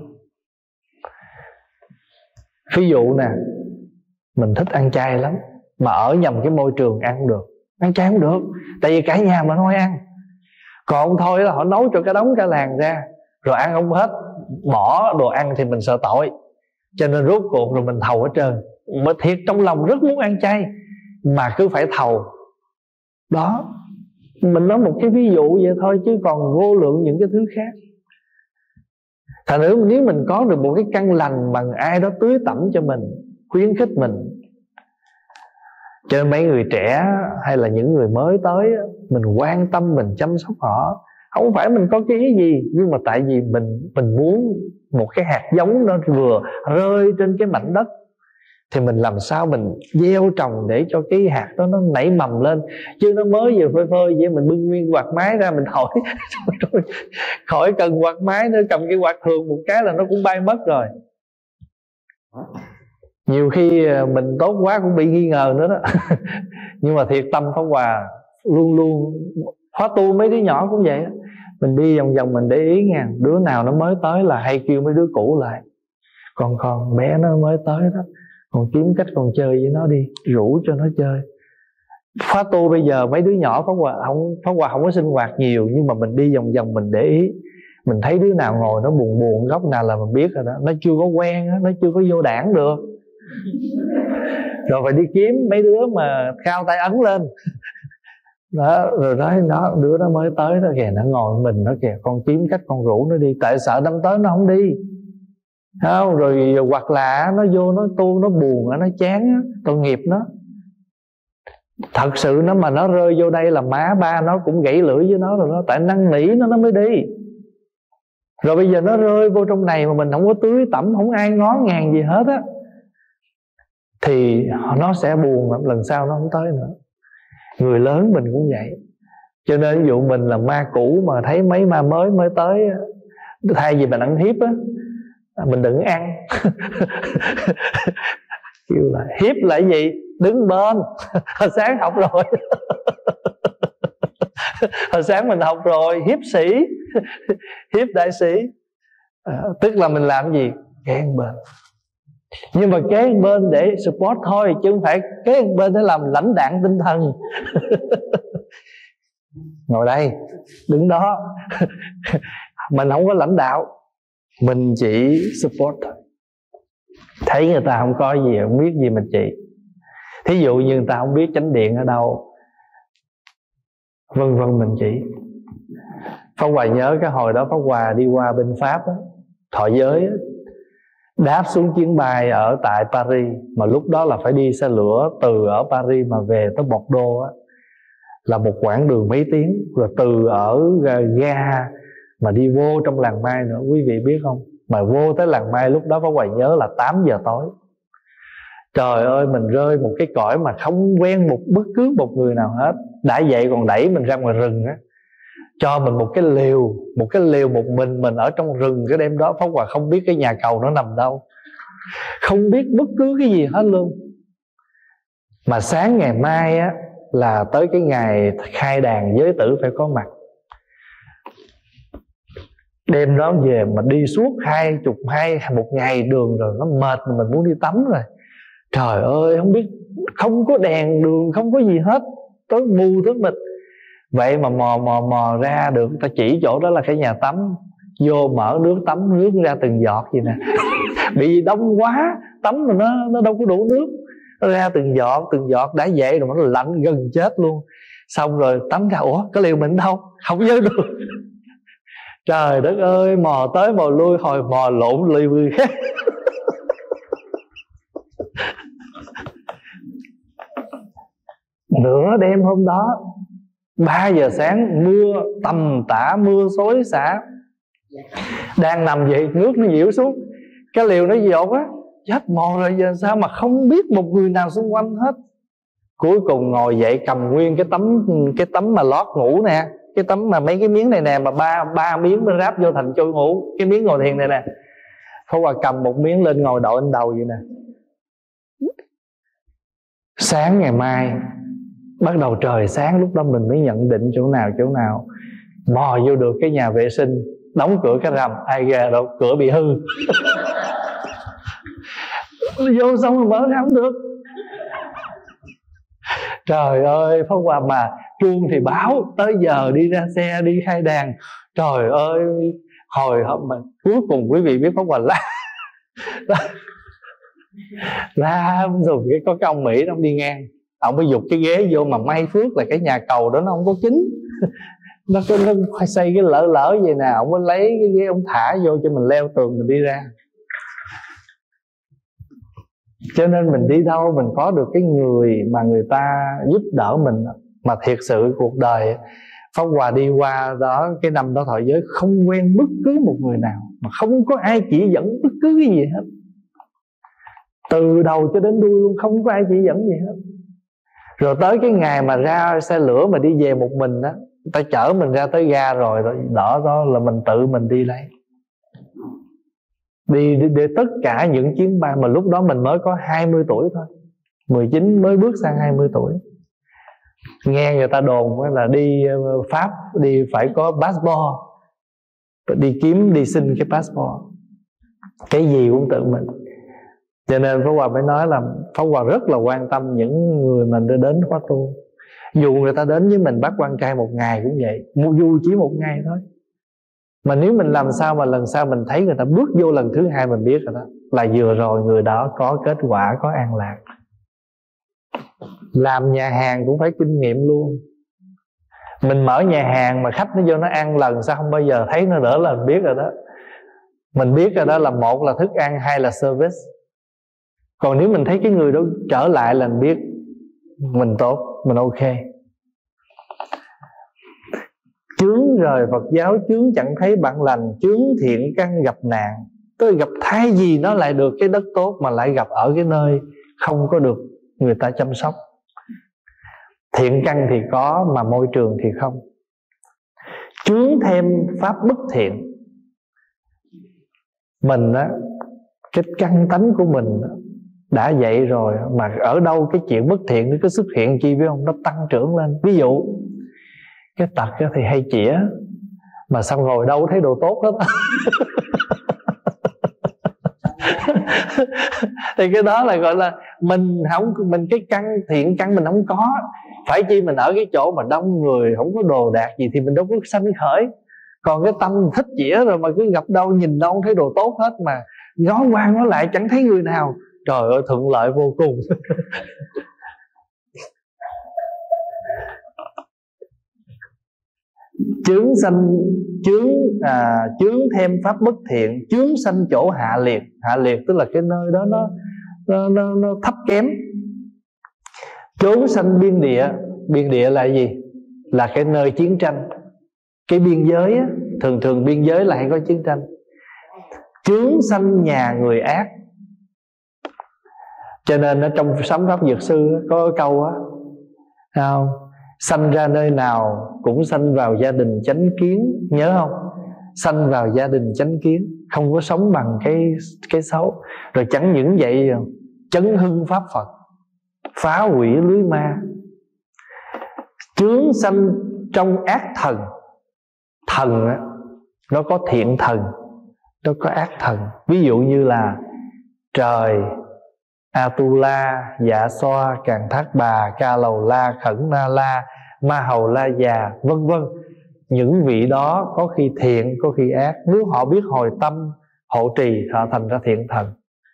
Ví dụ nè, mình thích ăn chay lắm, mà ở nhầm cái môi trường ăn không được. Ăn chay không được, tại vì cả nhà mình thôi ăn. Còn thôi là họ nấu cho cả đống cả làng ra, rồi ăn không hết, bỏ đồ ăn thì mình sợ tội. Cho nên rốt cuộc rồi mình thầu hết trơn. Mà thiệt trong lòng rất muốn ăn chay, mà cứ phải thầu. Đó, mình nói một cái ví dụ vậy thôi, chứ còn vô lượng những cái thứ khác. Thành nữa nếu mình có được một cái căn lành bằng ai đó tưới tẩm cho mình, khuyến khích mình. Cho nên mấy người trẻ hay là những người mới tới, mình quan tâm, mình chăm sóc họ. Không phải mình có cái ý gì, nhưng mà tại vì mình muốn một cái hạt giống nó vừa rơi trên cái mảnh đất, thì mình làm sao mình gieo trồng để cho cái hạt đó nó nảy mầm lên. Chứ nó mới vừa phơi phơi vậy, mình bưng nguyên quạt máy ra mình thổi. Khỏi cần quạt máy nữa, cầm cái quạt thường một cái là nó cũng bay mất rồi. Nhiều khi mình tốt quá cũng bị nghi ngờ nữa đó. Nhưng mà thiệt tâm Pháp Hòa luôn luôn, khóa tu mấy đứa nhỏ cũng vậy đó. Mình đi vòng vòng mình để ý nha, đứa nào nó mới tới là hay kêu mấy đứa cũ lại. Con bé nó mới tới đó, còn kiếm cách còn chơi với nó đi, rủ cho nó chơi. Khóa tu bây giờ mấy đứa nhỏ Pháp Hòa không có sinh hoạt nhiều, nhưng mà mình đi vòng vòng mình để ý, mình thấy đứa nào ngồi nó buồn buồn góc nào là mình biết rồi đó. Nó chưa có quen, nó chưa có vô đảng được, rồi phải đi kiếm mấy đứa mà cao tay ấn lên. Đó, rồi đó, đứa nó mới tới đó kìa, nó ngồi mình nó kìa, con kiếm cách con rủ nó đi, tại sợ năm tới nó không đi. Không, rồi hoặc là nó vô nó tu nó buồn, nó chán, tội nghiệp nó. Thật sự nó mà nó rơi vô đây là má ba nó cũng gãy lưỡi với nó rồi đó, tại năn nỉ nó mới đi. Rồi bây giờ nó rơi vô trong này mà mình không có tưới tẩm, không ai ngó ngàng gì hết á, thì nó sẽ buồn lắm, lần sau nó không tới nữa. Người lớn mình cũng vậy. Cho nên ví dụ mình là ma cũ mà thấy mấy ma mới tới, thay vì mình ăn hiếp á, mình đừng ăn. Kêu là hiếp là cái gì? Đứng bên. Hồi sáng học rồi. Hồi sáng mình học rồi, hiếp sĩ, hiếp đại sĩ. Tức là mình làm gì? Kế bên. Nhưng mà kế bên để support thôi, chứ không phải kế bên để làm lãnh đạn tinh thần. Ngồi đây, đứng đó. Mình không có lãnh đạo, mình chỉ support thôi. Thấy người ta không có gì, không biết gì mình chỉ. Thí dụ như người ta không biết chánh điện ở đâu, vân vân, mình chỉ. Pháp Hòa nhớ cái hồi đó Pháp Hòa đi qua bên Pháp á, thọ giới á, đáp xuống chuyến bay ở tại Paris, mà lúc đó là phải đi xe lửa từ ở Paris mà về tới Bordeaux á, là một quãng đường mấy tiếng. Rồi từ ở ga mà đi vô trong làng Mai nữa, quý vị biết không? Mà vô tới làng Mai lúc đó Pháp Hòa nhớ là 8 giờ tối. Trời ơi, mình rơi một cái cõi mà không quen bất cứ một người nào hết. Đã vậy còn đẩy mình ra ngoài rừng á, cho mình một cái lều một mình ở trong rừng. Cái đêm đó Pháp Hòa không biết cái nhà cầu nó nằm đâu. không biết bất cứ cái gì hết luôn. Mà sáng ngày mai á là tới cái ngày khai đàn giới tử phải có mặt. Đêm đó về mà đi suốt 1 ngày đường rồi, nó mệt, mình muốn đi tắm rồi. Trời ơi, không biết, không có đèn đường, không có gì hết, tối mù tối mịt. Vậy mà mò ra được, ta chỉ chỗ đó là cái nhà tắm. Vô mở nước tắm, nước ra từng giọt vậy nè. Bị đông quá, tắm mà nó đâu có đủ nước, nó ra từng giọt. Đã vậy rồi mà nó lạnh gần chết luôn. Xong rồi tắm ra, ủa cái liều mình đâu, không nhớ được. Trời đất ơi, mò tới mò lui, hồi mò lộn lì người khác. Nửa đêm hôm đó 3 giờ sáng, mưa tầm tã, mưa xối xả. Đang nằm vậy, nước nó nhiễu xuống, cái liều nó dột á, chết mò rồi, giờ sao mà không biết một người nào xung quanh hết. Cuối cùng ngồi dậy cầm nguyên cái tấm mà lót ngủ nè, cái tấm mà mấy cái miếng này nè, mà ba miếng mới ráp vô thành chôi ngủ. Cái miếng ngồi thiền này nè, Pháp Hòa cầm một miếng lên ngồi đội lên đầu vậy nè. Sáng ngày mai bắt đầu trời sáng, lúc đó mình mới nhận định chỗ nào. Mò vô được cái nhà vệ sinh, đóng cửa cái rầm, ai ra đâu, cửa bị hư. Vô xong rồi mở ra không được. Trời ơi, Pháp Hòa mà chuông thì báo tới giờ đi ra xe, đi khai đàn. Trời ơi, hồi hộp mà cuối cùng quý vị biết Pháp Hòa la rồi có cái ông Mỹ đó, ông đi ngang, ông mới giục cái ghế vô, mà may phước là cái nhà cầu đó nó không có kính. nó xây cái lỡ vậy nè, ông mới lấy cái ghế ông thả vô cho mình leo tường mình đi ra. Cho nên mình đi đâu mình có được cái người mà người ta giúp đỡ mình. Mà thiệt sự cuộc đời Pháp Hòa đi qua đó, cái năm đó thọ giới, không quen bất cứ một người nào, mà không có ai chỉ dẫn bất cứ cái gì hết, từ đầu cho đến đuôi luôn, không có ai chỉ dẫn gì hết. Rồi tới cái ngày mà ra xe lửa mà đi về một mình đó, người ta chở mình ra tới ga rồi đó là mình tự mình đi lấy. Đi để tất cả những chuyến bay mà lúc đó mình mới có 20 tuổi thôi, 19 mới bước sang 20 tuổi. Nghe người ta đồn là đi Pháp đi phải có passport, đi xin cái passport, cái gì cũng tự mình. Cho nên Pháp Hòa mới nói là Pháp Hòa rất là quan tâm những người mà đến khóa tu. Dù người ta đến với mình Bác Quan Trai 1 ngày cũng vậy, dù chỉ 1 ngày thôi, mà nếu mình làm sao mà lần sau mình thấy người ta bước vô lần thứ 2, mình biết rồi đó, là vừa rồi người đó có kết quả, có an lạc. Làm nhà hàng cũng phải kinh nghiệm luôn. Mình mở nhà hàng mà khách nó vô nó ăn lần sau không bao giờ thấy nó nữa là mình biết rồi đó. Mình biết rồi đó, là một là thức ăn, hai là service. Còn nếu mình thấy cái người đó trở lại là mình biết mình tốt, mình ok. Chướng rời Phật giáo, chướng chẳng thấy bạn lành, chướng thiện căn gặp nạn. Tôi gặp thay gì nó lại được cái đất tốt, mà lại gặp ở cái nơi không có được người ta chăm sóc. Thiện căn thì có mà môi trường thì không. Chướng thêm pháp bất thiện. Mình á, cái căn tánh của mình đã vậy rồi, mà ở đâu cái chuyện bất thiện nó cứ xuất hiện chi biết không? Nó tăng trưởng lên. Ví dụ cái tật thì hay chĩa, mà xong rồi đâu thấy đồ tốt hết. Thì cái đó là gọi là mình cái căn thiện căn mình không có. Phải chi mình ở cái chỗ mà đông người, không có đồ đạc gì thì mình đâu có sanh khởi. Còn cái tâm thích chĩa rồi mà cứ gặp đâu nhìn đâu không thấy đồ tốt hết, mà ngó qua ngó lại chẳng thấy người nào. Trời ơi, thuận lợi vô cùng. Chướng thêm pháp bất thiện, chướng sanh chỗ hạ liệt. Hạ liệt tức là cái nơi đó nó thấp kém. Chốn sanh biên địa. Biên địa là gì? Là cái nơi chiến tranh. Cái biên giới á, thường biên giới là hay có chiến tranh. Chướng sanh nhà người ác. Cho nên ở trong Sấm Pháp Dược Sư có câu á, không? Sanh ra nơi nào cũng sanh vào gia đình chánh kiến. Nhớ không? Sanh vào gia đình chánh kiến. không có sống bằng cái xấu. Rồi chẳng những vậy, chấn hưng pháp Phật, phá hủy lưới ma, chướng sanh trong ác thần. Thần á, nó có thiện thần, nó có ác thần. Ví dụ như là trời, Atula, Dạ Xoa, Càn Thác Bà, Ca Lầu La, Khẩn Na La, Ma Hầu La Già, vân vân. Những vị đó có khi thiện, có khi ác. Nếu họ biết hồi tâm, hộ trì, họ thành ra thiện thần.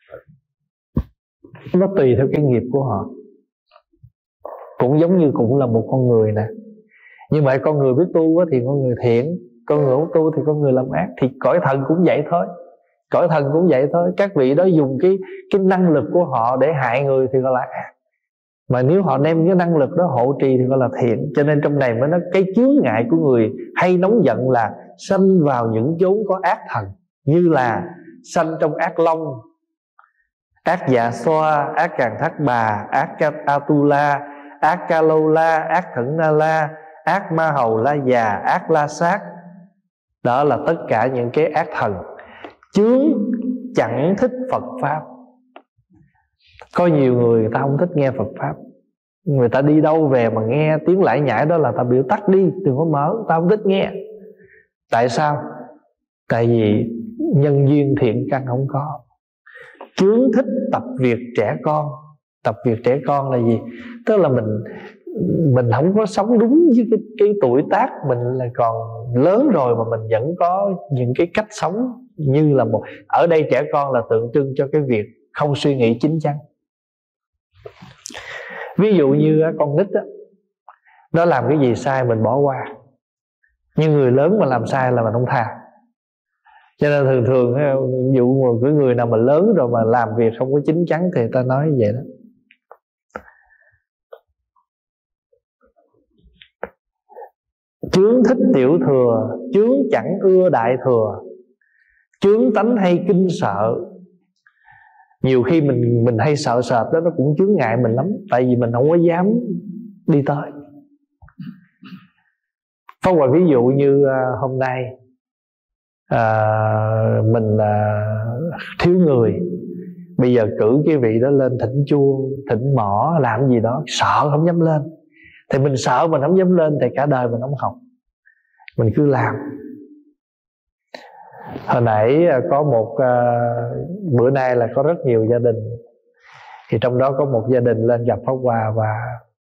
Nó tùy theo cái nghiệp của họ. Cũng giống như cũng là một con người nè. Như vậy con người biết tu thì con người thiện, con người không tu thì con người làm ác. Thì cõi thần cũng vậy thôi. Cõi thần cũng vậy thôi. Các vị đó dùng cái năng lực của họ để hại người thì gọi là ác. Mà nếu họ đem cái năng lực đó hộ trì thì gọi là thiện. Cho nên trong này mới nói cái chướng ngại của người hay nóng giận là sanh vào những chốn có ác thần. Như là sanh trong ác long, ác Dạ Xoa, ác Càn Thác Bà, ác Atula, ác Ca Lâu La, ác Khẩn Na La, ác Ma Hầu La Già, ác La Sát. Đó là tất cả những cái ác thần chướng chẳng thích Phật Pháp. Có nhiều người ta không thích nghe Phật Pháp. Người ta đi đâu về mà nghe tiếng lải nhải đó là ta biểu tắt đi, đừng có mở, ta không thích nghe. Tại sao? Tại vì nhân duyên thiện căn không có. Chướng thích tập việc trẻ con. Tập việc trẻ con là gì? Tức là mình không có sống đúng với cái tuổi tác mình, là còn lớn rồi mà mình vẫn có những cái cách sống như là một. Ở đây trẻ con là tượng trưng cho cái việc không suy nghĩ chín chắn. Ví dụ như con nít đó, nó làm cái gì sai mình bỏ qua. Nhưng người lớn mà làm sai là mình không tha. Cho nên thường ví dụ cái người nào mà lớn rồi mà làm việc không có chín chắn thì ta nói vậy đó. Chướng thích tiểu thừa, chướng chẳng ưa đại thừa, chướng tánh hay kinh sợ. Nhiều khi mình hay sợ sệt đó, nó cũng chướng ngại mình lắm. Tại vì mình không có dám đi tới. Pháp Hòa ví dụ như hôm nay mình thiếu người. Bây giờ cử cái vị đó lên thỉnh chuông, thỉnh mõ, làm gì đó, sợ không dám lên. Thì mình sợ mình không dám lên thì cả đời mình không học. Mình cứ làm. Hồi nãy có một bữa nay là có rất nhiều gia đình. Thì trong đó có một gia đình lên gặp Pháp Hòa và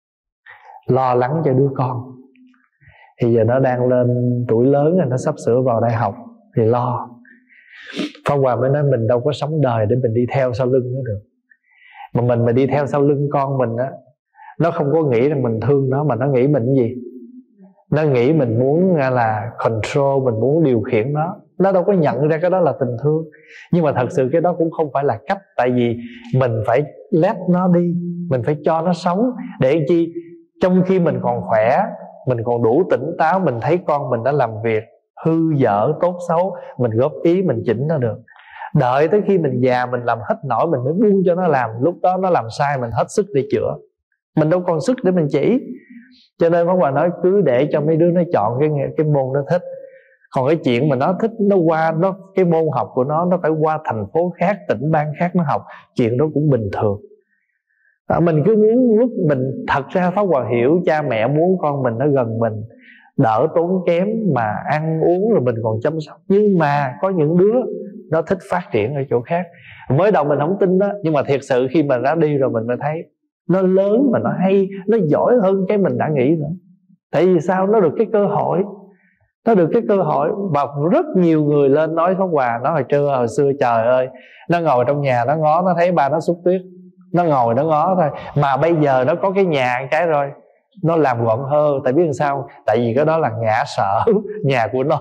lo lắng cho đứa con. Thì giờ nó đang lên tuổi lớn rồi, nó sắp sửa vào đại học thì lo. Pháp Hòa mới nói mình đâu có sống đời để mình đi theo sau lưng nó được. Mà mình mà đi theo sau lưng con mình á, nó không có nghĩ rằng mình thương nó, mà nó nghĩ mình cái gì? Nó nghĩ mình muốn là control, mình muốn điều khiển nó. Nó đâu có nhận ra cái đó là tình thương. Nhưng mà thật sự cái đó cũng không phải là cách. Tại vì mình phải let nó đi, mình phải cho nó sống. Để chi? Trong khi mình còn khỏe, mình còn đủ tỉnh táo, mình thấy con mình đã làm việc hư dở, tốt xấu, mình góp ý, mình chỉnh nó được. Đợi tới khi mình già, mình làm hết nổi, mình mới buông cho nó làm. Lúc đó nó làm sai, mình hết sức để chữa. Mình đâu còn sức để mình chỉ. Cho nên Pháp Hòa nói cứ để cho mấy đứa nó chọn cái môn nó thích. Còn cái chuyện mà nó thích, nó qua cái môn học của nó phải qua thành phố khác, tỉnh bang khác nó học, chuyện đó cũng bình thường. Mình cứ muốn lúc mình, thật ra Pháp Hòa hiểu cha mẹ muốn con mình nó gần mình, đỡ tốn kém mà ăn uống rồi mình còn chăm sóc. Nhưng mà có những đứa nó thích phát triển ở chỗ khác. Mới đầu mình không tin đó, nhưng mà thiệt sự khi mà nó đi rồi mình mới thấy nó lớn mà nó hay, nó giỏi hơn cái mình đã nghĩ nữa. Tại vì sao? Nó được cái cơ hội. Nó được cái cơ hội. Và rất nhiều người lên nói Pháp Hòa, nói hồi xưa trời ơi, nó ngồi trong nhà nó ngó, nó thấy ba nó xúc tuyết, nó ngồi nó ngó thôi. Mà bây giờ nó có cái nhà cái rồi, nó làm gọn hơn. Tại biết làm sao? Tại vì cái đó là ngã sở nhà của nó.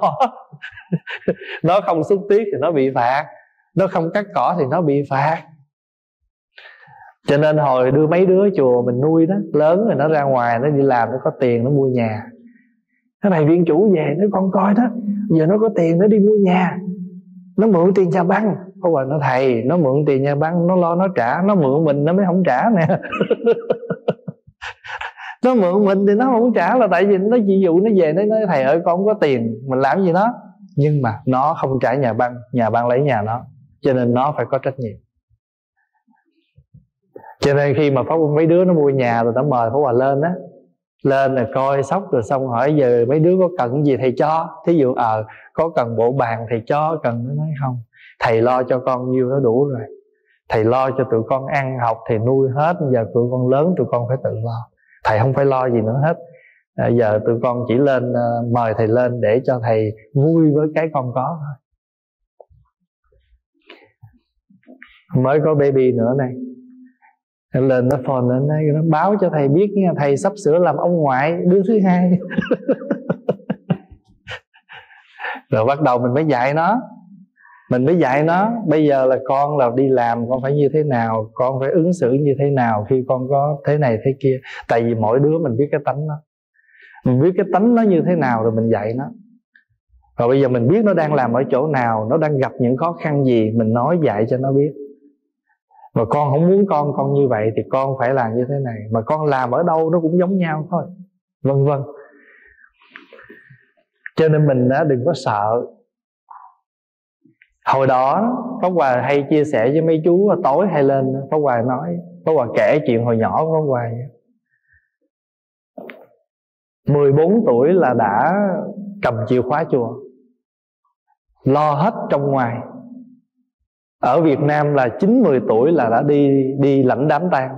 Nó không xúc tuyết thì nó bị phạt, nó không cắt cỏ thì nó bị phạt. Cho nên hồi đưa mấy đứa chùa mình nuôi đó, lớn rồi nó ra ngoài, nó đi làm, nó có tiền, nó mua nhà. Cái này viên chủ về, nó con coi đó, giờ nó có tiền, nó đi mua nhà, nó mượn tiền nhà băng. Có bà nói thầy, nó mượn tiền nhà băng, nó lo nó trả, nó mượn mình nó mới không trả nè. Nó mượn mình thì nó không trả là tại vì nó chỉ dụ nó về, nó nói thầy ơi con không có tiền, mình làm gì nó. nhưng mà nó không trả nhà băng lấy nhà nó, cho nên nó phải có trách nhiệm. Cho nên khi mà mấy đứa nó mua nhà rồi nó mời Pháp Hòa lên á, lên là coi sóc rồi xong hỏi giờ mấy đứa có cần gì thầy cho. Thí dụ có cần bộ bàn thầy cho, cần, nó nói không, thầy lo cho con nhiêu nó đủ rồi. Thầy lo cho tụi con ăn học thì nuôi hết, giờ tụi con lớn tụi con phải tự lo, thầy không phải lo gì nữa hết. Giờ tụi con chỉ lên mời thầy lên để cho thầy vui với cái con có thôi. Mới có baby nữa này, lên nó phone lên nó báo cho thầy biết nha, thầy sắp sửa làm ông ngoại đứa thứ hai. Rồi bắt đầu mình mới dạy nó, bây giờ là con là đi làm con phải như thế nào, con phải ứng xử như thế nào khi con có thế này thế kia. Tại vì mỗi đứa mình biết cái tánh nó, mình biết cái tánh nó như thế nào rồi mình dạy nó. Rồi bây giờ mình biết nó đang làm ở chỗ nào, nó đang gặp những khó khăn gì, mình nói dạy cho nó biết. Mà con không muốn con như vậy thì con phải làm như thế này, mà con làm ở đâu nó cũng giống nhau thôi, vân vân. Cho nên mình đừng có sợ. Hồi đó Pháp Hòa hay chia sẻ với mấy chú, tối hay lên Pháp Hòa nói, Pháp Hòa kể chuyện hồi nhỏ của Pháp Hòa. 14 tuổi là đã cầm chìa khóa chùa, lo hết trong ngoài. Ở Việt Nam là 9-10 tuổi là đã đi lãnh đám tang.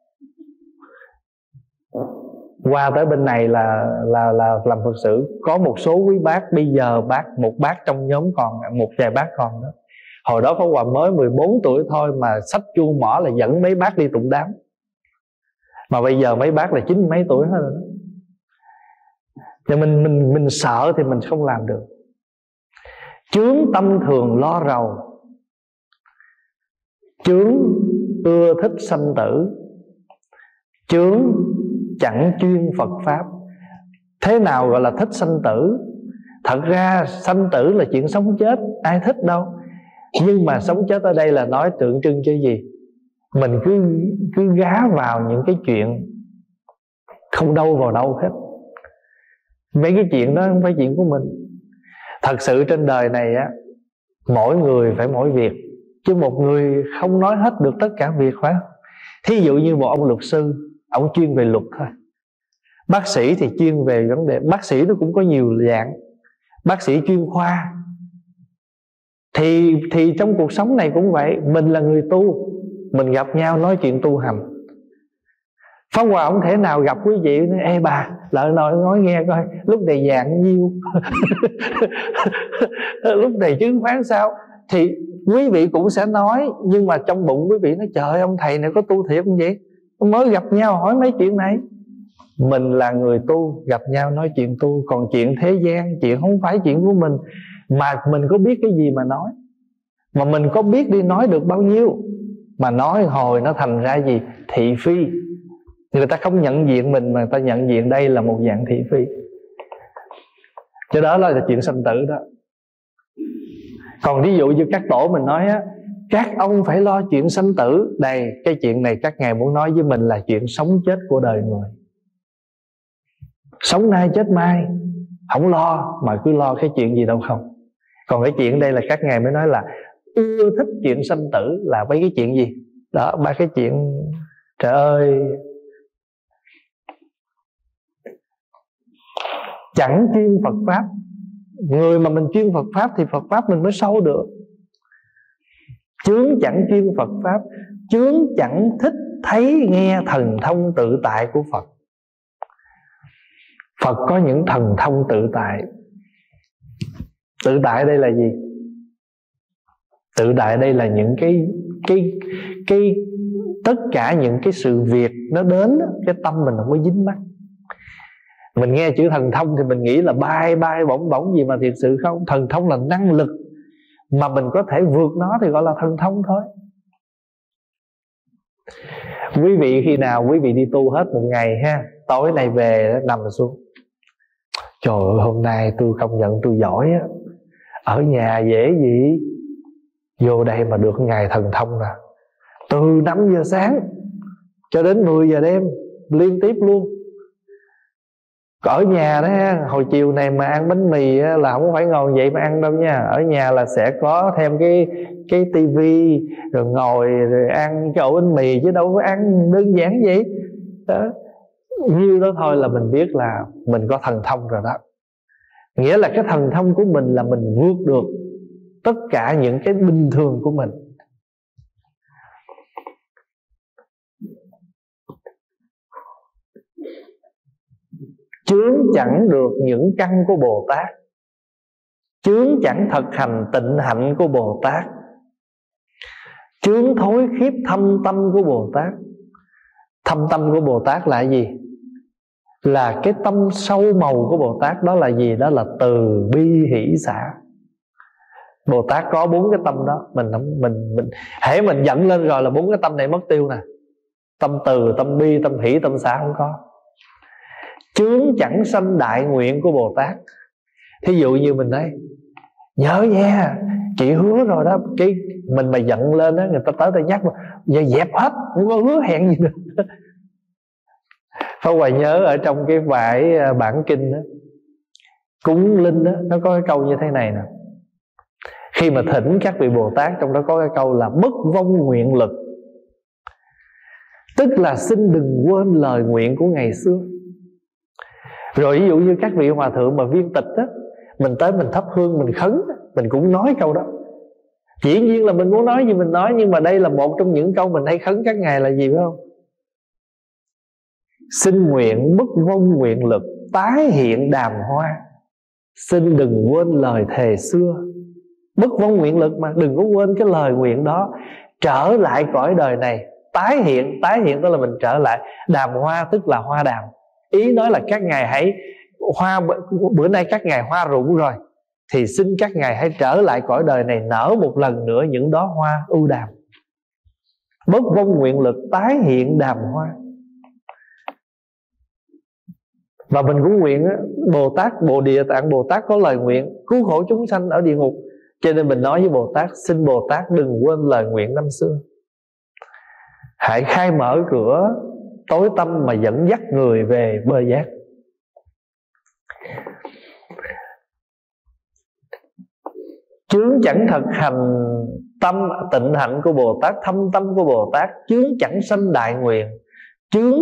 Qua tới bên này là làm Phật sự. Có một số quý bác bây giờ một bác trong nhóm còn, một vài bác còn đó. Hồi đó Pháp Hòa mới 14 tuổi thôi mà xách chuông mỏ là dẫn mấy bác đi tụng đám. Mà bây giờ mấy bác là 90 mấy tuổi hết rồi đó. Cho mình sợ thì mình không làm được. Chướng tâm thường lo rầu, chướng ưa thích sanh tử, chướng chẳng chuyên Phật Pháp. Thế nào gọi là thích sanh tử? Thật ra sanh tử là chuyện sống chết, ai thích đâu. Nhưng mà sống chết ở đây là nói tượng trưng cho gì? Mình cứ gá vào những cái chuyện không đâu vào đâu hết. Mấy cái chuyện đó không phải chuyện của mình. Thật sự trên đời này á, mỗi người phải mỗi việc, chứ một người không nói hết được tất cả việc, phải không? Thí dụ như một ông luật sư, ông chuyên về luật thôi. Bác sĩ thì chuyên về vấn đề, bác sĩ nó cũng có nhiều dạng. Bác sĩ chuyên khoa. Thì trong cuộc sống này cũng vậy. Mình là người tu, mình gặp nhau nói chuyện tu hành. Pháp Hòa không thể nào gặp quý vị nói, ê bà, lợi nói nghe coi, lúc này vàng nhiêu, lúc này chứng khoán sao. Thì quý vị cũng sẽ nói, nhưng mà trong bụng quý vị nói, trời ơi, ông thầy này có tu thiệt không vậy? Mới gặp nhau hỏi mấy chuyện này. Mình là người tu, gặp nhau nói chuyện tu. Còn chuyện thế gian, chuyện không phải chuyện của mình, mà mình có biết cái gì mà nói, mà mình có biết đi nói được bao nhiêu, mà nói hồi nó thành ra gì? Thị phi. Người ta không nhận diện mình, mà người ta nhận diện đây là một dạng thị phi. Cho đó là chuyện sanh tử đó. Còn ví dụ như các tổ mình nói á, các ông phải lo chuyện sanh tử. Đây, cái chuyện này các ngài muốn nói với mình là chuyện sống chết của đời người. Sống nay chết mai, không lo, mà cứ lo cái chuyện gì đâu không. Còn cái chuyện đây là các ngài mới nói là ưa thích chuyện sanh tử là mấy cái chuyện gì? Đó, ba cái chuyện, trời ơi, chẳng chuyên Phật Pháp. Người mà mình chuyên Phật Pháp thì Phật Pháp mình mới sâu được. Chướng chẳng chuyên Phật Pháp, chướng chẳng thích thấy nghe thần thông tự tại của Phật. Phật có những thần thông tự tại. Tự tại đây là gì? Tự tại đây là những cái tất cả những cái sự việc nó đến, cái tâm mình không có dính mắc. Mình nghe chữ thần thông thì mình nghĩ là bay bổng gì, mà thiệt sự không. Thần thông là năng lực mà mình có thể vượt nó thì gọi là thần thông thôi. Quý vị khi nào quý vị đi tu hết một ngày ha, tối nay về nằm xuống, trời ơi, hôm nay tôi công nhận tôi giỏi á. Ở nhà dễ gì, vô đây mà được ngày thần thông nè, từ 5 giờ sáng cho đến 10 giờ đêm liên tiếp luôn. Ở nhà đó ha, hồi chiều này mà ăn bánh mì á, là không phải ngồi vậy mà ăn đâu nha. Ở nhà là sẽ có thêm cái tivi, rồi ngồi rồi ăn cái ổ bánh mì, chứ đâu có ăn đơn giản vậy đó. Nhiêu đó thôi là mình biết là mình có thần thông rồi đó. Nghĩa là cái thần thông của mình là mình vượt được tất cả những cái bình thường của mình. Chướng chẳng được những căn của Bồ Tát, chướng chẳng thực hành tịnh hạnh của Bồ Tát, chướng thối khiếp thâm tâm của Bồ Tát. Thâm tâm của Bồ Tát là gì? Là cái tâm sâu màu của Bồ Tát. Đó là gì? Đó là từ bi hỷ xả. Bồ Tát có 4 cái tâm đó. Hễ mình giận lên rồi là 4 cái tâm này mất tiêu nè. Tâm từ, tâm bi, tâm hỷ, tâm xả không có. Chướng chẳng sanh đại nguyện của Bồ Tát. Thí dụ như mình nói nhớ nha, chị hứa rồi đó, cái mình mà giận lên đó, người ta tới ta nhắc mà giờ dẹp hết, không có hứa hẹn gì nữa. Pháp Hòa nhớ ở trong cái vải bản kinh đó, cúng linh đó, nó có cái câu như thế này nè: khi mà thỉnh các vị Bồ Tát, trong đó có cái câu là bất vong nguyện lực, tức là xin đừng quên lời nguyện của ngày xưa. Rồi ví dụ như các vị hòa thượng mà viên tịch á, mình tới mình thắp hương, mình khấn, mình cũng nói câu đó. Dĩ nhiên là mình muốn nói gì mình nói, nhưng mà đây là một trong những câu mình hay khấn các ngày là gì phải không? Xin nguyện bất vong nguyện lực, tái hiện đàm hoa, xin đừng quên lời thề xưa. Bất vong nguyện lực mà, đừng có quên cái lời nguyện đó. Trở lại cõi đời này, tái hiện tức là mình trở lại. Đàm hoa tức là hoa đàm. Ý nói là các ngài hãy bữa nay các ngài hoa rụng rồi, thì xin các ngài hãy trở lại cõi đời này, nở một lần nữa những đóa hoa ưu đàm. Bất vong nguyện lực, tái hiện đàm hoa. Và mình cũng nguyện Bồ Tát, Bồ Địa Tạng Bồ Tát có lời nguyện cứu khổ chúng sanh ở địa ngục, cho nên mình nói với Bồ Tát: xin Bồ Tát đừng quên lời nguyện năm xưa, hãy khai mở cửa tối tâm mà dẫn dắt người về bờ giác. Chướng chẳng thực hành tâm tịnh hạnh của Bồ Tát, thâm tâm của Bồ Tát, chướng chẳng sanh đại nguyện, chướng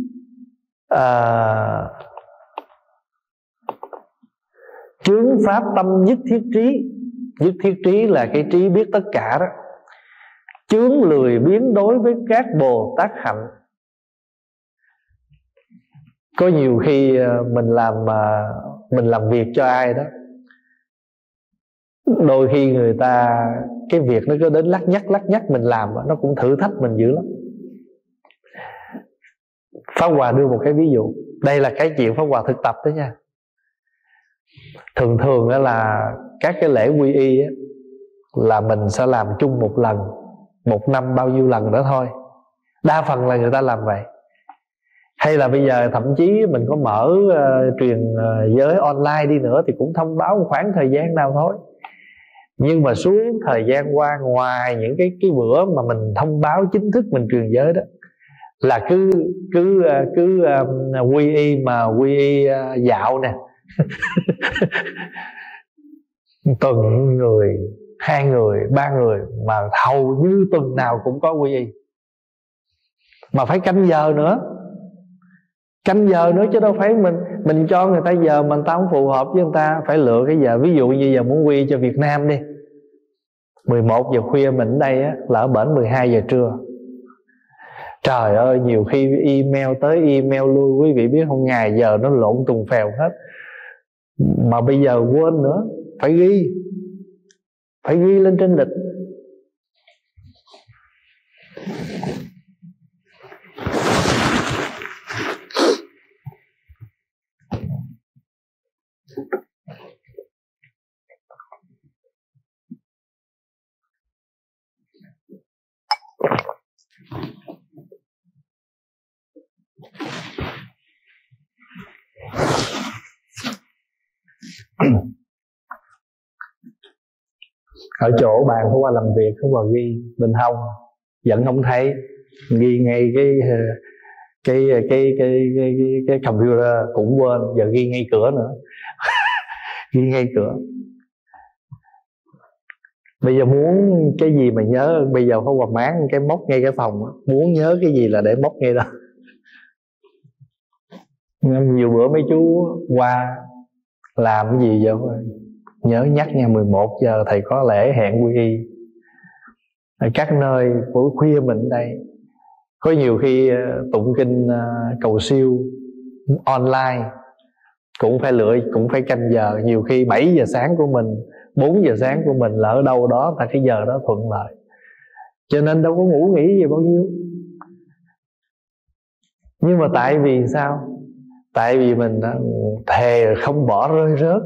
chướng pháp tâm nhất thiết trí. Nhất thiết trí là cái trí biết tất cả đó. Chướng lười biến đối với các Bồ Tát hạnh. Có nhiều khi mình làm việc cho ai đó, đôi khi người ta cái việc nó cứ đến lắc nhắc mình làm, nó cũng thử thách mình dữ lắm. Pháp Hòa đưa một cái ví dụ. Đây là cái chuyện Pháp Hòa thực tập đó nha. Thường đó là các cái lễ quy y á, là mình sẽ làm chung một lần, một năm bao nhiêu lần đó thôi. Đa phần là người ta làm vậy. Hay là bây giờ thậm chí mình có mở truyền giới online đi nữa thì cũng thông báo một khoảng thời gian nào thôi. Nhưng mà suốt thời gian qua, ngoài những cái bữa mà mình thông báo chính thức mình truyền giới đó, là cứ quy y, mà quy y dạo nè. Tuần người, 2 người, 3 người, mà hầu như tuần nào cũng có quy y. Mà phải canh giờ nữa, chứ đâu phải mình cho người ta giờ mà người ta không phù hợp với người ta, phải lựa cái giờ. Ví dụ như giờ muốn quy cho Việt Nam đi, 11 giờ khuya mình ở đây á, là ở bển 12 giờ trưa. Trời ơi, nhiều khi email tới email lui, quý vị biết không, ngày giờ nó lộn tùng phèo hết. Mà bây giờ quên nữa, phải ghi lên trên lịch. Ở chỗ bàn Pháp Hòa làm việc, Pháp Hòa ghi bên hông, vẫn không thấy, ghi ngay cái computer cũng quên, giờ ghi ngay cửa nữa. Ghi ngay cửa. Bây giờ muốn cái gì mà nhớ, bây giờ có quà máng cái móc ngay cái phòng đó. Muốn nhớ cái gì là để móc ngay đó. Nhiều bữa mấy chú qua làm cái gì vậy, nhớ nhắc nha, 11 giờ thầy có lễ hẹn quy y. Ở các nơi buổi khuya mình ở đây có nhiều khi tụng kinh cầu siêu online cũng phải cũng phải canh giờ. Nhiều khi 7 giờ sáng của mình, 4 giờ sáng của mình là ở đâu đó, tại cái giờ đó thuận lợi, cho nên đâu có ngủ nghỉ gì bao nhiêu. Nhưng mà tại vì sao? Tại vì mình thề không bỏ rơi rớt.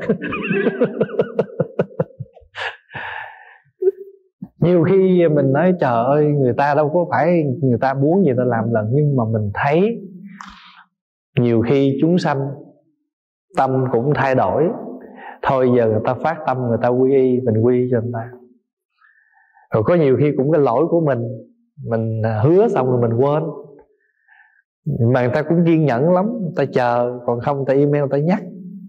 Nhiều khi mình nói trời ơi, người ta đâu có phải người ta muốn gì ta làm lần. Nhưng mà mình thấy nhiều khi chúng sanh tâm cũng thay đổi. Thôi giờ người ta phát tâm, người ta quy y, mình quy y cho người ta. Rồi có nhiều khi cũng cái lỗi của mình hứa xong rồi mình quên. Mà người ta cũng kiên nhẫn lắm, người ta chờ, còn không người ta email người ta nhắc.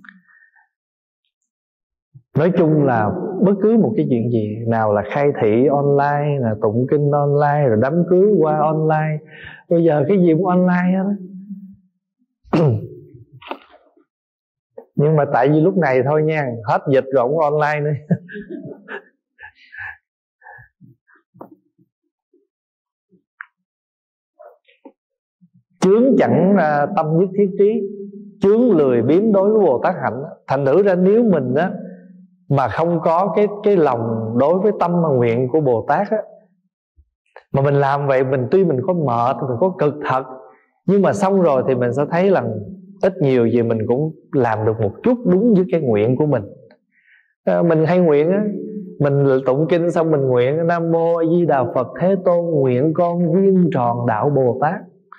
Nói chung là bất cứ một cái chuyện gì, nào là khai thị online, là tụng kinh online, rồi đám cưới qua online, bây giờ cái gì cũng online hết đó. Nhưng mà tại vì lúc này thôi nha, hết dịch rồi cũng online nữa. Chướng chẳng tâm nhất thiết trí, chướng lười biếng đối với Bồ Tát hạnh. Thành thử ra nếu mình á mà không có cái lòng đối với tâm và nguyện của Bồ Tát á, mà mình làm vậy, tuy mình có mệt, mình có cực thật, nhưng mà xong rồi thì mình sẽ thấy là ít nhiều gì mình cũng làm được một chút đúng với cái nguyện của mình. Mình hay nguyện á, mình tụng kinh xong mình nguyện Nam Mô A Di Đà Phật Thế Tôn, nguyện con duyên tròn đạo Bồ Tát.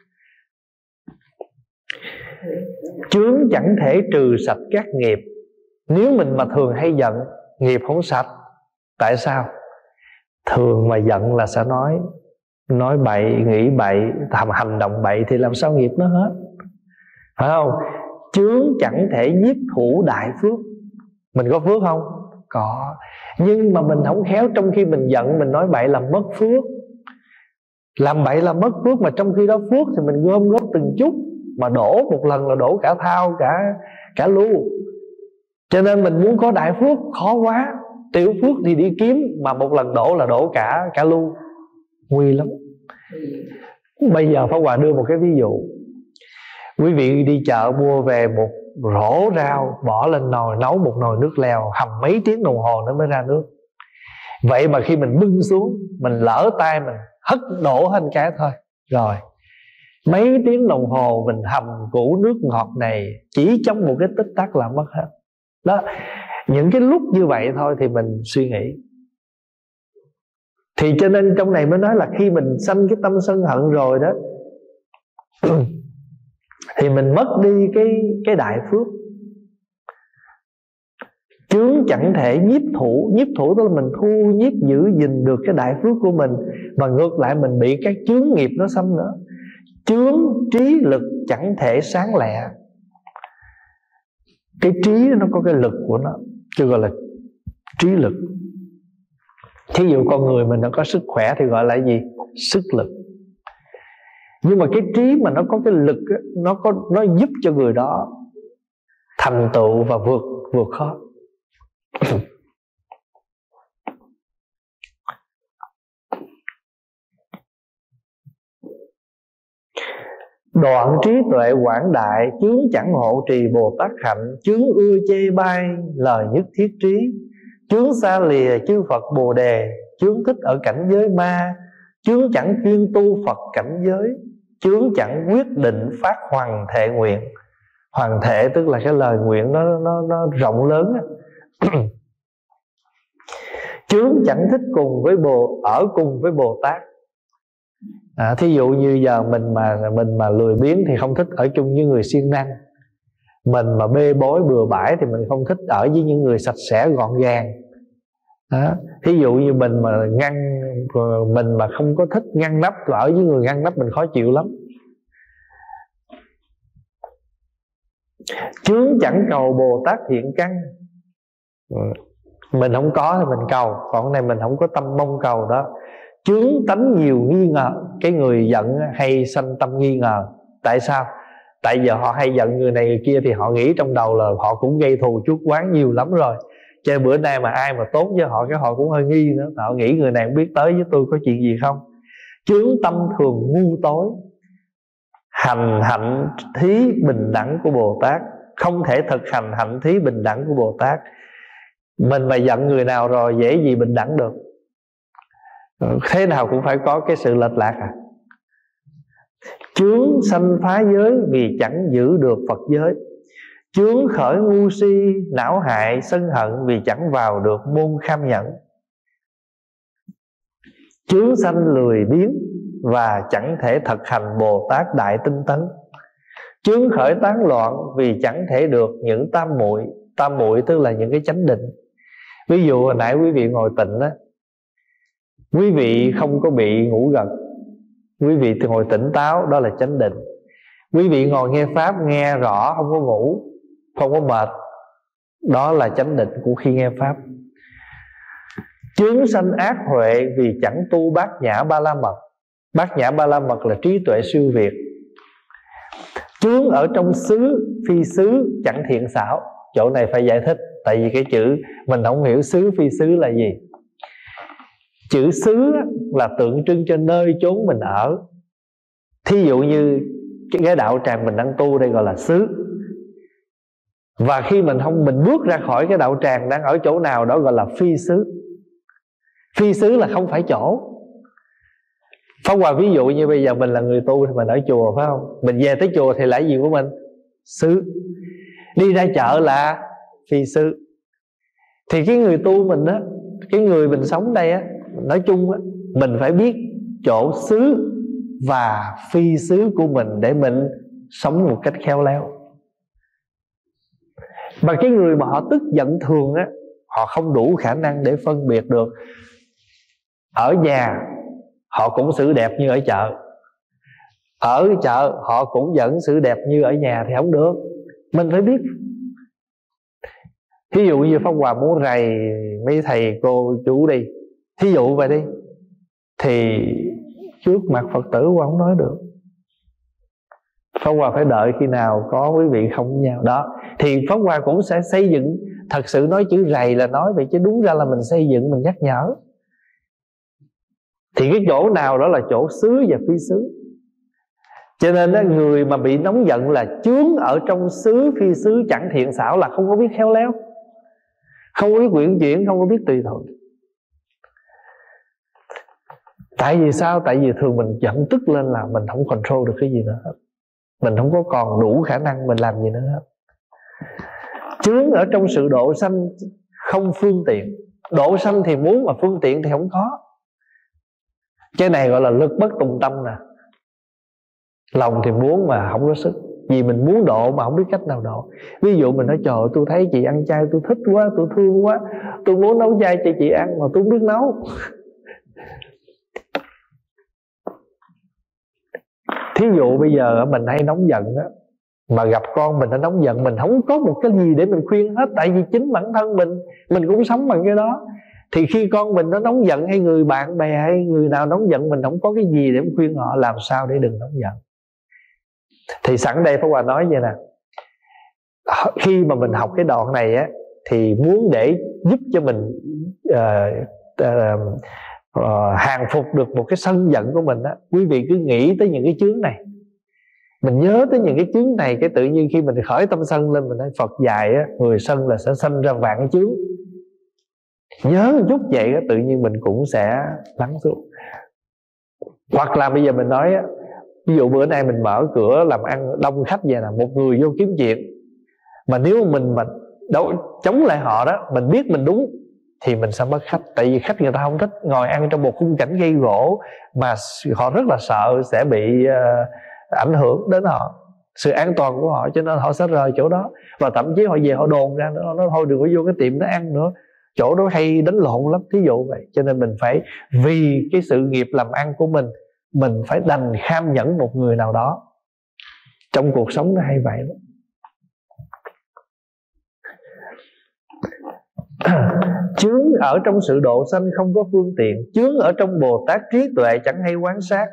Chướng chẳng thể trừ sạch các nghiệp. Nếu mình mà thường hay giận, nghiệp không sạch. Tại sao? Thường mà giận là sẽ nói bậy, nghĩ bậy, hành động bậy, thì làm sao nghiệp nó hết, phải không? Chướng chẳng thể nhiếp thủ đại phước. Mình có phước không? Có. Nhưng mà mình không khéo, trong khi mình giận mình nói bậy làm mất phước. Làm bậy là mất phước, mà trong khi đó phước thì mình gom góp từng chút, mà đổ một lần là đổ cả thao cả lu. Cho nên mình muốn có đại phước khó quá. Tiểu phước thì đi kiếm, mà một lần đổ là đổ cả lu, nguy lắm. Bây giờ Pháp Hòa đưa một cái ví dụ. Quý vị đi chợ mua về một rổ rau, bỏ lên nồi nấu một nồi nước lèo, hầm mấy tiếng đồng hồ nó mới ra nước. Vậy mà khi mình bưng xuống, mình lỡ tay mình hất đổ hết cái thôi, rồi mấy tiếng đồng hồ mình hầm củ nước ngọt này chỉ trong một cái tích tắc là mất hết. Đó, những cái lúc như vậy thôi thì mình suy nghĩ. Thì cho nên trong này mới nói là khi mình sanh cái tâm sân hận rồi đó thì mình mất đi cái đại phước. Chướng chẳng thể nhiếp thủ. Nhiếp thủ tức là mình thu nhiếp giữ gìn được cái đại phước của mình, mà ngược lại mình bị các chướng nghiệp nó xâm nữa. Chướng trí lực chẳng thể sáng lẹ. Cái trí nó có cái lực của nó, chứ gọi là trí lực. Thí dụ con người mình nó có sức khỏe thì gọi là gì? Sức lực. Nhưng mà cái trí mà nó có cái lực á, nó giúp cho người đó thành tựu và vượt khó. Đoạn trí tuệ quảng đại, chướng chẳng hộ trì Bồ Tát hạnh. Chướng ưa chê bai lời nhất thiết trí, chướng xa lìa chư Phật Bồ Đề. Chướng thích ở cảnh giới ma, chướng chẳng chuyên tu Phật cảnh giới. Chướng chẳng quyết định phát hoàng thệ nguyện. Hoàng thệ tức là cái lời nguyện nó rộng lớn á. Chướng chẳng thích ở cùng với Bồ Tát. Thí dụ như giờ mình mà lười biếng thì không thích ở chung với người siêng năng. Mình mà bê bối bừa bãi thì mình không thích ở với những người sạch sẽ gọn gàng. Thí dụ như mình mà không có thích ngăn nắp, ở với người ngăn nắp mình khó chịu lắm. Chướng chẳng cầu Bồ Tát thiện căn. Mình không có thì mình cầu, còn cái này mình không có tâm mong cầu đó. Chướng tánh nhiều nghi ngờ. Cái người giận hay sanh tâm nghi ngờ. Tại sao? Tại giờ họ hay giận người này người kia, thì họ nghĩ trong đầu là họ cũng gây thù chuốc oán nhiều lắm rồi, cho nên bữa nay mà ai mà tốt với họ, cái họ cũng hơi nghi nữa. Họ nghĩ người này không biết tới với tôi có chuyện gì không. Chướng tâm thường ngu tối. Hành hạnh thí bình đẳng của Bồ Tát. Không thể thực hành hạnh thí bình đẳng của Bồ Tát. Mình mà giận người nào rồi dễ gì bình đẳng được. Thế nào cũng phải có cái sự lệch lạc à. Chướng sanh phá giới vì chẳng giữ được Phật giới. Chướng khởi ngu si não hại sân hận vì chẳng vào được môn kham nhẫn. Chướng sanh lười biếng và chẳng thể thực hành Bồ Tát đại tinh tấn. Chướng khởi tán loạn vì chẳng thể được những tam muội. Tam muội tức là những cái chánh định. Ví dụ hồi nãy quý vị ngồi tịnh á, quý vị không có bị ngủ gật, quý vị ngồi tỉnh táo, đó là chánh định. Quý vị ngồi nghe Pháp nghe rõ, không có ngủ, không có mệt, đó là chánh định của khi nghe Pháp. Chướng sanh ác huệ vì chẳng tu bát nhã ba la mật. Bát nhã ba la mật là trí tuệ siêu việt. Chướng ở trong xứ phi xứ chẳng thiện xảo. Chỗ này phải giải thích, tại vì cái chữ mình không hiểu xứ phi xứ là gì. Chữ xứ là tượng trưng cho nơi chốn mình ở. Thí dụ như cái đạo tràng mình đang tu đây gọi là xứ. Và khi mình bước ra khỏi cái đạo tràng đang ở chỗ nào đó gọi là phi xứ. Phi xứ là không phải chỗ. Pháp Hòa ví dụ như bây giờ mình là người tu thì mình ở chùa, phải không? Mình về tới chùa thì là gì của mình? Xứ. Đi ra chợ là phi xứ. Thì cái người tu mình á, cái người mình sống đây á, nói chung á, mình phải biết chỗ xứ và phi xứ của mình để mình sống một cách khéo léo. Mà cái người mà họ tức giận thường á, họ không đủ khả năng để phân biệt được. Ở nhà họ cũng xử đẹp như ở chợ, ở chợ họ cũng vẫn xử đẹp như ở nhà thì không được. Mình phải biết. Thí dụ như Pháp Hòa muốn rầy mấy thầy cô chú đi, thí dụ vậy đi, thì trước mặt Phật tử Hòa không nói được. Pháp Hòa phải đợi khi nào có quý vị không với nhau đó thì Pháp Hòa cũng sẽ xây dựng. Thật sự nói chữ rầy là nói vậy, chứ đúng ra là mình xây dựng, mình nhắc nhở. Thì cái chỗ nào đó là chỗ xứ và phi xứ. Cho nên đó, người mà bị nóng giận là chướng ở trong xứ phi xứ chẳng thiện xảo, là không có biết khéo léo, không có biết quyển chuyển, không có biết tùy thuận. Tại vì sao? Tại vì thường mình giận tức lên là mình không control được cái gì nữa hết. Mình không có còn đủ khả năng mình làm gì nữa hết. Chướng ở trong sự độ sanh không phương tiện. Độ sanh thì muốn mà phương tiện thì không có. Cái này gọi là lực bất tùng tâm nè. Lòng thì muốn mà không có sức. Vì mình muốn độ mà không biết cách nào độ. Ví dụ mình nói trời ơi, tôi thấy chị ăn chay tôi thích quá, tôi thương quá, tôi muốn nấu chay cho chị ăn mà tôi không biết nấu. Thí dụ bây giờ mình hay nóng giận đó, mà gặp con mình nó nóng giận, mình không có một cái gì để mình khuyên hết. Tại vì chính bản thân mình cũng sống bằng cái đó. Thì khi con mình nó nóng giận, hay người bạn bè hay người nào nóng giận, mình không có cái gì để khuyên họ làm sao để đừng nóng giận. Thì sẵn đây Pháp Hòa nói vậy nè, khi mà mình học cái đoạn này á, thì muốn để giúp cho mình hàng phục được một cái sân giận của mình á, quý vị cứ nghĩ tới những cái chướng này. Mình nhớ tới những cái chướng này, cái tự nhiên khi mình khởi tâm sân lên, mình nói Phật dạy á, người sân là sẽ sanh ra vạn chướng. Nhớ một chút vậy á, tự nhiên mình cũng sẽ lắng xuống. Hoặc là bây giờ mình nói á, ví dụ bữa nay mình mở cửa làm ăn đông khách về là một người vô kiếm chuyện, mà nếu mình chống lại họ đó, mình biết mình đúng thì mình sẽ mất khách. Tại vì khách người ta không thích ngồi ăn trong một khung cảnh gây gỗ, mà họ rất là sợ sẽ bị ảnh hưởng đến họ, sự an toàn của họ, cho nên họ sẽ rời chỗ đó. Và thậm chí họ về họ đồn ra nữa, nó thôi đừng có vô cái tiệm đó ăn nữa, chỗ đó hay đánh lộn lắm, thí dụ vậy. Cho nên mình phải vì cái sự nghiệp làm ăn của mình phải đành kham nhẫn một người nào đó. Trong cuộc sống nó hay vậy đó. Chướng ở trong sự độ sanh không có phương tiện, chướng ở trong Bồ Tát trí tuệ chẳng hay quán sát.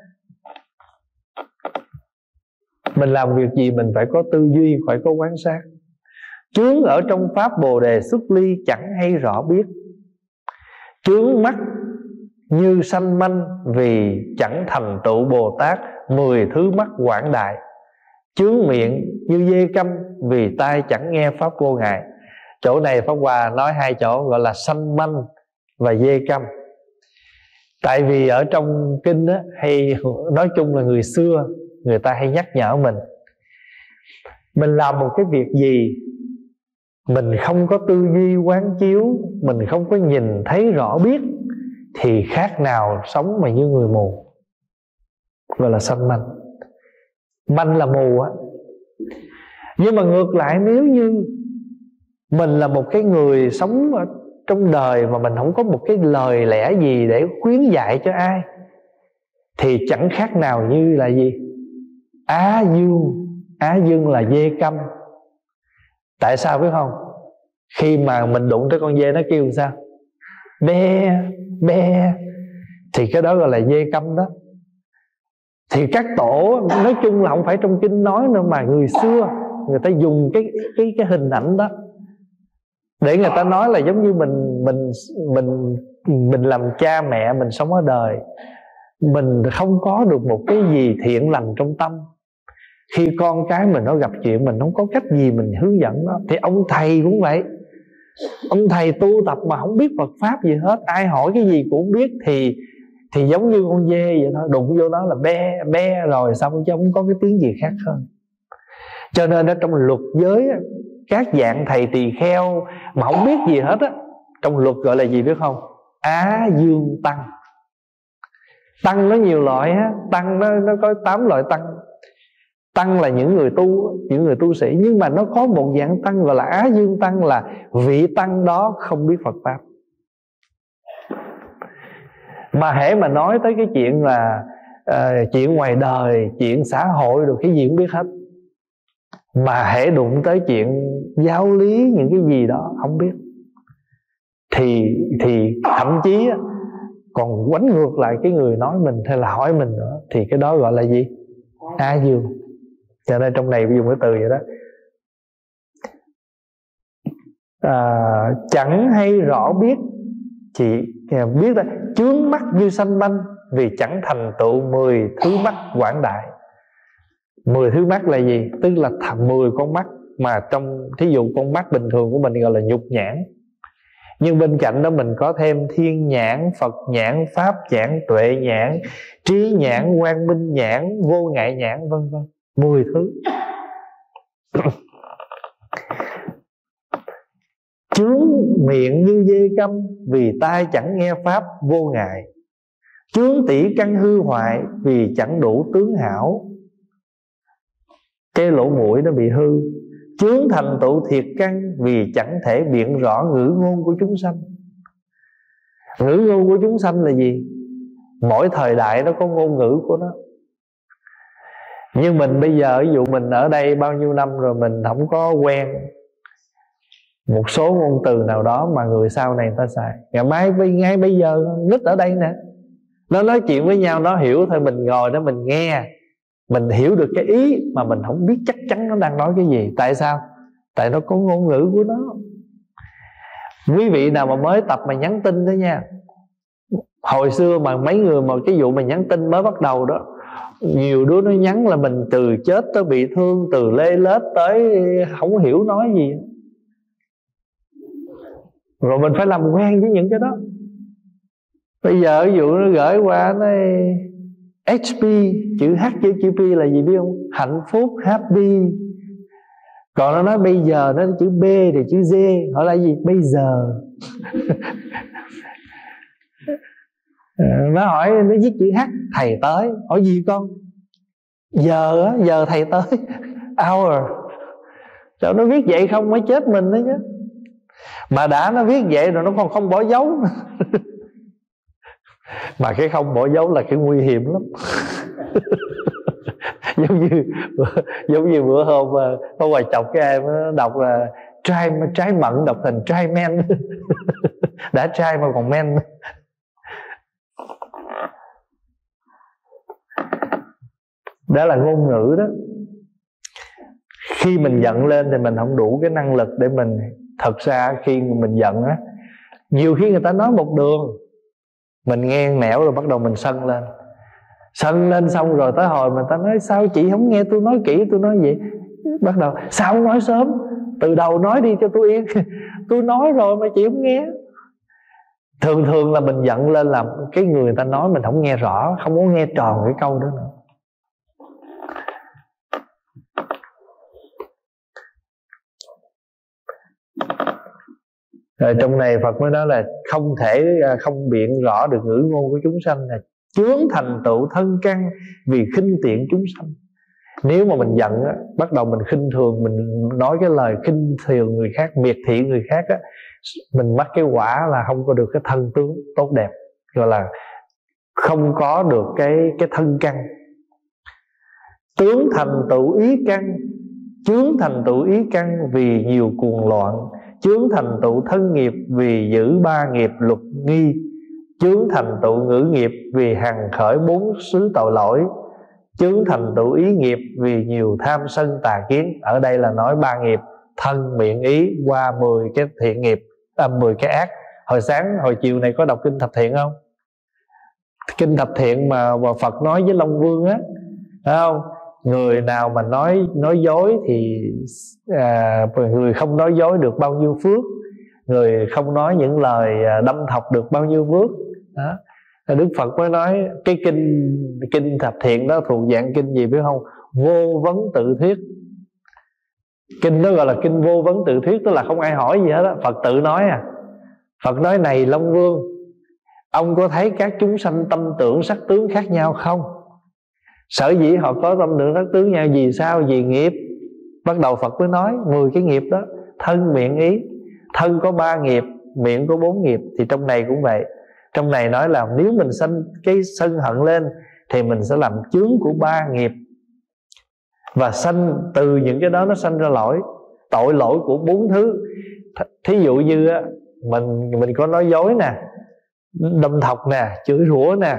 Mình làm việc gì mình phải có tư duy, phải có quán sát. Chướng ở trong pháp Bồ Đề xuất ly chẳng hay rõ biết. Chướng mắt như sanh manh vì chẳng thành tựu Bồ Tát 10 thứ mắt quảng đại. Chướng miệng như dê câm vì tai chẳng nghe pháp vô ngại. Chỗ này Pháp Hòa nói hai chỗ gọi là sanh manh và dê câm. Tại vì ở trong kinh á, hay nói chung là người xưa người ta hay nhắc nhở mình làm một cái việc gì mình không có tư duy quán chiếu, mình không có nhìn thấy rõ biết, thì khác nào sống mà như người mù, gọi là sanh manh. Manh là mù á. Nhưng mà ngược lại, nếu như mình là một cái người sống ở trong đời mà mình không có một cái lời lẽ gì để khuyến dạy cho ai, thì chẳng khác nào như là gì? Á dương. Á dương là dê câm. Tại sao biết không? Khi mà mình đụng tới con dê nó kêu sao? Be, be. Thì cái đó gọi là dê câm đó. Thì các tổ nói chung là không phải trong kinh nói nữa, mà người xưa người ta dùng cái hình ảnh đó để người ta nói là giống như mình làm cha mẹ, mình sống ở đời, mình không có được một cái gì thiện lành trong tâm. Khi con cái mình nó gặp chuyện, mình không có cách gì mình hướng dẫn nó. Thì ông thầy cũng vậy. Ông thầy tu tập mà không biết Phật Pháp gì hết, ai hỏi cái gì cũng biết, thì giống như con dê vậy thôi, đụng vô nó là be, be rồi xong, chứ không có cái tiếng gì khác hơn. Cho nên ở trong luật giới, các dạng thầy tỳ kheo mà không biết gì hết á, trong luật gọi là gì biết không? Á dương tăng. Tăng nó nhiều loại á, tăng nó có 8 loại tăng. Tăng là những người tu sĩ, nhưng mà nó có một dạng tăng gọi là Á dương tăng, là vị tăng đó không biết Phật Pháp. Mà hễ mà nói tới cái chuyện là chuyện ngoài đời, chuyện xã hội rồi cái gì cũng biết hết. Mà hễ đụng tới chuyện giáo lý, những cái gì đó không biết, thì thậm chí còn quánh ngược lại cái người nói mình hay là hỏi mình nữa. Thì cái đó gọi là gì? Á dương. Cho nên trong này dùng cái từ vậy đó. Chẳng hay rõ biết, chỉ biết đó, chướng mắt như sanh manh vì chẳng thành tựu 10 thứ mắt quảng đại. 10 thứ mắt là gì? Tức là 10 con mắt mà trong, thí dụ con mắt bình thường của mình gọi là nhục nhãn, nhưng bên cạnh đó mình có thêm thiên nhãn, Phật nhãn, Pháp nhãn, tuệ nhãn, trí nhãn, quang minh nhãn, vô ngại nhãn, vân vân. 10 thứ. Chướng miệng như dê câm vì tai chẳng nghe pháp vô ngại. Chướng tỷ căn hư hoại vì chẳng đủ tướng hảo. Cái lỗ mũi nó bị hư. Chướng thành tựu thiệt căn vì chẳng thể biện rõ ngữ ngôn của chúng sanh. Ngữ ngôn của chúng sanh là gì? Mỗi thời đại nó có ngôn ngữ của nó. Nhưng mình bây giờ, ví dụ mình ở đây bao nhiêu năm rồi, mình không có quen một số ngôn từ nào đó mà người sau này người ta xài. Ngày mai ngay bây giờ nít ở đây nè, nó nói chuyện với nhau nó hiểu thôi, mình ngồi đó mình nghe, mình hiểu được cái ý mà mình không biết chắc chắn nó đang nói cái gì. Tại sao? Tại nó có ngôn ngữ của nó. Quý vị nào mà mới tập mà nhắn tin đó nha, hồi xưa mà mấy người mà cái vụ mà nhắn tin mới bắt đầu đó, nhiều đứa nó nhắn là mình từ chết tới bị thương, từ lê lết tới không hiểu nói gì. Rồi mình phải làm quen với những cái đó. Bây giờ ví dụ nó gửi qua nó HP, chữ H chữ P là gì biết không? Hạnh phúc, happy. Còn nó nói bây giờ nó chữ B thì chữ D, hỏi là gì? Bây giờ. Nó hỏi, nó viết chữ H, thầy tới. Hỏi gì con? Giờ á, giờ thầy tới. Hour. Sao nó viết vậy không mới chết mình đó chứ. Mà đã nó viết vậy rồi nó còn không bỏ dấu. Mà cái không bỏ dấu là cái nguy hiểm lắm. giống như bữa hôm có hoài chọc cái em nó đọc là trái mận đọc thành trai men. Đã trai mà còn men. Đó là ngôn ngữ đó. Khi mình giận lên thì mình không đủ cái năng lực để mình. Thật ra khi mình giận á, nhiều khi người ta nói một đường, mình nghe nẻo rồi bắt đầu mình sân lên. Sân lên xong rồi tới hồi mình ta nói sao chị không nghe tôi nói kỹ, tôi nói vậy. Bắt đầu sao không nói sớm, từ đầu nói đi cho tôi yên. Tôi nói rồi mà chị không nghe. Thường là mình giận lên là cái người ta nói mình không nghe rõ, không có nghe tròn cái câu đó nữa. Rồi trong này Phật mới nói là không thể không biện rõ được ngữ ngôn của chúng sanh, là chướng thành tựu thân căn vì khinh tiện chúng sanh. Nếu mà mình giận á, bắt đầu mình khinh thường, mình nói cái lời khinh thường người khác, miệt thị người khác á, mình mắc cái quả là không có được cái thân tướng tốt đẹp, gọi là không có được cái thân căn. Tướng thành tựu ý căn, chướng thành tựu ý căn vì nhiều cuồng loạn, chướng thành tựu thân nghiệp vì giữ ba nghiệp luật nghi, chướng thành tựu ngữ nghiệp vì hằng khởi bốn xứ tội lỗi, chướng thành tựu ý nghiệp vì nhiều tham sân tà kiến. Ở đây là nói ba nghiệp: thân, miệng, ý, qua 10 cái thiện nghiệp, 10 cái ác. Hồi chiều này có đọc kinh Thập Thiện không? Kinh Thập Thiện mà Phật nói với Long Vương á, phải không? Người nào mà nói dối thì người không nói dối được bao nhiêu phước, người không nói những lời đâm thọc được bao nhiêu phước đó. Đức Phật mới nói cái kinh Thập Thiện đó thuộc dạng kinh gì biết không? Vô vấn tự thuyết. Kinh đó gọi là kinh vô vấn tự thuyết, tức là không ai hỏi gì hết đó, Phật tự nói à. Phật nói này Long Vương, ông có thấy các chúng sanh tâm tưởng sắc tướng khác nhau không? Sở dĩ họ có tâm tưởng sắc tướng nhau vì sao? Vì nghiệp. Bắt đầu Phật mới nói 10 cái nghiệp đó: thân, miệng, ý. Thân có 3 nghiệp, miệng có 4 nghiệp. Thì trong này cũng vậy. Trong này nói là nếu mình sanh cái sân hận lên thì mình sẽ làm chướng của 3 nghiệp, và sanh từ những cái đó nó sanh ra tội lỗi của 4 thứ. Thí dụ như mình có nói dối nè, đâm thọc nè, chửi rủa nè,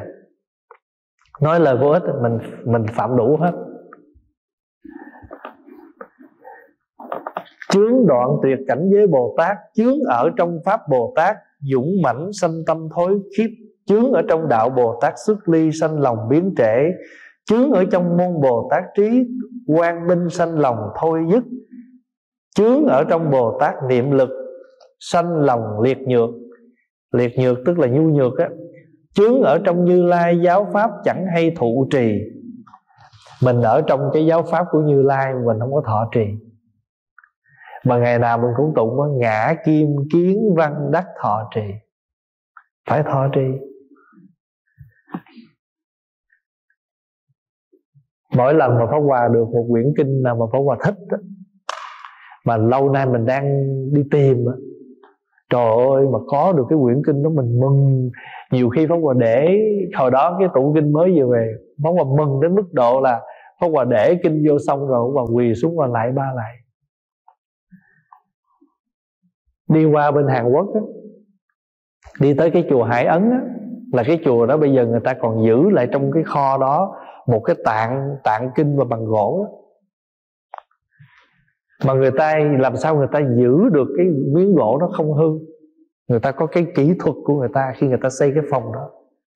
nói lời vô ích, mình phạm đủ hết. Chướng đoạn tuyệt cảnh giới Bồ Tát, chướng ở trong pháp Bồ Tát dũng mãnh sanh tâm thối khiếp, chướng ở trong đạo Bồ Tát xuất ly sanh lòng biến trễ, chướng ở trong môn Bồ Tát trí quang minh sanh lòng thôi dứt, chướng ở trong Bồ Tát niệm lực sanh lòng liệt nhược. Liệt nhược tức là nhu nhược á. Chướng ở trong Như Lai giáo pháp chẳng hay thụ trì. Mình ở trong cái giáo pháp của Như Lai mình không có thọ trì, mà ngày nào mình cũng tụng ngã kim kiến văn đắc thọ trì. Phải thọ trì. Mỗi lần mà Pháp Hòa được một quyển kinh nào mà Pháp Hòa thích đó, mà lâu nay mình đang đi tìm đó, trời ơi, mà có được cái quyển kinh đó mình mừng. Nhiều khi Pháp Hòa để hồi đó cái tủ kinh mới vừa về, Pháp Hòa mừng đến mức độ là Pháp Hòa để kinh vô xong rồi Pháp Hòa quỳ xuống và lại ba lại. Đi qua bên Hàn Quốc á, đi tới cái chùa Hải Ấn á, là cái chùa đó bây giờ người ta còn giữ lại trong cái kho đó một cái tạng kinh mà bằng gỗ đó. Mà người ta làm sao người ta giữ được cái miếng gỗ đó không hư? Người ta có cái kỹ thuật của người ta khi người ta xây cái phòng đó.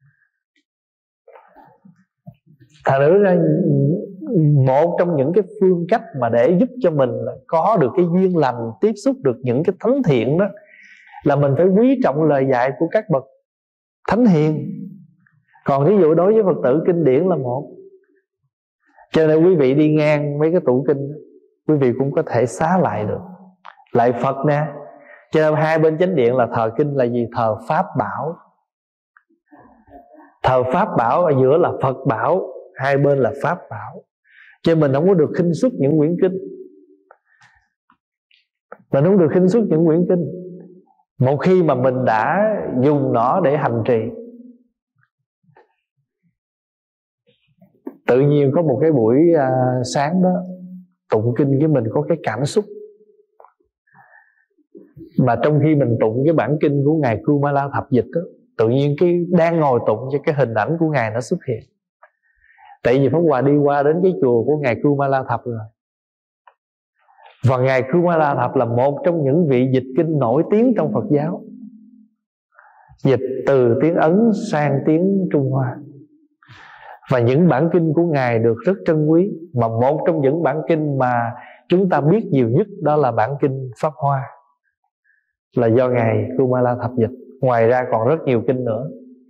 Thật ra một trong những cái phương cách mà để giúp cho mình có được cái duyên lành, tiếp xúc được những cái thánh thiện đó, là mình phải quý trọng lời dạy của các bậc thánh hiền. Còn ví dụ đối với Phật tử, kinh điển là một. Cho nên quý vị đi ngang mấy cái tủ kinh, quý vị cũng có thể xá lại được. Lại Phật nè. Cho nên hai bên chánh điện là thờ kinh là gì? Thờ Pháp Bảo. Thờ Pháp Bảo ở giữa là Phật Bảo, hai bên là Pháp Bảo. Cho nên mình không có được khinh suất những quyển kinh. Mình không được khinh suất những quyển kinh. Một khi mà mình đã dùng nó để hành trì, tự nhiên có một cái buổi sáng đó tụng kinh, cái mình có cái cảm xúc Mà trong khi mình tụng cái bản kinh của Ngài Kumala Thập Dịch đó, tự nhiên cái đang ngồi tụng cho cái hình ảnh của Ngài nó xuất hiện. Tại vì Pháp Hòa đi qua đến cái chùa của Ngài Kumala Thập rồi. Và Ngài Kumala Thập là một trong những vị dịch kinh nổi tiếng trong Phật giáo, dịch từ tiếng Ấn sang tiếng Trung Hoa. Và những bản kinh của Ngài được rất trân quý. Mà một trong những bản kinh mà chúng ta biết nhiều nhất đó là bản kinh Pháp Hoa, là do Ngài Kumala Thập dịch. Ngoài ra còn rất nhiều kinh nữa.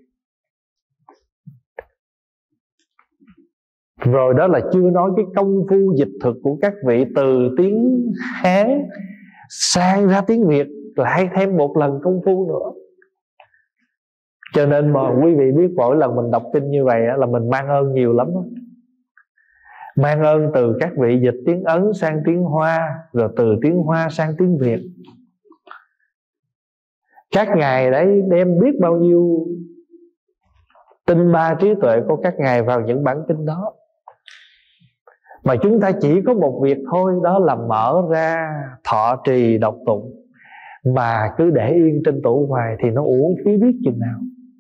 Rồi đó là chưa nói cái công phu dịch thuật của các vị từ tiếng Hán sang ra tiếng Việt, lại thêm một lần công phu nữa. Cho nên mà quý vị biết mỗi lần mình đọc kinh như vậy là mình mang ơn nhiều lắm. Mang ơn từ các vị dịch tiếng Ấn sang tiếng Hoa, rồi từ tiếng Hoa sang tiếng Việt. Các ngài đấy đem biết bao nhiêu tinh ba trí tuệ của các ngài vào những bản kinh đó. Mà chúng ta chỉ có một việc thôi, đó là mở ra thọ trì đọc tụng. Mà cứ để yên trên tủ hoài thì nó uổng phí biết chừng nào.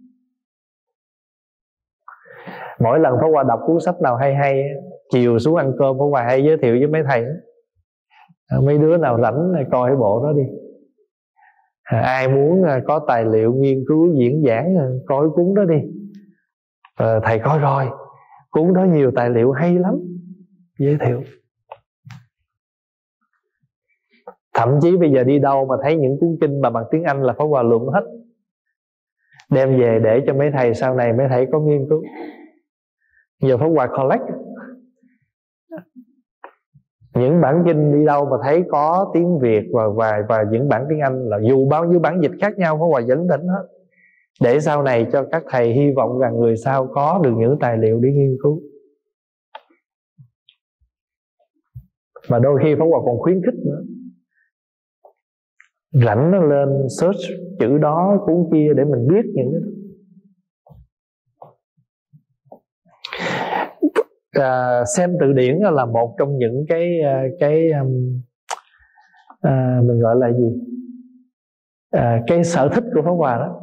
Mỗi lần Pháp Hòa đọc cuốn sách nào hay hay, chiều xuống ăn cơm Pháp Hòa hay giới thiệu với mấy thầy, mấy đứa nào rảnh coi cái bộ đó đi. Ai muốn có tài liệu nghiên cứu diễn giảng coi cái cuốn đó đi. Thầy coi rồi, cuốn đó nhiều tài liệu hay lắm, giới thiệu. Thậm chí bây giờ đi đâu mà thấy những cuốn kinh mà bằng tiếng Anh là Pháp Hòa luận hết, đem về để cho mấy thầy sau này mấy thầy có nghiên cứu. Giờ Pháp Hòa collect những bản kinh, đi đâu mà thấy có tiếng Việt và những bản tiếng Anh, là dù bao nhiêu bản dịch khác nhau Pháp Hòa dẫn đến hết, để sau này cho các thầy hy vọng rằng người sau có được những tài liệu để nghiên cứu. Mà đôi khi Pháp Hòa còn khuyến khích nữa, rảnh nó lên search chữ đó cuốn kia để mình biết những cái đó. Xem từ điển là một trong những mình gọi là gì, cái sở thích của Pháp Hòa đó.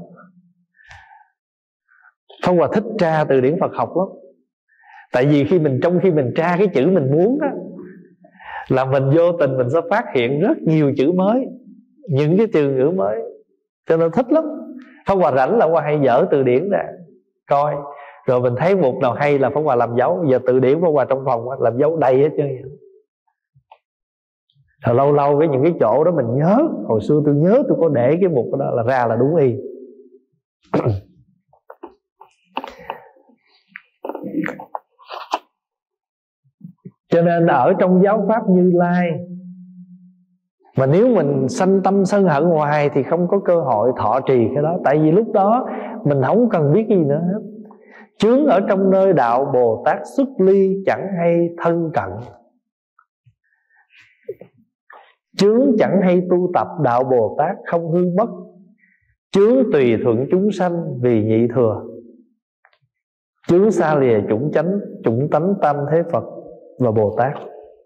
Pháp Hòa thích tra từ điển Phật học lắm. Tại vì trong khi mình tra cái chữ mình muốn đó, là mình vô tình mình sẽ phát hiện rất nhiều chữ mới, những cái từ ngữ mới, cho nên thích lắm. Pháp Hòa rảnh là Pháp Hòa hay dở từ điển ra coi, rồi mình thấy mục nào hay là Pháp Hòa làm dấu. Giờ từ điển Pháp Hòa trong phòng làm dấu đầy hết trơn. Rồi lâu lâu với những cái chỗ đó mình nhớ, hồi xưa tôi nhớ tôi có để cái mục đó, là ra là đúng y. Cho nên ở trong giáo pháp Như Lai, mà nếu mình sanh tâm sân hận hoài thì không có cơ hội thọ trì cái đó. Tại vì lúc đó mình không cần biết gì nữa hết. Chướng ở trong nơi đạo Bồ Tát xuất ly, chẳng hay thân cận. Chướng chẳng hay tu tập, đạo Bồ Tát không hư mất. Chướng tùy thuận chúng sanh vì nhị thừa. Chướng xa lìa chủng tánh tam thế Phật và Bồ Tát.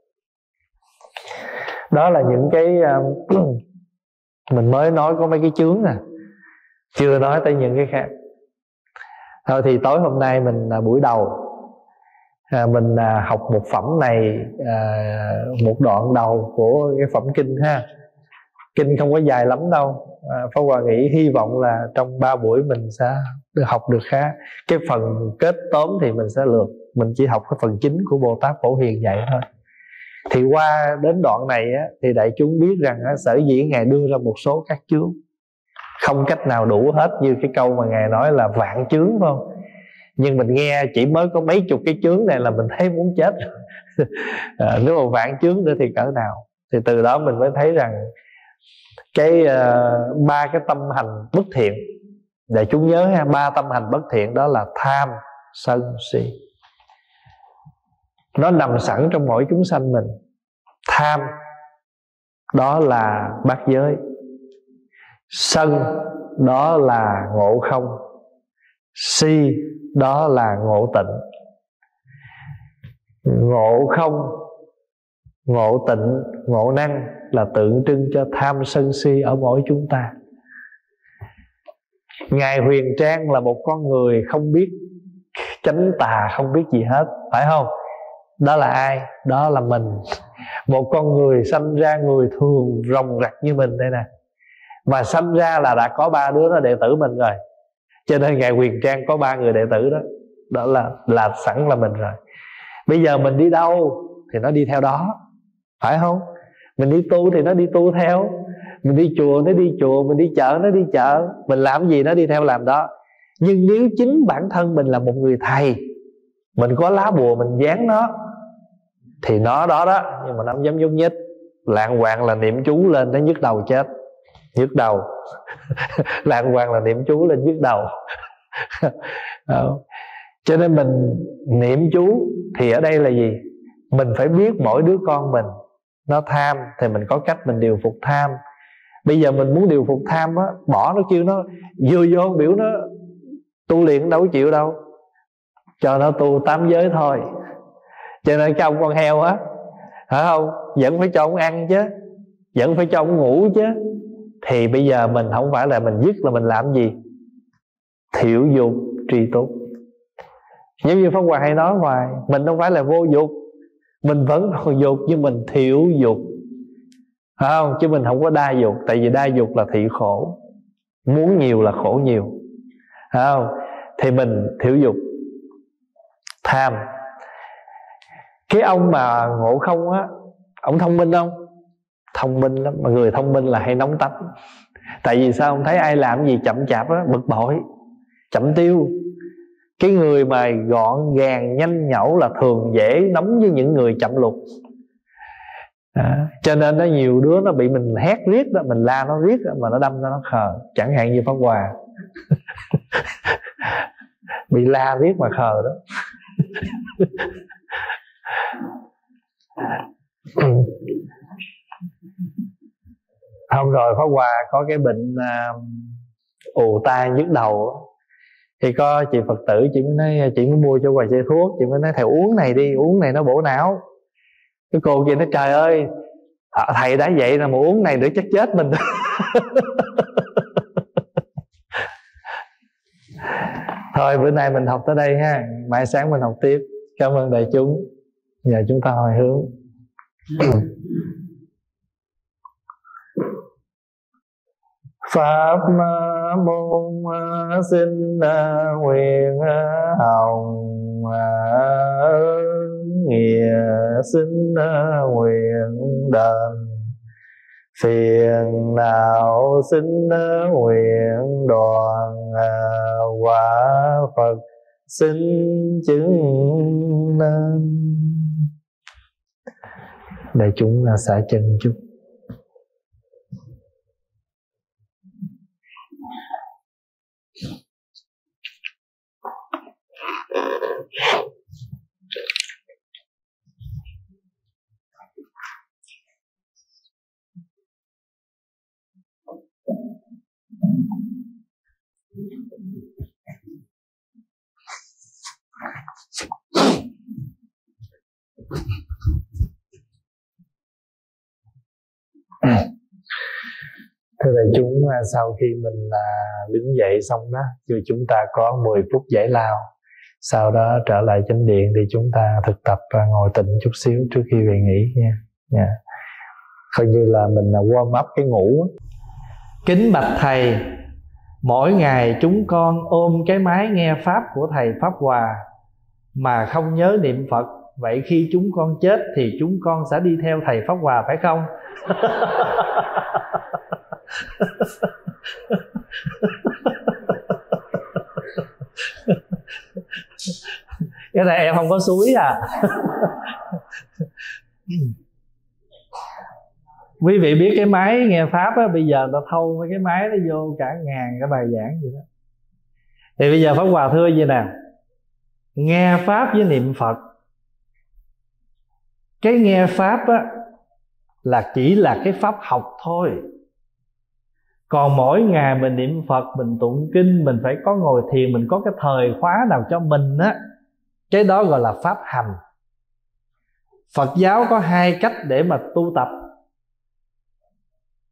Đó là những cái mình mới nói có mấy cái chướng chưa nói tới những cái khác. Thôi thì tối hôm nay mình buổi đầu mình học một phẩm này, một đoạn đầu của cái phẩm kinh ha. Kinh không có dài lắm đâu. Pháp Hòa nghĩ hy vọng là trong 3 buổi mình sẽ học được khá. Cái phần kết tóm thì mình sẽ lược. Mình chỉ học cái phần chính của Bồ Tát Phổ Hiền vậy thôi. Thì qua đến đoạn này thì đại chúng biết rằng sở dĩ Ngài đưa ra một số các chướng, không cách nào đủ hết, như cái câu mà Ngài nói là vạn chướng, phải không? Nhưng mình nghe chỉ mới có mấy chục cái chướng này là mình thấy muốn chết. Nếu mà vạn chướng nữa thì cỡ nào. Thì từ đó mình mới thấy rằng cái 3 cái tâm hành bất thiện, để chúng nhớ ha, 3 tâm hành bất thiện đó là tham, sân, si. Nó nằm sẵn trong mỗi chúng sanh mình. Tham đó là bát giới, sân đó là ngộ không, si đó là ngộ tịnh. Ngộ không, ngộ tịnh, ngộ năng là tượng trưng cho tham sân si ở mỗi chúng ta. Ngài Huyền Trang là một con người không biết chánh tà, không biết gì hết, phải không? Đó là ai? Đó là mình. Một con người sanh ra người thường ròng rặt như mình đây nè, mà sanh ra là đã có 3 đứa nó đệ tử mình rồi. Cho nên Ngài Huyền Trang có 3 người đệ tử đó. Đó là sẵn là mình rồi. Bây giờ mình đi đâu thì nó đi theo đó, phải không? Mình đi tu thì nó đi tu theo, mình đi chùa nó đi chùa, mình đi chợ nó đi chợ, mình làm gì nó đi theo làm đó. Nhưng nếu chính bản thân mình là một người thầy, mình có lá bùa mình dán nó, thì nó đó đó, nhưng mà nó không dám nhúc nhích. Lạng quạng là niệm chú lên nó nhức đầu chết, nhức đầu. Lạng quạng là niệm chú lên nhức đầu. Cho nên mình niệm chú thì ở đây là gì? Mình phải biết mỗi đứa con mình nó tham thì mình có cách mình điều phục tham. Bây giờ mình muốn điều phục tham á, bỏ nó, kêu nó vừa vô biểu nó tu luyện đâu có chịu đâu, cho nó tu 8 giới thôi. Cho nên cái ông con heo á, phải không, vẫn phải cho ông ăn chứ, vẫn phải cho ông ngủ chứ. Thì bây giờ mình không phải là mình dứt, là mình làm gì? Thiểu dục tri túc. Giống như Pháp Hòa hay nói hoài, mình không phải là vô dục, mình vẫn còn dục, nhưng mình thiểu dục, phải không? Chứ mình không có đa dục. Tại vì đa dục là thị khổ, muốn nhiều là khổ nhiều, phải không? Thì mình thiểu dục. Tham. Cái ông mà Ngộ Không á, ông thông minh không? Thông minh lắm. Mà người thông minh là hay nóng tánh. Tại vì sao? Ông thấy ai làm gì chậm chạp á, bực bội, chậm tiêu. Cái người mà gọn gàng nhanh nhẩu là thường dễ nóng với những người chậm lục. Cho nên nó nhiều đứa nó bị mình hét riết đó, mình la nó riết đó, mà nó đâm ra nó khờ. Chẳng hạn như Pháp Hòa. Bị la riết mà khờ đó. Hôm rồi Pháp Hòa có cái bệnh ù tai nhức đầu. Thì có chị Phật tử, chị mới nói, chị mới mua cho Hòa chai thuốc. Chị mới nói thầy uống này đi, uống này nó bổ não. Cái cô kia nói trời ơi, thầy đã vậy là mà uống này nữa chắc chết mình. Thôi bữa nay mình học tới đây ha, mai sáng mình học tiếp. Cảm ơn đại chúng. Giờ chúng ta hồi hướng. Pháp môn xin nguyện hồng nghĩa xin nguyện đền, phiền não xin nguyện đoàn, quả Phật xin chứng nên. Đại chúng là xả chân chút. Thưa đại chúng, sau khi mình đứng dậy xong đó, thì chúng ta có 10 phút giải lao. Sau đó trở lại chánh điện thì chúng ta thực tập ngồi tĩnh chút xíu trước khi về nghỉ nha. Coi như là mình warm up cái ngủ. Kính bạch thầy, mỗi ngày chúng con ôm cái máy nghe pháp của thầy Pháp Hòa mà không nhớ niệm Phật. Vậy khi chúng con chết thì chúng con sẽ đi theo thầy Pháp Hòa phải không? Cái này em không có suối à. Quý vị biết cái máy nghe pháp á, bây giờ ta thâu mấy cái máy nó vô cả ngàn cái bài giảng vậy đó. Thì bây giờ Pháp Hòa thưa vậy nè, nghe pháp với niệm Phật, cái nghe pháp á là chỉ là cái pháp học thôi. Còn mỗi ngày mình niệm Phật, mình tụng kinh, mình phải có ngồi thiền, mình có cái thời khóa nào cho mình á, cái đó gọi là pháp hành. Phật giáo có 2 cách để mà tu tập.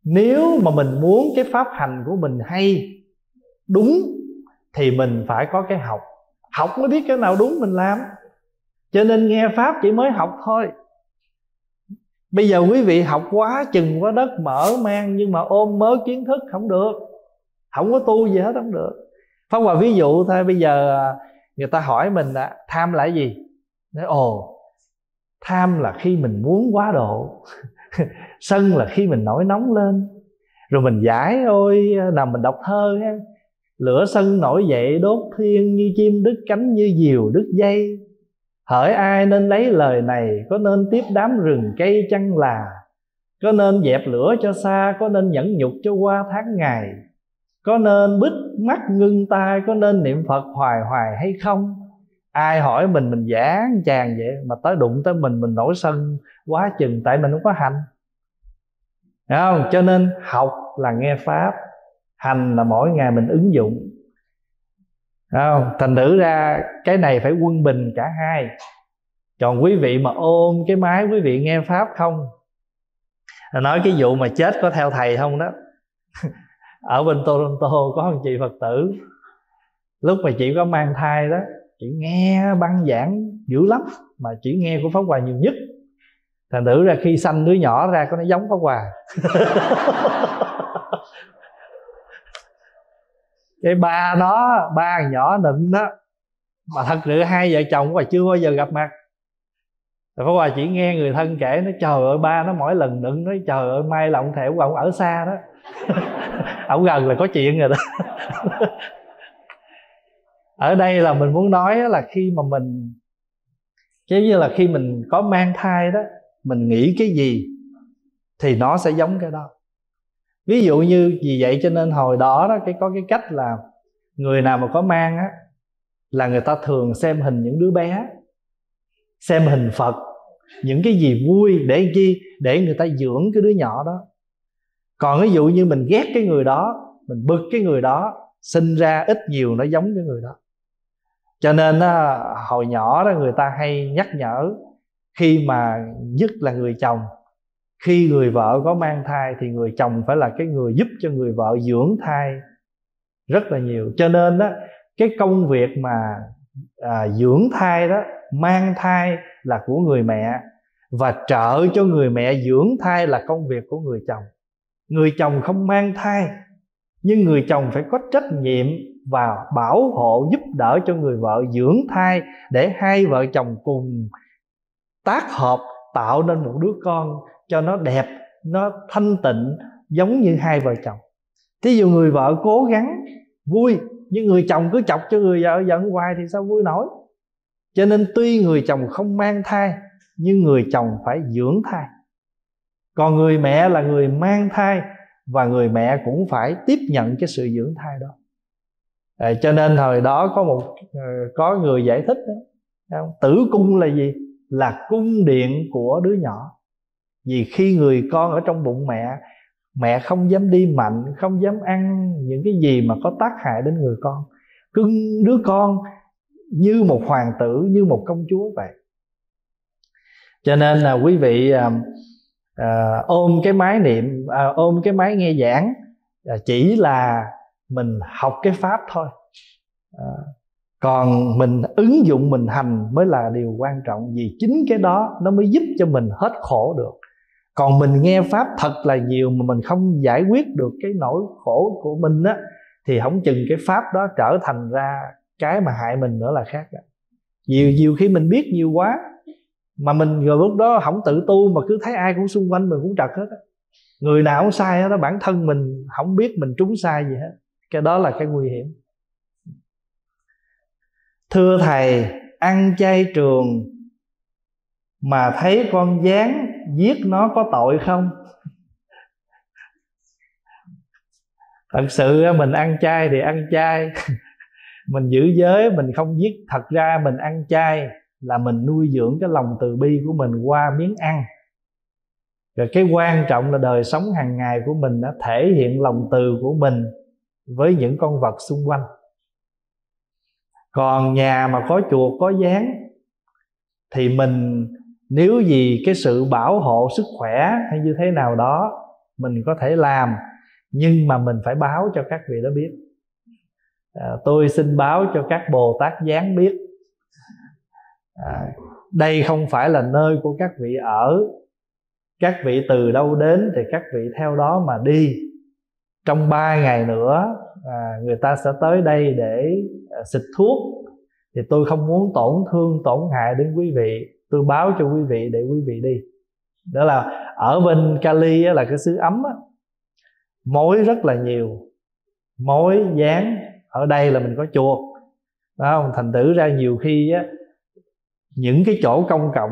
Nếu mà mình muốn cái pháp hành của mình hay, đúng, thì mình phải có cái học. Học mới biết cái nào đúng mình làm. Cho nên nghe pháp chỉ mới học thôi. Bây giờ quý vị học quá chừng quá đất mở mang, nhưng mà ôm mớ kiến thức không được, không có tu gì hết không được. Pháp Hòa ví dụ thôi. Bây giờ người ta hỏi mình tham là cái gì? Nói ồ, tham là khi mình muốn quá độ. Sân là khi mình nổi nóng lên. Rồi mình giải ôi, nào mình đọc thơ ha: lửa sân nổi dậy đốt thiên, như chim đứt cánh như diều đứt dây. Hỡi ai nên lấy lời này, có nên tiếp đám rừng cây chăng là? Có nên dẹp lửa cho xa, có nên nhẫn nhục cho qua tháng ngày? Có nên bít mắt ngưng tai, có nên niệm Phật hoài hoài hay không? Ai hỏi mình giảng chàng vậy mà tới đụng tới mình nổi sân quá chừng, tại mình không có hành. Thấy không? Cho nên học là nghe pháp, hành là mỗi ngày mình ứng dụng. Thấy không? Thành thử ra cái này phải quân bình cả hai. Còn quý vị mà ôm cái máy quý vị nghe pháp không, nói cái vụ mà chết có theo thầy không đó. Ở bên Toronto có một chị Phật tử, lúc mà chị có mang thai đó, chị nghe băng giảng dữ lắm, mà chị nghe của Pháp Hòa nhiều nhất. Thành thử ra khi sanh đứa nhỏ ra có nó giống Pháp Hòa. Cái ba thằng nhỏ nịnh đó, mà thật sự hai vợ chồng Pháp Hòa chưa bao giờ gặp mặt. Rồi Pháp Hòa chỉ nghe người thân kể, nó trời ơi ba nó mỗi lần nựng nói trời ơi may là ông thầy của ông ở xa đó. Ông gần là có chuyện rồi đó. Ở đây là mình muốn nói là khi mà mình, giống như là khi mình có mang thai đó, mình nghĩ cái gì thì nó sẽ giống cái đó. Ví dụ như vì vậy cho nên hồi đó có cái cách là người nào mà có mang á, là người ta thường xem hình những đứa bé, xem hình Phật, những cái gì vui để chi, để người ta dưỡng cái đứa nhỏ đó. Còn ví dụ như mình ghét cái người đó, mình bực cái người đó, sinh ra ít nhiều nó giống cái người đó. Cho nên hồi nhỏ đó người ta hay nhắc nhở, khi mà nhất là người chồng, khi người vợ có mang thai thì người chồng phải là cái người giúp cho người vợ dưỡng thai rất là nhiều. Cho nên đó, cái công việc mà dưỡng thai đó, mang thai là của người mẹ, và trợ cho người mẹ dưỡng thai là công việc của người chồng. Người chồng không mang thai, nhưng người chồng phải có trách nhiệm và bảo hộ giúp đỡ cho người vợ dưỡng thai, để hai vợ chồng cùng tác hợp tạo nên một đứa con cho nó đẹp, nó thanh tịnh giống như hai vợ chồng. Thí dụ người vợ cố gắng vui, nhưng người chồng cứ chọc cho người vợ giận hoài thì sao vui nổi. Cho nên tuy người chồng không mang thai, nhưng người chồng phải dưỡng thai. Còn người mẹ là người mang thai, và người mẹ cũng phải tiếp nhận cái sự dưỡng thai đó. Cho nên hồi đó có người giải thích đó, tử cung là gì? Là cung điện của đứa nhỏ. Vì khi người con ở trong bụng mẹ, mẹ không dám đi mạnh, không dám ăn những cái gì mà có tác hại đến người con. Cưng đứa con như một hoàng tử, như một công chúa vậy. Cho nên là quý vị ôm cái máy niệm, ôm cái máy nghe giảng, chỉ là mình học cái pháp thôi. Còn mình ứng dụng, mình hành mới là điều quan trọng. Vì chính cái đó nó mới giúp cho mình hết khổ được. Còn mình nghe pháp thật là nhiều mà mình không giải quyết được cái nỗi khổ của mình á, thì không chừng cái pháp đó trở thành ra cái mà hại mình nữa là khác. Nhiều khi mình biết nhiều quá, mà mình rồi lúc đó không tự tu, mà cứ thấy ai cũng xung quanh mình cũng trật hết á. Người nào cũng sai hết đó, bản thân mình không biết mình trúng sai gì hết. Cái đó là cái nguy hiểm. Thưa thầy, ăn chay trường mà thấy con gián giết nó có tội không? Thật sự mình ăn chay thì ăn chay, mình giữ giới, mình không giết. Thật ra mình ăn chay là mình nuôi dưỡng cái lòng từ bi của mình qua miếng ăn. Rồi cái quan trọng là đời sống hàng ngày của mình đã thể hiện lòng từ của mình với những con vật xung quanh. Còn nhà mà có chuột có gián thì mình, nếu vì cái sự bảo hộ sức khỏe hay như thế nào đó, mình có thể làm, nhưng mà mình phải báo cho các vị đó biết. Tôi xin báo cho các Bồ Tát giáng biết, đây không phải là nơi của các vị ở. Các vị từ đâu đến thì các vị theo đó mà đi. Trong 3 ngày nữa người ta sẽ tới đây để xịt thuốc, thì tôi không muốn tổn thương tổn hại đến quý vị, tôi báo cho quý vị để quý vị đi. Đó là ở bên Cali là cái xứ ấm á, mối rất là nhiều, mối gián. Ở đây là mình có chùa, đó không? Thành thử ra nhiều khi á, những cái chỗ công cộng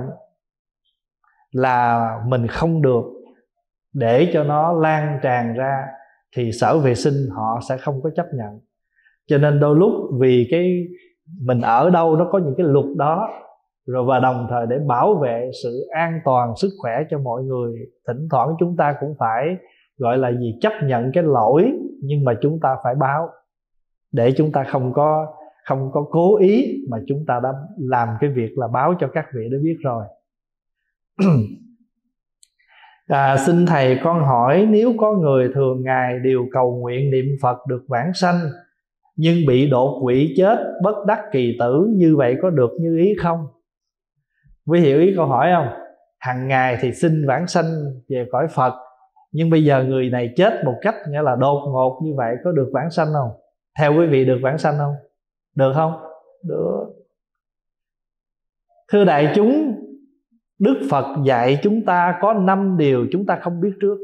là mình không được để cho nó lan tràn ra, thì sở vệ sinh họ sẽ không có chấp nhận. Cho nên đôi lúc vì cái mình ở đâu nó có những cái luật đó, rồi và đồng thời để bảo vệ sự an toàn sức khỏe cho mọi người, thỉnh thoảng chúng ta cũng phải gọi là gì, chấp nhận cái lỗi, nhưng mà chúng ta phải báo, để chúng ta không có cố ý, mà chúng ta đã làm cái việc là báo cho các vị đã biết rồi. Xin thầy con hỏi, nếu có người thường ngày đều cầu nguyện niệm Phật được vãng sanh, nhưng bị đột quỵ chết bất đắc kỳ tử, như vậy có được như ý không? Quý hiểu ý câu hỏi không? Hằng ngày thì xin vãng sanh về cõi Phật, nhưng bây giờ người này chết một cách nghĩa là đột ngột như vậy, có được vãng sanh không? Theo quý vị được vãng sanh không? Được không? Được. Thưa đại chúng, Đức Phật dạy chúng ta có 5 điều chúng ta không biết trước.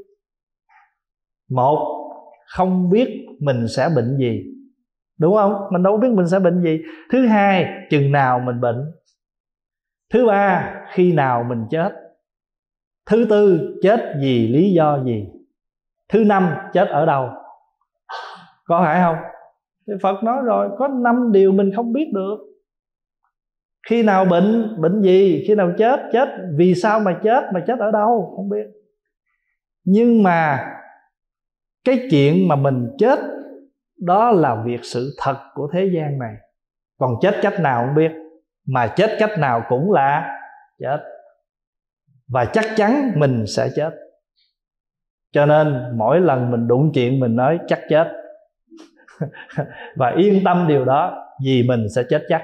1. Không biết mình sẽ bệnh gì, đúng không? Mình đâu biết mình sẽ bệnh gì. Thứ 2, chừng nào mình bệnh. Thứ 3, khi nào mình chết. Thứ 4, chết vì lý do gì. Thứ 5, chết ở đâu. Có phải không? Thì Phật nói rồi, có 5 điều mình không biết được. Khi nào bệnh, bệnh gì. Khi nào chết, chết vì sao mà chết ở đâu, không biết. Nhưng mà cái chuyện mà mình chết, đó là việc sự thật của thế gian này. Còn chết cách nào không biết, mà chết cách nào cũng là chết, và chắc chắn mình sẽ chết. Cho nên mỗi lần mình đụng chuyện mình nói chắc chết và yên tâm điều đó, vì mình sẽ chết chắc.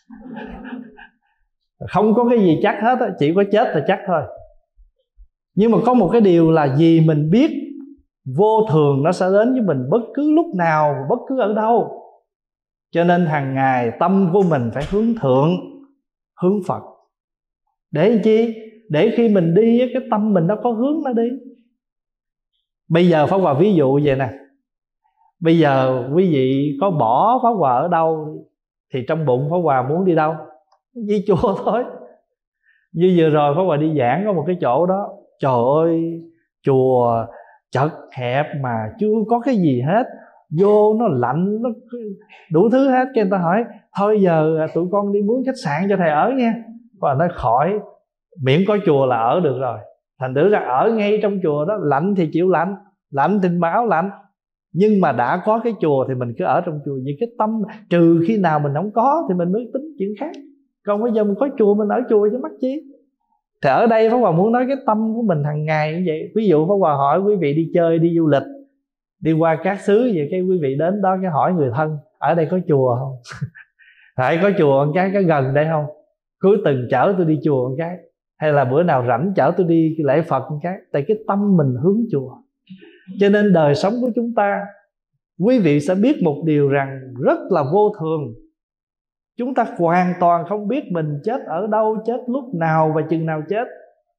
Không có cái gì chắc hết, chỉ có chết là chắc thôi. Nhưng mà có một cái điều là vì mình biết vô thường nó sẽ đến với mình bất cứ lúc nào, bất cứ ở đâu. Cho nên hàng ngày tâm của mình phải hướng thượng, hướng Phật. Để chi? Để khi mình đi, cái tâm mình nó có hướng nó đi. Bây giờ Pháp Hòa ví dụ vậy nè. Bây giờ quý vị có bỏ Pháp Hòa ở đâu, thì trong bụng Pháp Hòa muốn đi đâu? Đi chùa thôi. Như vừa rồi Pháp Hòa đi giảng có một cái chỗ đó, trời ơi, chùa chật hẹp mà chưa có cái gì hết, vô nó lạnh, nó đủ thứ hết. Cái người ta hỏi, thôi giờ tụi con đi mướn khách sạn cho thầy ở nha. Và nói khỏi, miễn có chùa là ở được rồi. Thành thử ra ở ngay trong chùa đó, lạnh thì chịu lạnh, lạnh thì mặc áo lạnh. Nhưng mà đã có cái chùa thì mình cứ ở trong chùa. Vì cái tâm, trừ khi nào mình không có thì mình mới tính chuyện khác. Còn bây giờ mình có chùa, mình ở chùa chứ mắc chi. Thì ở đây Pháp Hòa muốn nói cái tâm của mình hàng ngày như vậy. Ví dụ Pháp Hòa hỏi quý vị đi chơi, đi du lịch, đi qua các xứ vậy, cái quý vị đến đó cái hỏi người thân, ở đây có chùa không? Phải có chùa một cái, có gần đây không? Cuối tuần chở tôi đi chùa một cái, hay là bữa nào rảnh chở tôi đi lễ Phật một cái. Tại cái tâm mình hướng chùa. Cho nên đời sống của chúng ta, quý vị sẽ biết một điều rằng rất là vô thường. Chúng ta hoàn toàn không biết mình chết ở đâu, chết lúc nào và chừng nào chết.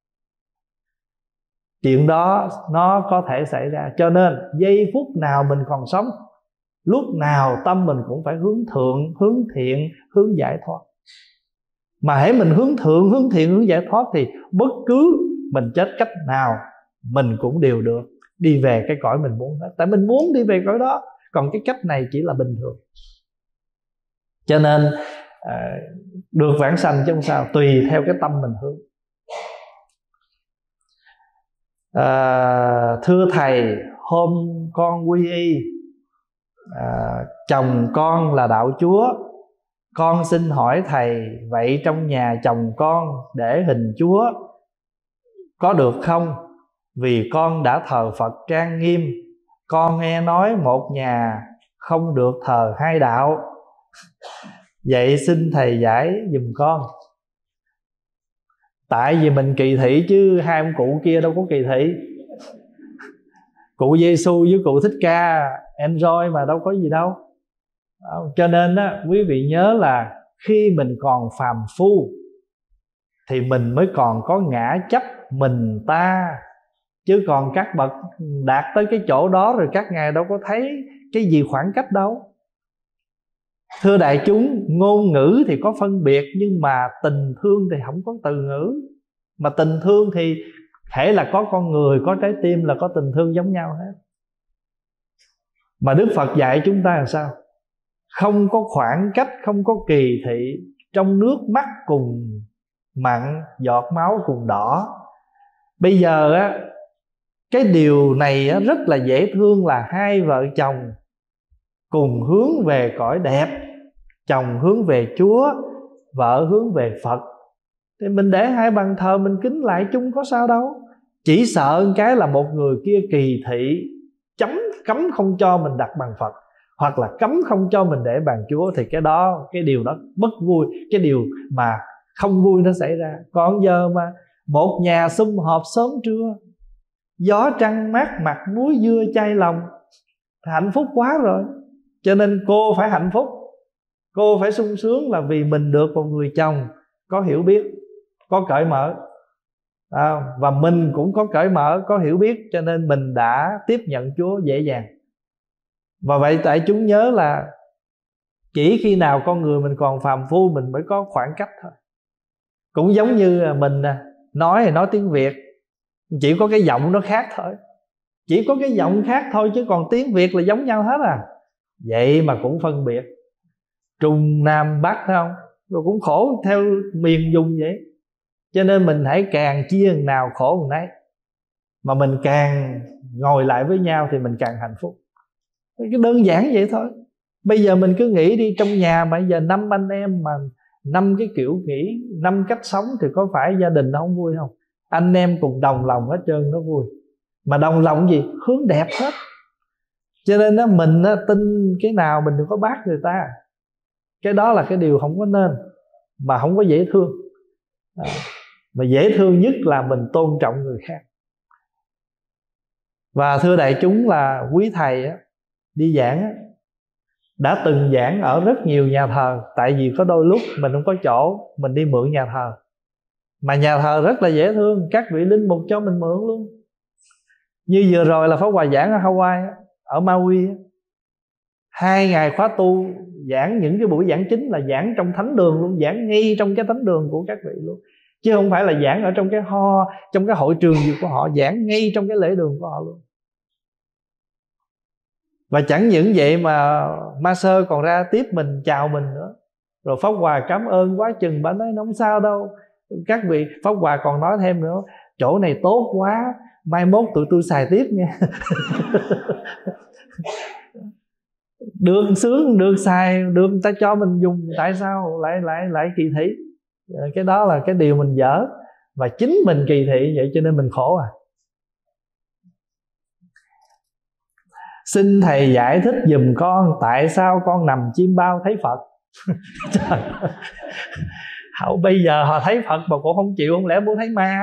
Chuyện đó nó có thể xảy ra. Cho nên giây phút nào mình còn sống, lúc nào tâm mình cũng phải hướng thượng, hướng thiện, hướng giải thoát. Mà hễ mình hướng thượng, hướng thiện, hướng giải thoát, thì bất cứ mình chết cách nào mình cũng đều được đi về cái cõi mình muốn hết. Tại mình muốn đi về cõi đó. Còn cái cách này chỉ là bình thường. Cho nên được vãng sanh chứ không sao, tùy theo cái tâm mình hướng. Thưa thầy, hôm con quy y, chồng con là đạo chúa. Con xin hỏi thầy, vậy trong nhà chồng con để hình chúa có được không? Vì con đã thờ Phật trang nghiêm. Con nghe nói một nhà không được thờ hai đạo. Vậy xin thầy giải giùm con. Tại vì mình kỳ thị chứ hai ông cụ kia đâu có kỳ thị. Cụ Giêsu với cụ Thích Ca enjoy mà đâu có gì đâu. Cho nên á, quý vị nhớ là khi mình còn phàm phu thì mình mới còn có ngã chấp mình ta. Chứ còn các bậc đạt tới cái chỗ đó rồi các ngài đâu có thấy cái gì khoảng cách đâu. Thưa đại chúng, ngôn ngữ thì có phân biệt, nhưng mà tình thương thì không có từ ngữ. Mà tình thương thì hễ là có con người, có trái tim là có tình thương giống nhau hết. Mà Đức Phật dạy chúng ta là sao? Không có khoảng cách, không có kỳ thị. Trong nước mắt cùng mặn, giọt máu cùng đỏ. Bây giờ á, cái điều này á, rất là dễ thương là hai vợ chồng cùng hướng về cõi đẹp. Chồng hướng về Chúa, vợ hướng về Phật. Thì mình để hai bàn thờ mình kính lại chung có sao đâu. Chỉ sợ cái là một người kia kỳ thị, cấm không cho mình đặt bàn Phật, hoặc là cấm không cho mình để bàn Chúa. Thì cái điều đó bất vui, cái điều mà không vui nó xảy ra. Còn giờ mà một nhà sum họp sớm trưa, gió trăng mát mặt, muối dưa chay lòng, hạnh phúc quá rồi. Cho nên cô phải hạnh phúc, cô phải sung sướng là vì mình được một người chồng có hiểu biết, có cởi mở. Và mình cũng có cởi mở, có hiểu biết, cho nên mình đã tiếp nhận Chúa dễ dàng. Và vậy tại chúng nhớ là chỉ khi nào con người mình còn phàm phu mình mới có khoảng cách thôi. Cũng giống như mình nói thì nói tiếng Việt, chỉ có cái giọng nó khác thôi. Chỉ có cái giọng khác thôi, chứ còn tiếng Việt là giống nhau hết à. Vậy mà cũng phân biệt Trung Nam Bắc, thấy không? Rồi cũng khổ theo miền dùng vậy. Cho nên mình hãy càng chia nào khổ mình nấy. Mà mình càng ngồi lại với nhau thì mình càng hạnh phúc. Cái đơn giản vậy thôi. Bây giờ mình cứ nghĩ đi, trong nhà mà giờ 5 anh em mà 5 cái kiểu nghĩ, 5 cách sống thì có phải gia đình nó không vui không? Anh em cùng đồng lòng hết trơn nó vui. Mà đồng lòng gì? Hướng đẹp hết. Cho nên đó, mình tin cái nào mình đừng có bác người ta. Cái đó là cái điều không có nên, mà không có dễ thương. Mà dễ thương nhất là mình tôn trọng người khác. Và thưa đại chúng, là quý thầy đi giảng đã từng giảng ở rất nhiều nhà thờ. Tại vì có đôi lúc mình không có chỗ, mình đi mượn nhà thờ. Mà nhà thờ rất là dễ thương, các vị linh mục cho mình mượn luôn. Như vừa rồi là Pháp Hòa giảng ở Hawaii, ở Maui, 2 ngày khóa tu, giảng những cái buổi giảng chính là giảng trong thánh đường luôn, giảng ngay trong cái thánh đường của các vị luôn, chứ không phải là giảng ở trong cái trong cái hội trường gì của họ, giảng ngay trong cái lễ đường của họ luôn. Và chẳng những vậy mà Master còn ra tiếp mình, chào mình nữa. Rồi Pháp Hòa cảm ơn quá chừng, bà nói không sao đâu các vị. Pháp Hòa còn nói thêm nữa, chỗ này tốt quá, mai mốt tụi tôi xài tiếp nha. Được sướng, được xài, được người ta cho mình dùng, tại sao lại kỳ thị? Cái đó là cái điều mình dở. Và chính mình kỳ thị vậy cho nên mình khổ à. Xin thầy giải thích giùm con tại sao con nằm chim bao thấy Phật. Trời ơi, bây giờ họ thấy Phật mà cũng không chịu, không lẽ muốn thấy ma?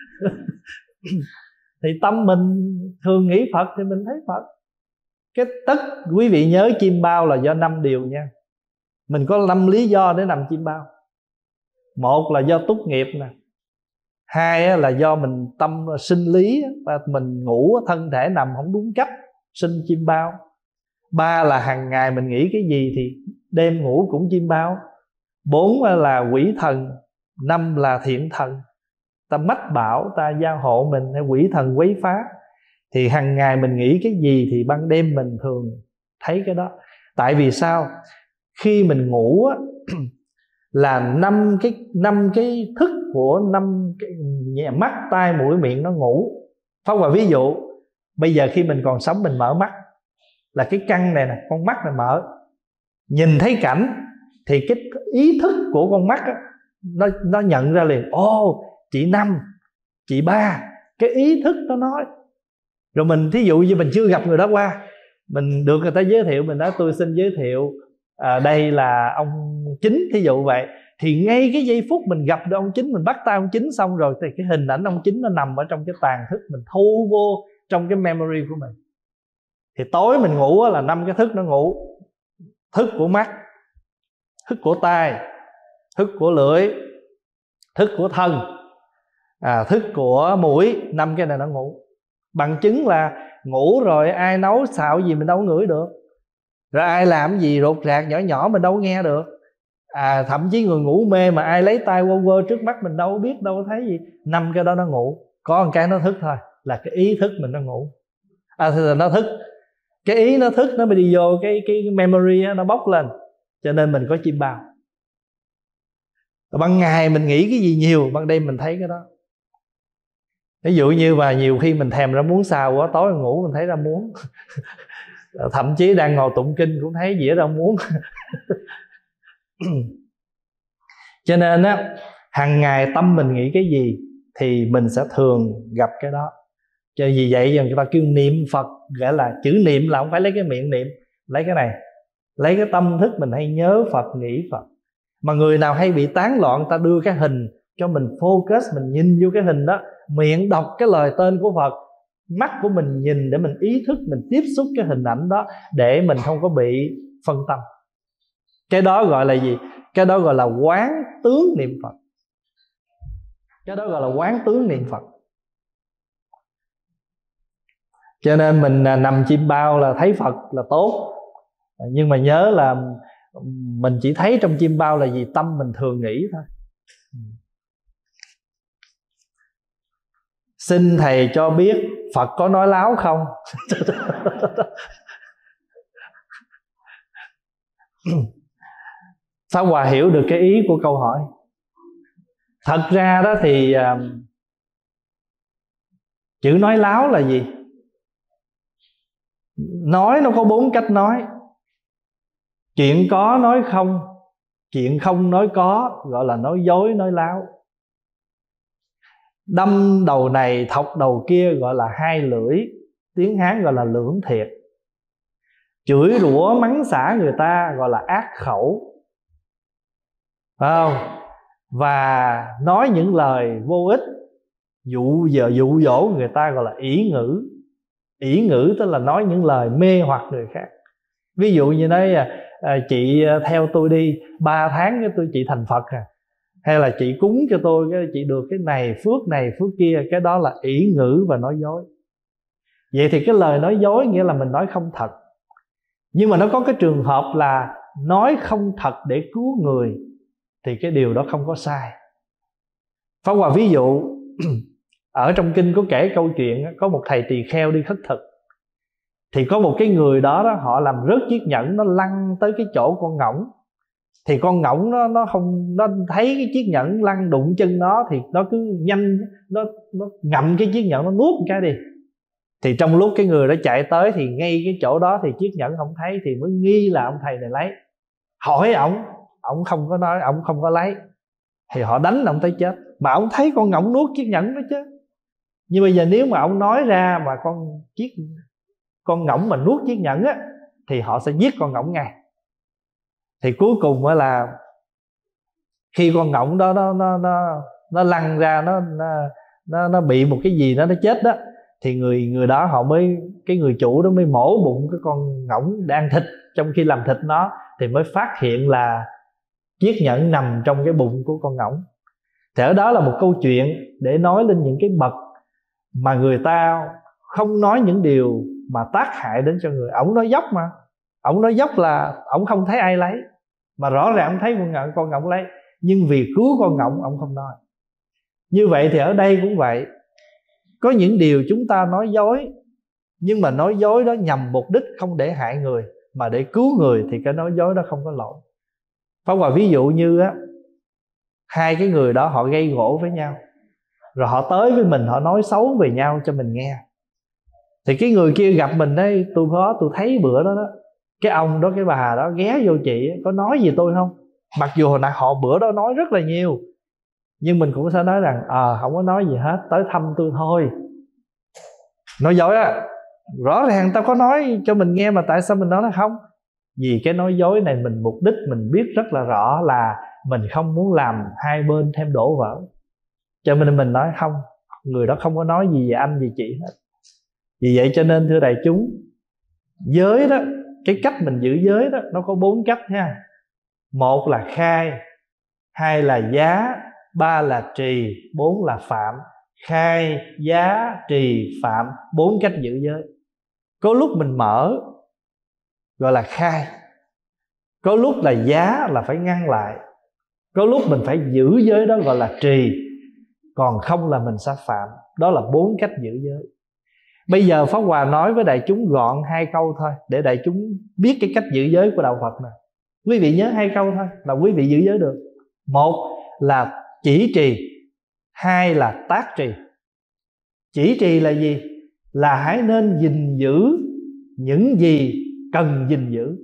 Thì tâm mình thường nghĩ Phật thì mình thấy Phật. Quý vị nhớ chim bao là do 5 điều nha. Mình có 5 lý do để nằm chim bao. 1 là do túc nghiệp nè. 2 là do mình tâm sinh lý, mình ngủ thân thể nằm không đúng cách, sinh chim bao. 3 là hàng ngày mình nghĩ cái gì thì đêm ngủ cũng chim bao. 4 là quỷ thần. 5 là thiện thần. Ta mách bảo, ta gia hộ mình, hay quỷ thần quấy phá. Thì hàng ngày mình nghĩ cái gì thì ban đêm mình thường thấy cái đó. Tại vì sao? Khi mình ngủ là 5 cái thức của 5 cái mắt, tai, mũi, miệng nó ngủ. Pháp Hòa ví dụ, bây giờ khi mình còn sống mình mở mắt là cái căn này nè, con mắt này mở, nhìn thấy cảnh thì cái ý thức của con mắt nó nhận ra liền, chị 5, chị 3 cái ý thức nó nói. Rồi mình thí dụ như mình chưa gặp người đó qua, mình được người ta giới thiệu, mình nói tôi xin giới thiệu đây là ông Chính, thí dụ vậy. Thì ngay cái giây phút mình gặp được ông Chính, mình bắt tay ông Chính xong rồi, thì cái hình ảnh ông Chính nó nằm ở trong cái tàn thức, mình thu vô trong cái memory của mình. Thì tối mình ngủ là 5 cái thức nó ngủ. Thức của mắt, thức của tai, thức của lưỡi, thức của thân, thức của mũi, 5 cái này nó ngủ. Bằng chứng là ngủ rồi ai nấu xào gì mình đâu có ngửi được, rồi ai làm gì rột rạc nhỏ nhỏ mình đâu có nghe được. Thậm chí người ngủ mê mà ai lấy tay quơ quơ trước mắt mình đâu có biết, đâu có thấy gì. 5 cái đó nó ngủ. Có một cái nó thức thôi, là cái ý thức mình nó ngủ. Thì nó thức. Cái ý nó thức, nó mới đi vô cái memory đó, nó bốc lên. Cho nên mình có chim bao. Ban ngày mình nghĩ cái gì nhiều, ban đêm mình thấy cái đó. Ví dụ như mà nhiều khi mình thèm ra muốn xào quá, tối mình ngủ mình thấy ra muốn. Thậm chí đang ngồi tụng kinh cũng thấy dĩa ra muốn. Cho nên á, hàng ngày tâm mình nghĩ cái gì thì mình sẽ thường gặp cái đó. Cho vì vậy người ta kêu niệm Phật, nghĩa là chữ niệm là không phải lấy cái miệng niệm, lấy cái này, lấy cái tâm thức mình hay nhớ Phật, nghĩ Phật. Mà người nào hay bị tán loạn, ta đưa cái hình cho mình focus, mình nhìn vô cái hình đó, miệng đọc cái lời tên của Phật, mắt của mình nhìn để mình ý thức, mình tiếp xúc cái hình ảnh đó để mình không có bị phân tâm. Cái đó gọi là gì? Cái đó gọi là quán tướng niệm Phật. Cái đó gọi là quán tướng niệm Phật. Cho nên mình nằm chim bao là thấy Phật là tốt. Nhưng mà nhớ là mình chỉ thấy trong chim bao là gì tâm mình thường nghĩ thôi. Xin thầy cho biết Phật có nói láo không? Pháp Hòa hiểu được cái ý của câu hỏi. Thật ra đó thì chữ nói láo là gì? Nói nó có 4 cách nói. Chuyện có nói không, chuyện không nói có, gọi là nói dối, nói láo. Đâm đầu này thọc đầu kia gọi là hai lưỡi, tiếng Hán gọi là lưỡng thiệt. Chửi rủa mắng xả người ta gọi là ác khẩu, phải không? Và nói những lời vô ích, dụ dỗ người ta gọi là ỷ ngữ. Ỷ ngữ tức là nói những lời mê hoặc người khác. Ví dụ như nói chị theo tôi đi 3 tháng cái chị thành Phật hay là chị cúng cho tôi cái chị được cái này phước kia. Cái đó là ỷ ngữ và nói dối. Vậy thì cái lời nói dối nghĩa là mình nói không thật. Nhưng mà nó có cái trường hợp là nói không thật để cứu người, thì cái điều đó không có sai. Pháp Hòa ví dụ ở trong kinh có kể câu chuyện có một thầy tỳ kheo đi khất thực. Thì có một cái người đó họ làm rớt chiếc nhẫn, nó lăn tới cái chỗ con ngỗng. Thì con ngỗng nó không, nó thấy cái chiếc nhẫn lăn đụng chân nó, thì nó cứ nhanh nó ngậm cái chiếc nhẫn, nó nuốt một cái đi. Thì trong lúc cái người đó chạy tới thì ngay cái chỗ đó thì chiếc nhẫn không thấy, thì mới nghi là ông thầy này lấy. Hỏi ổng không có nói, ổng không có lấy. Thì họ đánh ổng tới chết. Mà ổng thấy con ngỗng nuốt chiếc nhẫn đó chứ. Nhưng bây giờ nếu mà ổng nói ra mà con ngỗng mà nuốt chiếc nhẫn á, thì họ sẽ giết con ngỗng ngay. Thì cuối cùng là khi con ngỗng đó nó lăn ra, nó bị một cái gì đó nó chết đó, thì người đó họ mới, cái người chủ đó mới mổ bụng cái con ngỗng đang thịt. Trong khi làm thịt nó thì mới phát hiện là chiếc nhẫn nằm trong cái bụng của con ngỗng. Thì ở đó là một câu chuyện để nói lên những cái bậc mà người ta không nói những điều mà tác hại đến cho người. Ổng nói dốc mà. Ổng nói dốc là ổng không thấy ai lấy, mà rõ ràng ổng thấy con ngỗng lấy, nhưng vì cứu con ngỗng ổng không nói. Như vậy thì ở đây cũng vậy. Có những điều chúng ta nói dối, nhưng mà nói dối đó nhằm mục đích không để hại người, mà để cứu người, thì cái nói dối đó không có lỗi. Pháp Hòa ví dụ như hai cái người đó họ gây gổ với nhau, rồi họ tới với mình, họ nói xấu về nhau cho mình nghe. Thì cái người kia gặp mình đấy, tôi thấy bữa đó cái ông đó, cái bà đó ghé vô chị, có nói gì tôi không? Mặc dù hồi nãy họ bữa đó nói rất là nhiều, nhưng mình cũng sẽ nói rằng không có nói gì hết, tới thăm tôi thôi, Nói dối á, rõ ràng tao có nói cho mình nghe mà tại sao mình nói là không? Vì cái nói dối này mình mục đích mình biết rất là rõ là mình không muốn làm hai bên thêm đổ vỡ. Cho nên mình nói không, người đó không có nói gì về anh về chị hết. Vì vậy cho nên thưa đại chúng, giới đó, cái cách mình giữ giới đó nó có 4 cách ha. 1 là khai, 2 là giá, 3 là trì, 4 là phạm. Khai, giá, trì, phạm, 4 cách giữ giới. Có lúc mình mở gọi là khai, có lúc là giá là phải ngăn lại, có lúc mình phải giữ giới đó gọi là trì, còn không là mình sẽ phạm. Đó là 4 cách giữ giới. Bây giờ Pháp Hòa nói với đại chúng gọn 2 câu thôi, để đại chúng biết cái cách giữ giới của đạo Phật này. Quý vị nhớ 2 câu thôi là quý vị giữ giới được. 1 là chỉ trì, 2 là tác trì. Chỉ trì là gì? Là hãy nên gìn giữ những gì cần gìn giữ.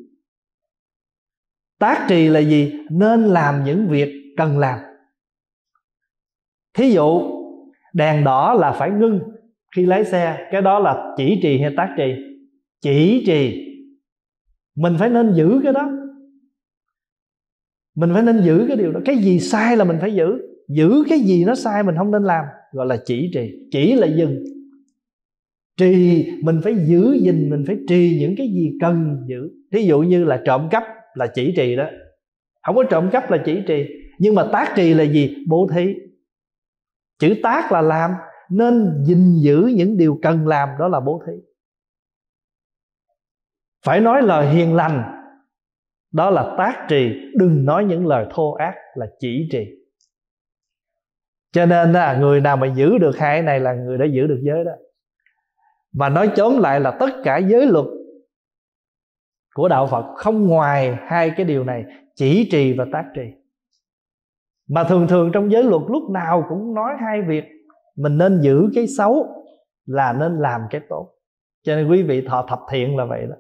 Tác trì là gì? Nên làm những việc cần làm. Thí dụ đèn đỏ là phải ngưng khi lái xe, cái đó là chỉ trì hay tác trì? Chỉ trì. Mình phải nên giữ cái đó, mình phải nên giữ cái điều đó. Cái gì sai là mình phải giữ, giữ cái gì nó sai mình không nên làm, gọi là chỉ trì. Chỉ là dừng, trì mình phải giữ gìn, mình phải trì những cái gì cần giữ. Thí dụ như là trộm cắp là chỉ trì đó, không có trộm cắp là chỉ trì. Nhưng mà tác trì là gì? Bố thí. Chữ tác là làm, nên gìn giữ những điều cần làm, đó là bố thí. Phải nói lời hiền lành, đó là tác trì. Đừng nói những lời thô ác, là chỉ trì. Cho nên người nào mà giữ được 2 cái này là người đã giữ được giới đó. Mà nói chóm lại là tất cả giới luật của đạo Phật không ngoài 2 cái điều này, chỉ trì và tác trì. Mà thường thường trong giới luật lúc nào cũng nói 2 việc. Mình nên giữ cái xấu là nên làm cái tốt. Cho nên quý vị thọ thập thiện là vậy đó.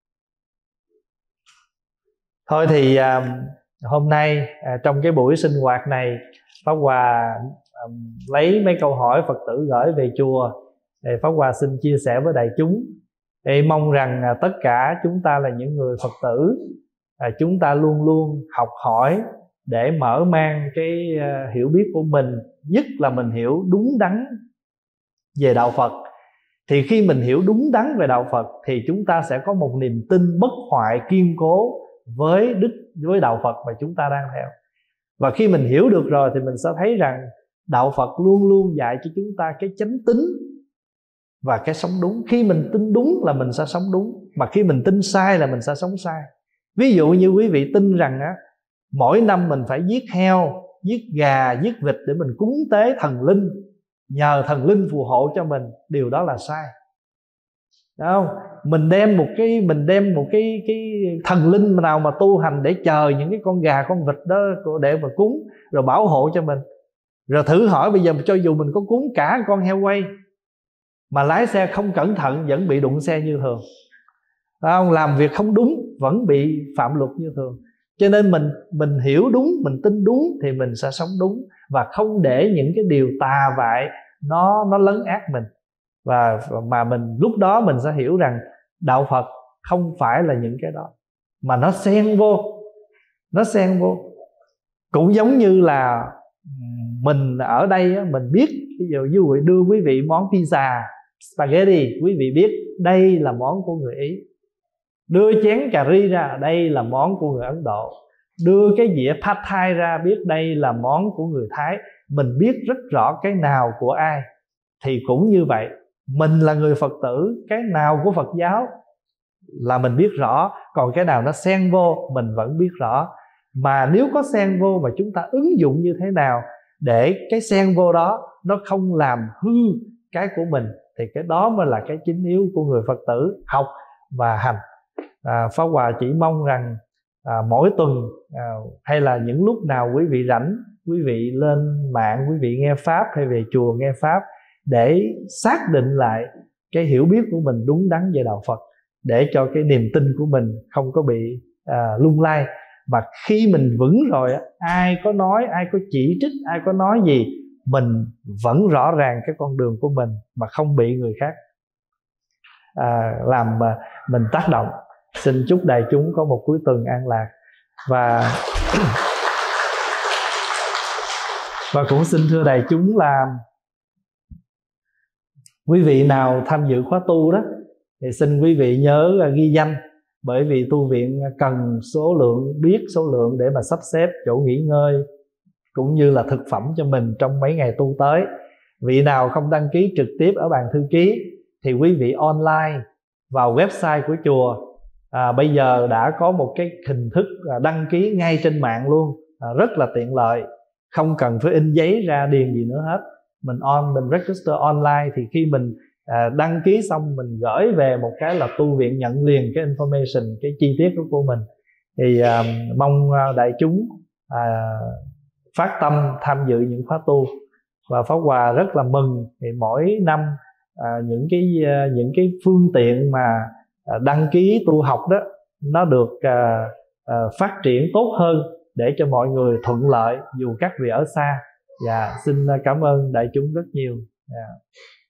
Thôi thì hôm nay trong cái buổi sinh hoạt này, Pháp Hòa lấy mấy câu hỏi Phật tử gửi về chùa thì Pháp Hòa xin chia sẻ với đại chúng. Thì mong rằng tất cả chúng ta là những người Phật tử, chúng ta luôn luôn học hỏi để mở mang cái hiểu biết của mình. Nhất là mình hiểu đúng đắn về đạo Phật. Thì khi mình hiểu đúng đắn về đạo Phật thì chúng ta sẽ có một niềm tin bất hoại kiên cố với đạo Phật mà chúng ta đang theo. Và khi mình hiểu được rồi thì mình sẽ thấy rằng đạo Phật luôn luôn dạy cho chúng ta cái chánh tín và cái sống đúng. Khi mình tin đúng là mình sẽ sống đúng, mà khi mình tin sai là mình sẽ sống sai. Ví dụ như quý vị tin rằng mỗi năm mình phải giết heo, giết gà, giết vịt để mình cúng tế thần linh, nhờ thần linh phù hộ cho mình, điều đó là sai. Đúng không? Mình đem một cái thần linh nào mà tu hành để chờ những cái con gà con vịt đó để mà cúng rồi bảo hộ cho mình. Rồi thử hỏi bây giờ cho dù mình có cúng cả con heo quay mà lái xe không cẩn thận vẫn bị đụng xe như thường. Đúng không? Làm việc không đúng vẫn bị phạm luật như thường. Cho nên mình hiểu đúng, mình tin đúng thì mình sẽ sống đúng, và không để những cái điều tà vại nó lấn át mình. Và mà mình lúc đó mình sẽ hiểu rằng đạo Phật không phải là những cái đó, mà nó xen vô. Cũng giống như là mình ở đây mình biết, ví dụ như đưa quý vị món pizza, spaghetti, quý vị biết đây là món của người Ý. Đưa chén cà ri ra, đây là món của người Ấn Độ. Đưa cái dĩa pad thai ra, biết đây là món của người Thái. Mình biết rất rõ cái nào của ai. Thì cũng như vậy, mình là người Phật tử, cái nào của Phật giáo là mình biết rõ, còn cái nào nó xen vô mình vẫn biết rõ. Mà nếu có xen vô mà chúng ta ứng dụng như thế nào để cái xen vô đó nó không làm hư cái của mình, thì cái đó mới là cái chính yếu của người Phật tử học và hành. Pháp Hòa chỉ mong rằng mỗi tuần hay là những lúc nào quý vị rảnh, quý vị lên mạng, quý vị nghe Pháp hay về chùa nghe Pháp để xác định lại cái hiểu biết của mình đúng đắn về đạo Phật, để cho cái niềm tin của mình không có bị lung lay. Mà khi mình vững rồi, ai có nói, ai có chỉ trích, ai có nói gì, mình vẫn rõ ràng cái con đường của mình mà không bị người khác làm mình tác động. Xin chúc đại chúng có một cuối tuần an lạc. Và cũng xin thưa đại chúng là quý vị nào tham dự khóa tu đó thì xin quý vị nhớ ghi danh, bởi vì tu viện cần biết số lượng để mà sắp xếp chỗ nghỉ ngơi cũng như là thực phẩm cho mình trong mấy ngày tu tới. Vị nào không đăng ký trực tiếp ở bàn thư ký thì quý vị online vào website của chùa. Bây giờ đã có một cái hình thức đăng ký ngay trên mạng luôn, rất là tiện lợi, không cần phải in giấy ra điền gì nữa hết. Mình register online, thì khi mình đăng ký xong mình gửi về một cái là tu viện nhận liền cái information, cái chi tiết của mình. Thì mong đại chúng phát tâm tham dự những khóa tu. Và Pháp Hòa rất là mừng thì mỗi năm những cái phương tiện mà đăng ký tu học đó nó được phát triển tốt hơn để cho mọi người thuận lợi dù các vị ở xa. Dạ, xin cảm ơn đại chúng rất nhiều. Dạ.